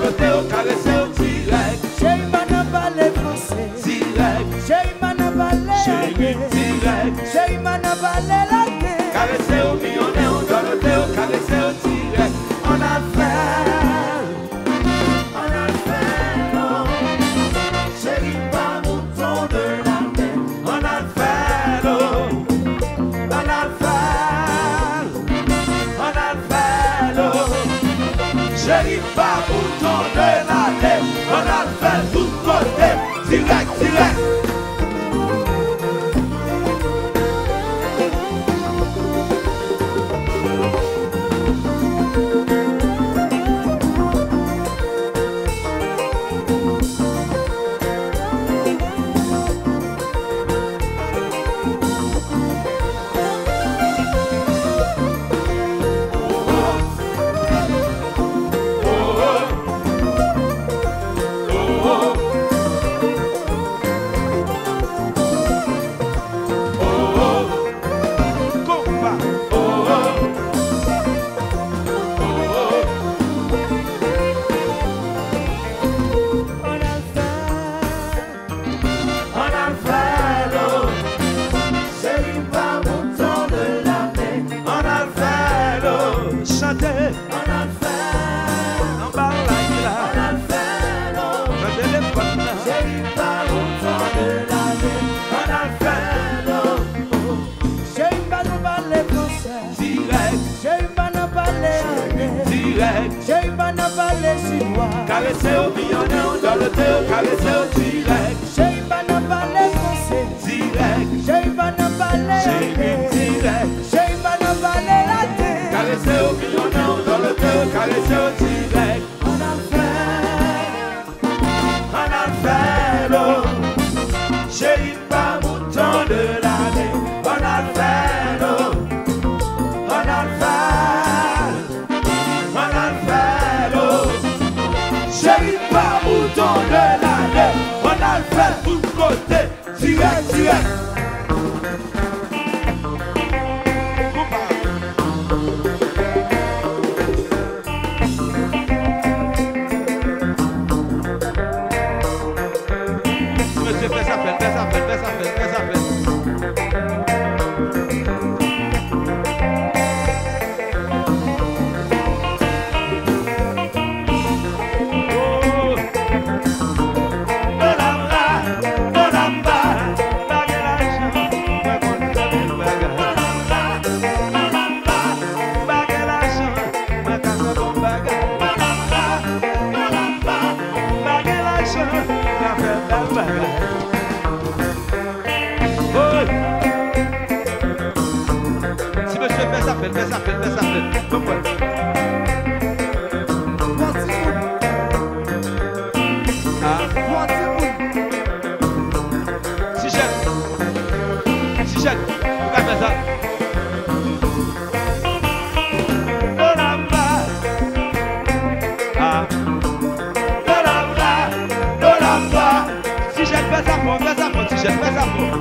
S12: le théo, caressé au direct.
S8: Chérie, m'en parler français.
S12: Direct.
S8: Chérie, m'en parler anglais.
S12: Direct.
S8: Chérie, m'en parler latin.
S12: Caressé au millionnaire, on doit le théo, caressé au direct. On a fait, non. Chérie, pas mouton de la mer. On a fait, non. On a fait, non. Chérie, pas mouton de la mer. On a fait tout côté, direct, direct. Caressé au millionnaire, dans le théo, caressé au direct.
S8: Chérie, m'en parler français.
S12: Direct.
S8: Chérie, m'en parler anglais.
S12: Direct.
S8: Chérie, m'en parler latin.
S12: Caressé au millionnaire, dans le théo, caressé au direct. On a fait, l'eau. Chérie, pas mouton de l'année. On a fait, l'eau. On a fait, l'eau. Chérie, pas mouton de l'année. On a le fait tout côté, direct, direct. Monsieur, fais ça, fais ça. Si monsieur fait ça, fais ça. Pourquoi? Si j'aime, fais ça. Si j'aime, fais ça pour. Si j'aime, fais ça pour.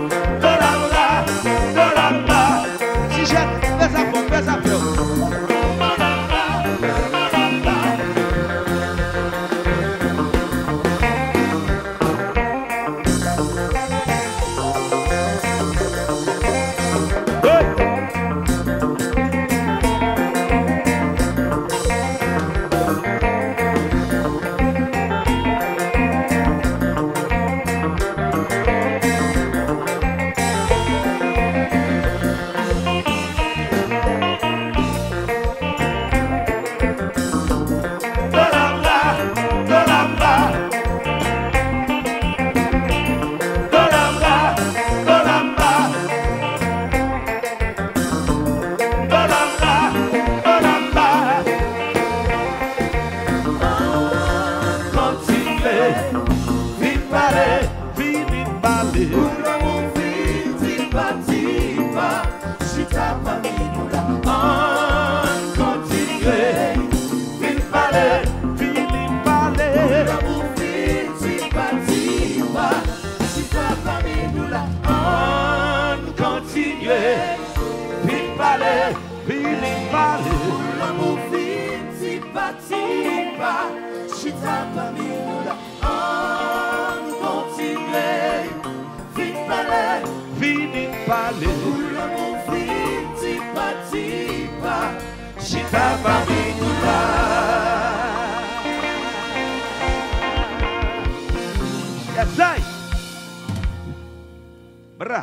S12: Si j'aime, fais ça pour.
S7: ta famille nous là. On continue, vite parler,
S12: vite parler.
S7: Pour l'amour vite, pas, j'ai ta famille nous là.
S12: Yes, Bra.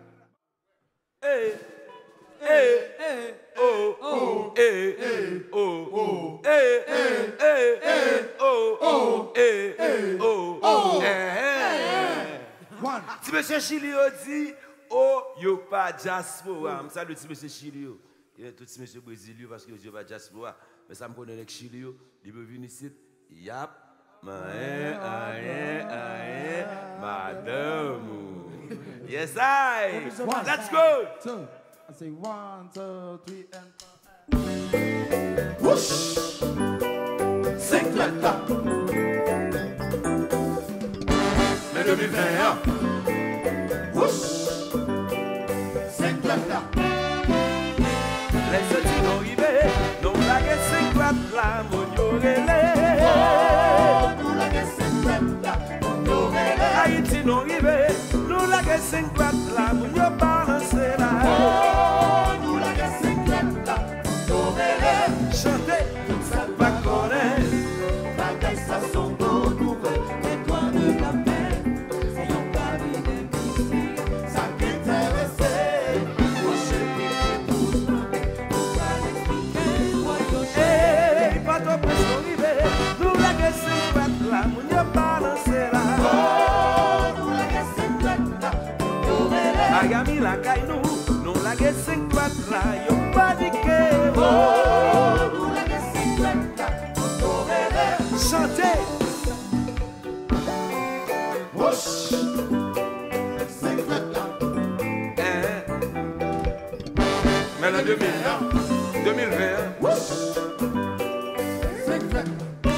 S9: Si monsieur Chili dit, oh, yo pas diaspora. Je salue si monsieur Chili. Il y a tout si monsieur Brésilien parce que yo pas diaspora. Mais ça me connaît avec Chili. Il veut venir ici. Yap. Madame. Yes, I. Let's go.
S6: Two. I say 1, 2, 3, and 4.
S7: Whoosh. 5 là. Mais 2021. Whoosh. 5 là.
S12: Les petits n'ont arrivé, non la guerre 5 là, mon yorélé.
S7: Nous la guerre 5 là, mon yorélé.
S12: Haïti n'ont arrivé, nous la guerre 5 là, mon yo balancé là.
S7: Nous la guerre 5 là, mon yorélé.
S12: Chantez, ça va connaître.
S7: Bagaille ça sont beaux nouvelles, étoiles de la paix. Si on parle d'amitié, ça t'intéressait. Moi je dis tout le monde, on va l'expliquer. Moi
S12: je pas trop presse arrivé, nous la guerre 5 là, mon yo balancé là.
S7: Nous la guerre 5 là, mon yorélé.
S12: Ayami la caille nous la guerre 5 là, yo pas dit que.
S7: Nous la guerre 5 là, mon yorélé.
S12: Chantez.
S7: Whoosh. 5 là.
S12: Mais le 2020.
S7: Whoosh. 5 là.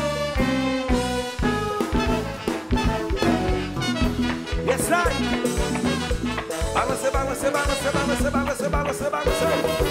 S12: Yes, sir. Balance, balance, balance, balance, balance, balance, balance.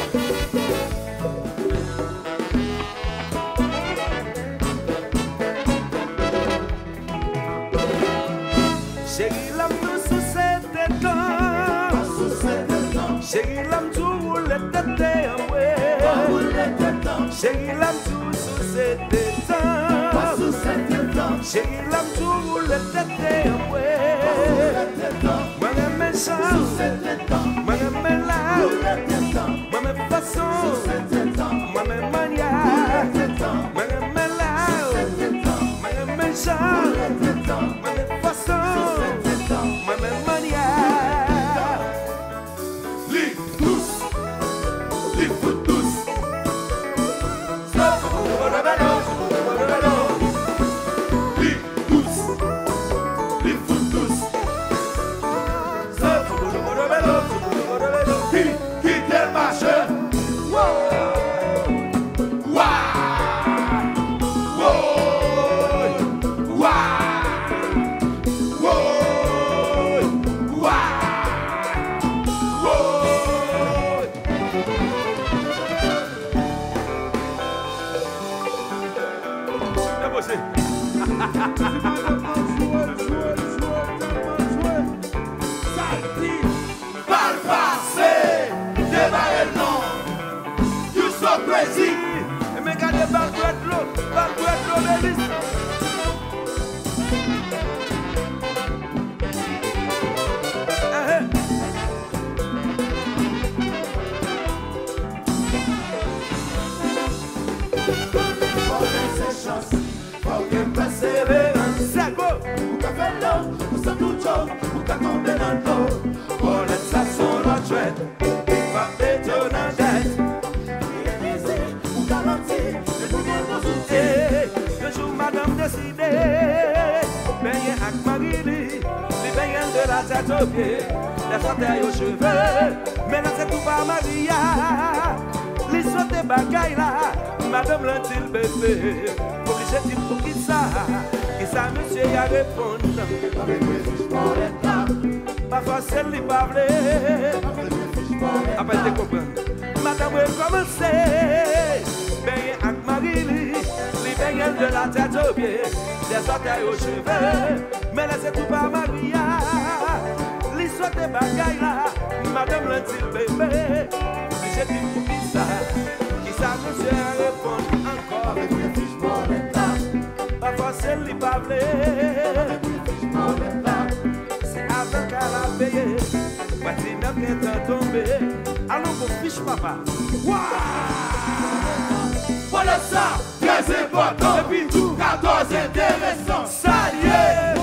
S12: Chérie, l'âme nous sous cette temps. Chérie, l'âme tout roule tête en vrai. Chérie, l'âme tout sous cette temps. Chérie, l'âme tout roule tête en vrai. Moi j'aime méchant, moi j'aime là, moi j'aime façon, moi j'aime manière, moi j'aime là, moi j'aime méchant, moi j'aime façon, moi j'aime manière.
S7: Live tous, live pour tous.
S12: La santé aux cheveux, mais là c'est tout pas Maria. Les sautés bagailles là, madame l'antil bébé. Pour que j'ai dit pour qui ça monsieur y a répondu. Pas facile les parler. Après te comprendre. Madame veut commencer. Ben avec Marie, les
S5: Gagnant de la tête aux pieds, des orteils aux cheveux, mais laissez tout par Maria. L'histoire des bagailles là, madame l'a dit bébé, j'ai dit pour qui ça monsieur répond encore. Pas forcément lui parler, c'est avant qu'elle a payé, Patina qui est tombé, allons pour fiche papa.
S7: Voilà ça, très important. Et puis tout 14 intéressant. Ça y est.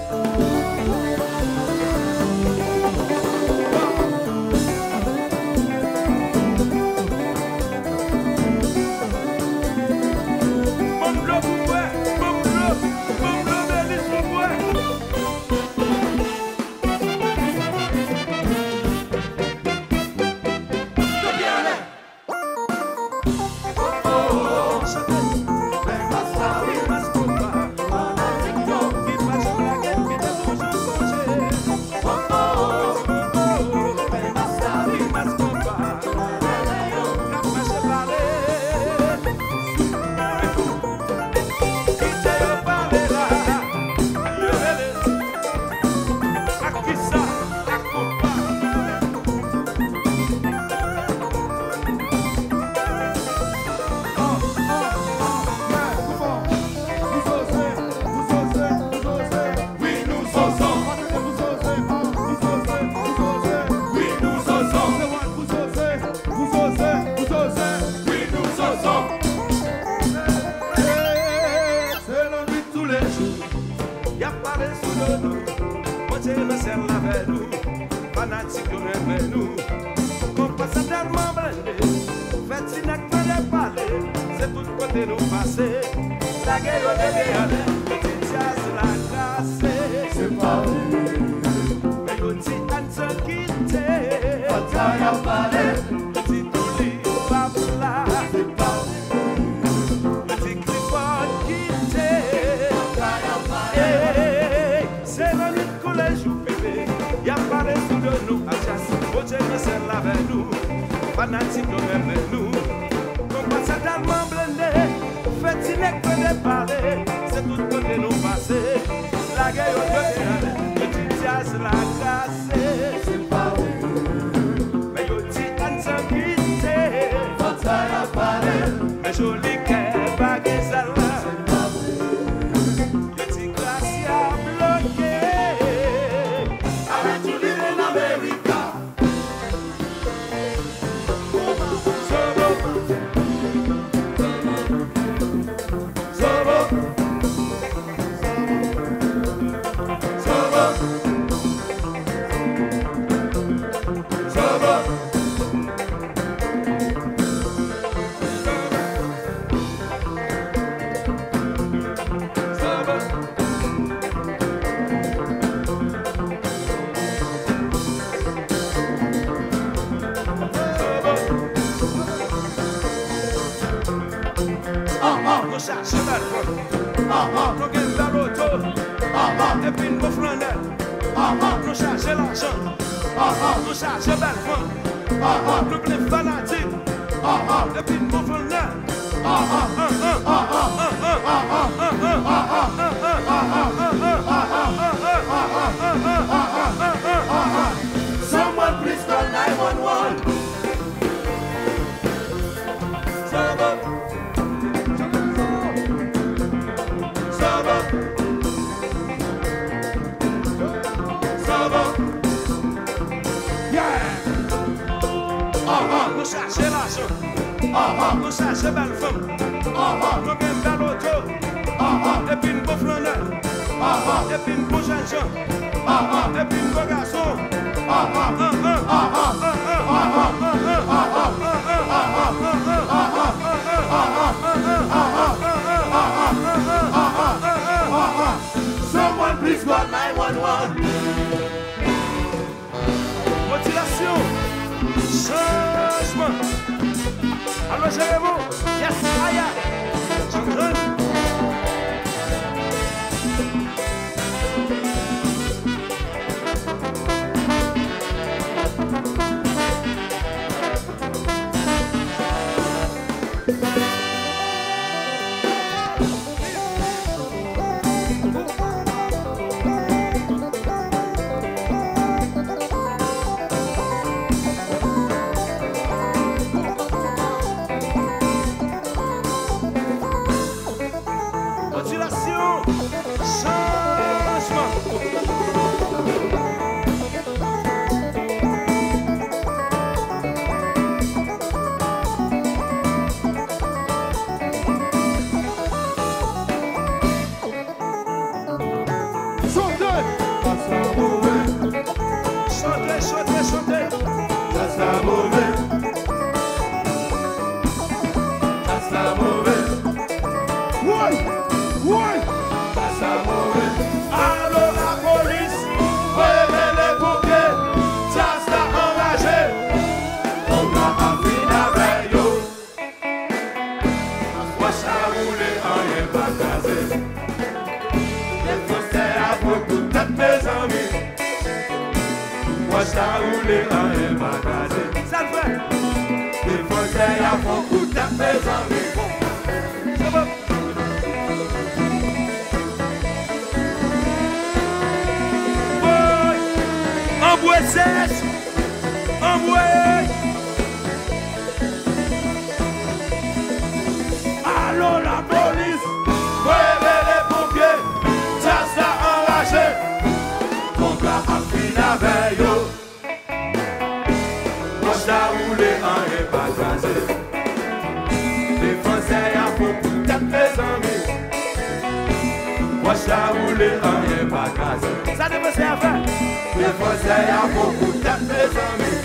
S5: Someone please call 911.
S10: Nous cherchons l'argent, nous cherchons belle femme, nous gagnons belle auto, et puis une beau flaneur, et puis une beau jeune gens, et puis une beau garçon.
S5: Someone please call 911.
S10: Motivation, changement. Alors, gérez-vous. Yes, Aya. Changement.
S12: Chantez, chantez, chantez.
S9: Ça sera mauvais. Ça sera mauvais.
S6: Oui, oui.
S9: Ça sera mauvais.
S12: Allô la police,
S9: Réveillez les pompiers. Ça sera enragé. On va apprendre avec eux. Moi, ça roule en rien pas casé. Les Français à beaucoup de mes amis. Moi, ça roule en rien pas casé.
S12: ça le fait.
S9: Les Français à beaucoup de mes amis.
S12: C'est bon. Boy, envoie sèche, envoie. Allô la police,
S9: Réveillez les pompiers. Ça sera enragé. On va apprendre avec eux. Moi, ça roule en rien pas casé. Les Français à beaucoup de mes amis. Moi, ça roule en rien pas casé.
S12: ça devait se faire.
S9: Les Français à beaucoup de mes amis.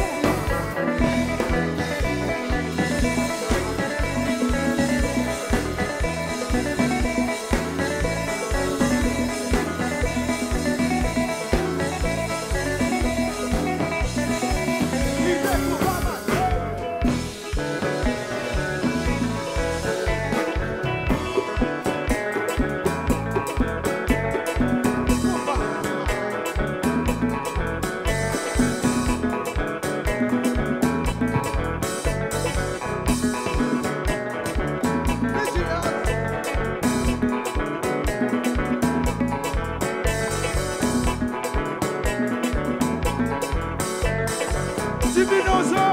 S6: Divinoso.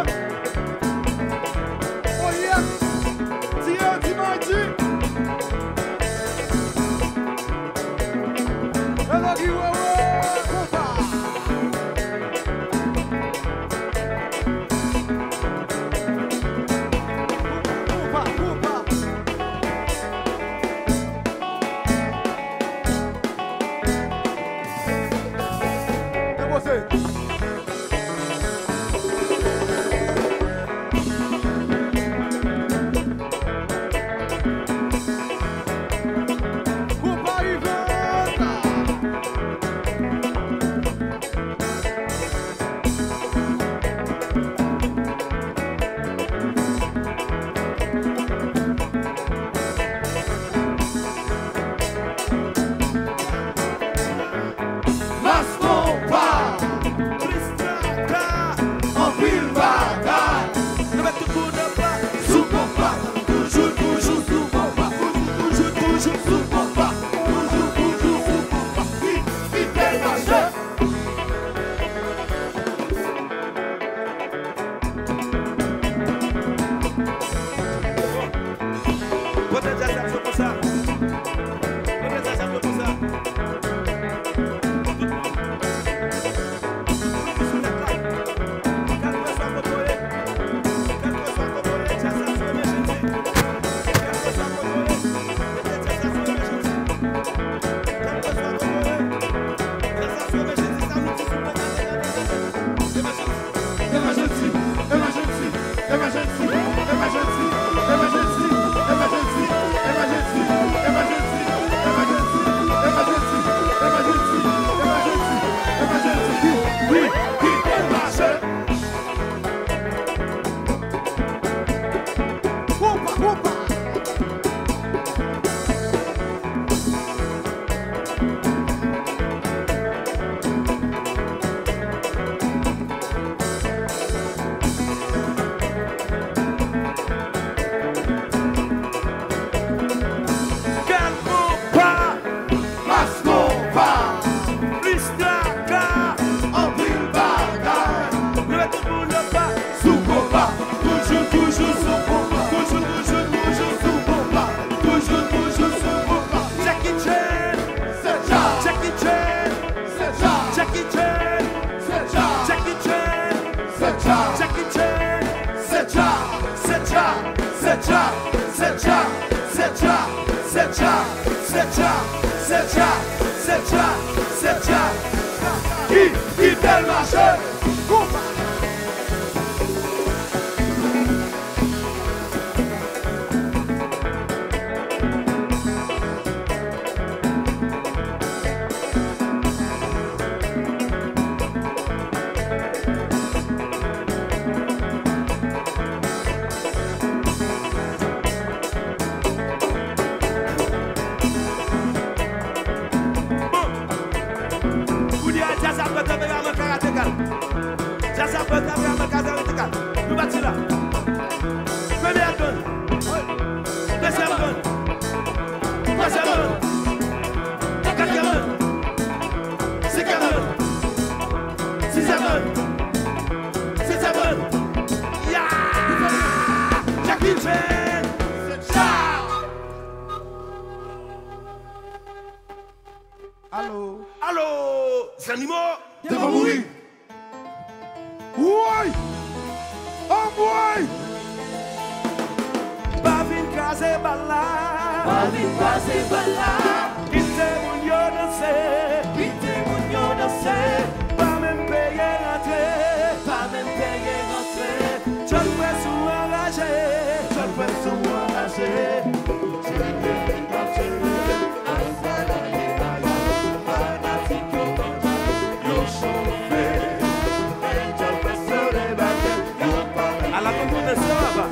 S6: Oh yeah. Tia Dimanji. Hello, Giwewe. Kupa. Kupa. É você.
S12: C'est ça.
S9: quitter le marché.
S6: Allô?
S9: Allô, c'est animaux?
S6: T'es pas mourir? Ouais! Oh boy!
S12: Bavin kaze bala,
S7: Bavin kaze bala,
S12: kite moun yo danse,
S7: kite moun yo danse,
S12: pa même paye rentre,
S7: pa même paye rentre,
S12: jol pwe sou enraje,
S7: jol pwe sou enraje,
S12: a la contournaison là-bas.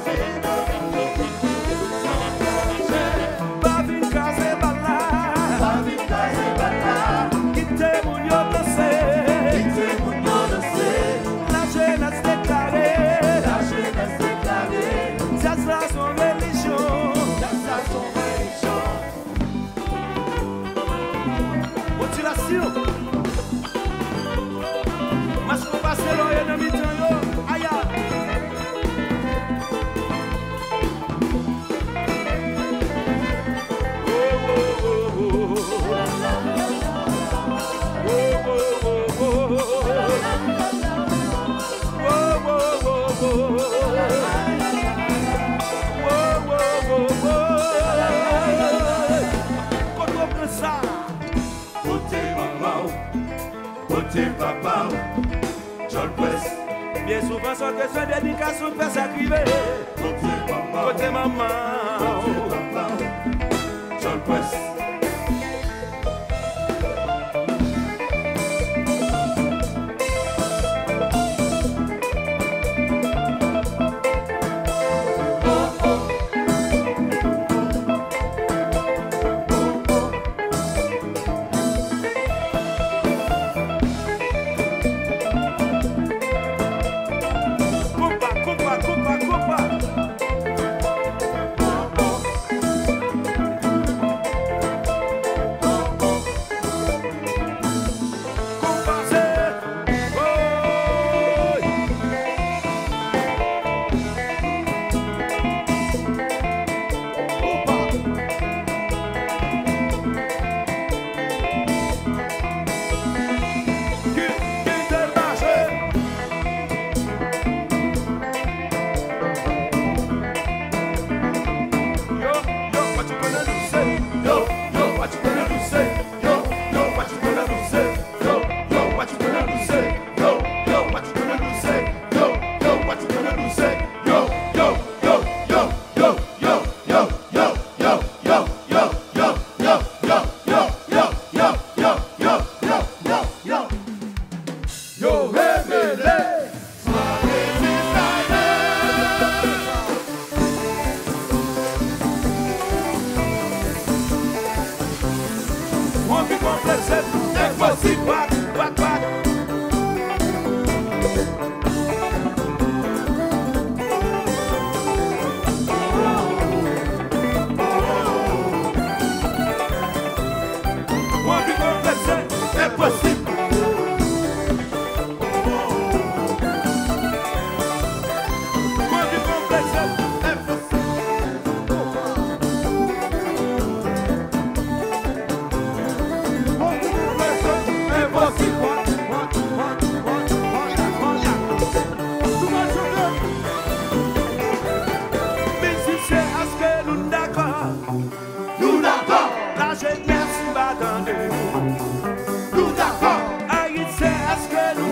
S12: Bavin kaze bala,
S7: Bavin kaze bala,
S12: kite moun yo danse,
S7: kite moun yo danse,
S12: la jeunesse déclarée,
S7: la jeunesse déclarée,
S12: ça sera son religion,
S7: ça sera son religion.
S12: Motivation. Mas qu'on passe l'on est dans mi-temps yo, aïe.
S9: Côté papa, John West.
S12: Bien souvent, son question de dédication fait s'arriver. Côté maman,
S9: John West.
S12: La jeunesse va dans nous. Nous d'accord. Haïti, est-ce que nous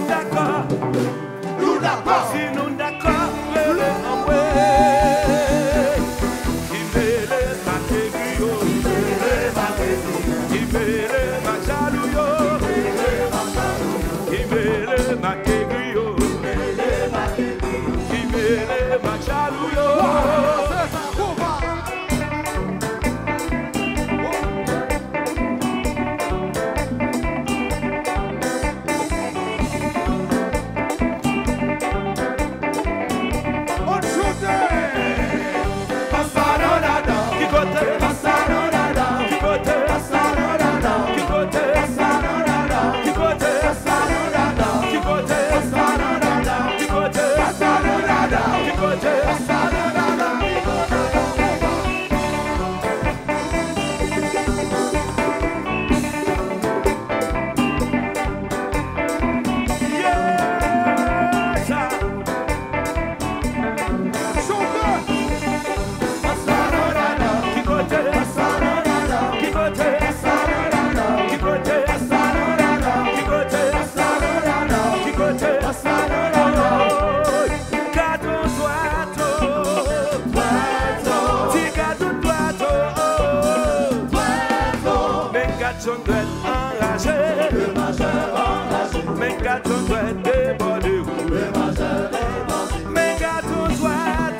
S12: enragé.
S7: Le majeur enragé.
S12: Mes gâteaux doivent déborder.
S7: Le majeur débordé.
S12: Mes gâteaux doivent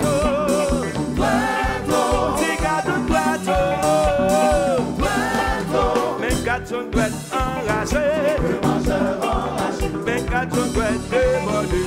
S12: Petit gâteau doivent Mes gâteaux doivent enragé.
S7: Le majeur enragé.
S12: Mes gâteaux doivent déborder.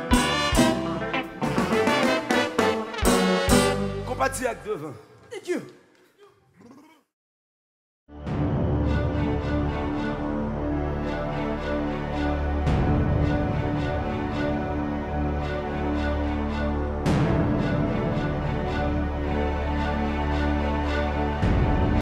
S12: Compatis avec devant.
S8: Dieu.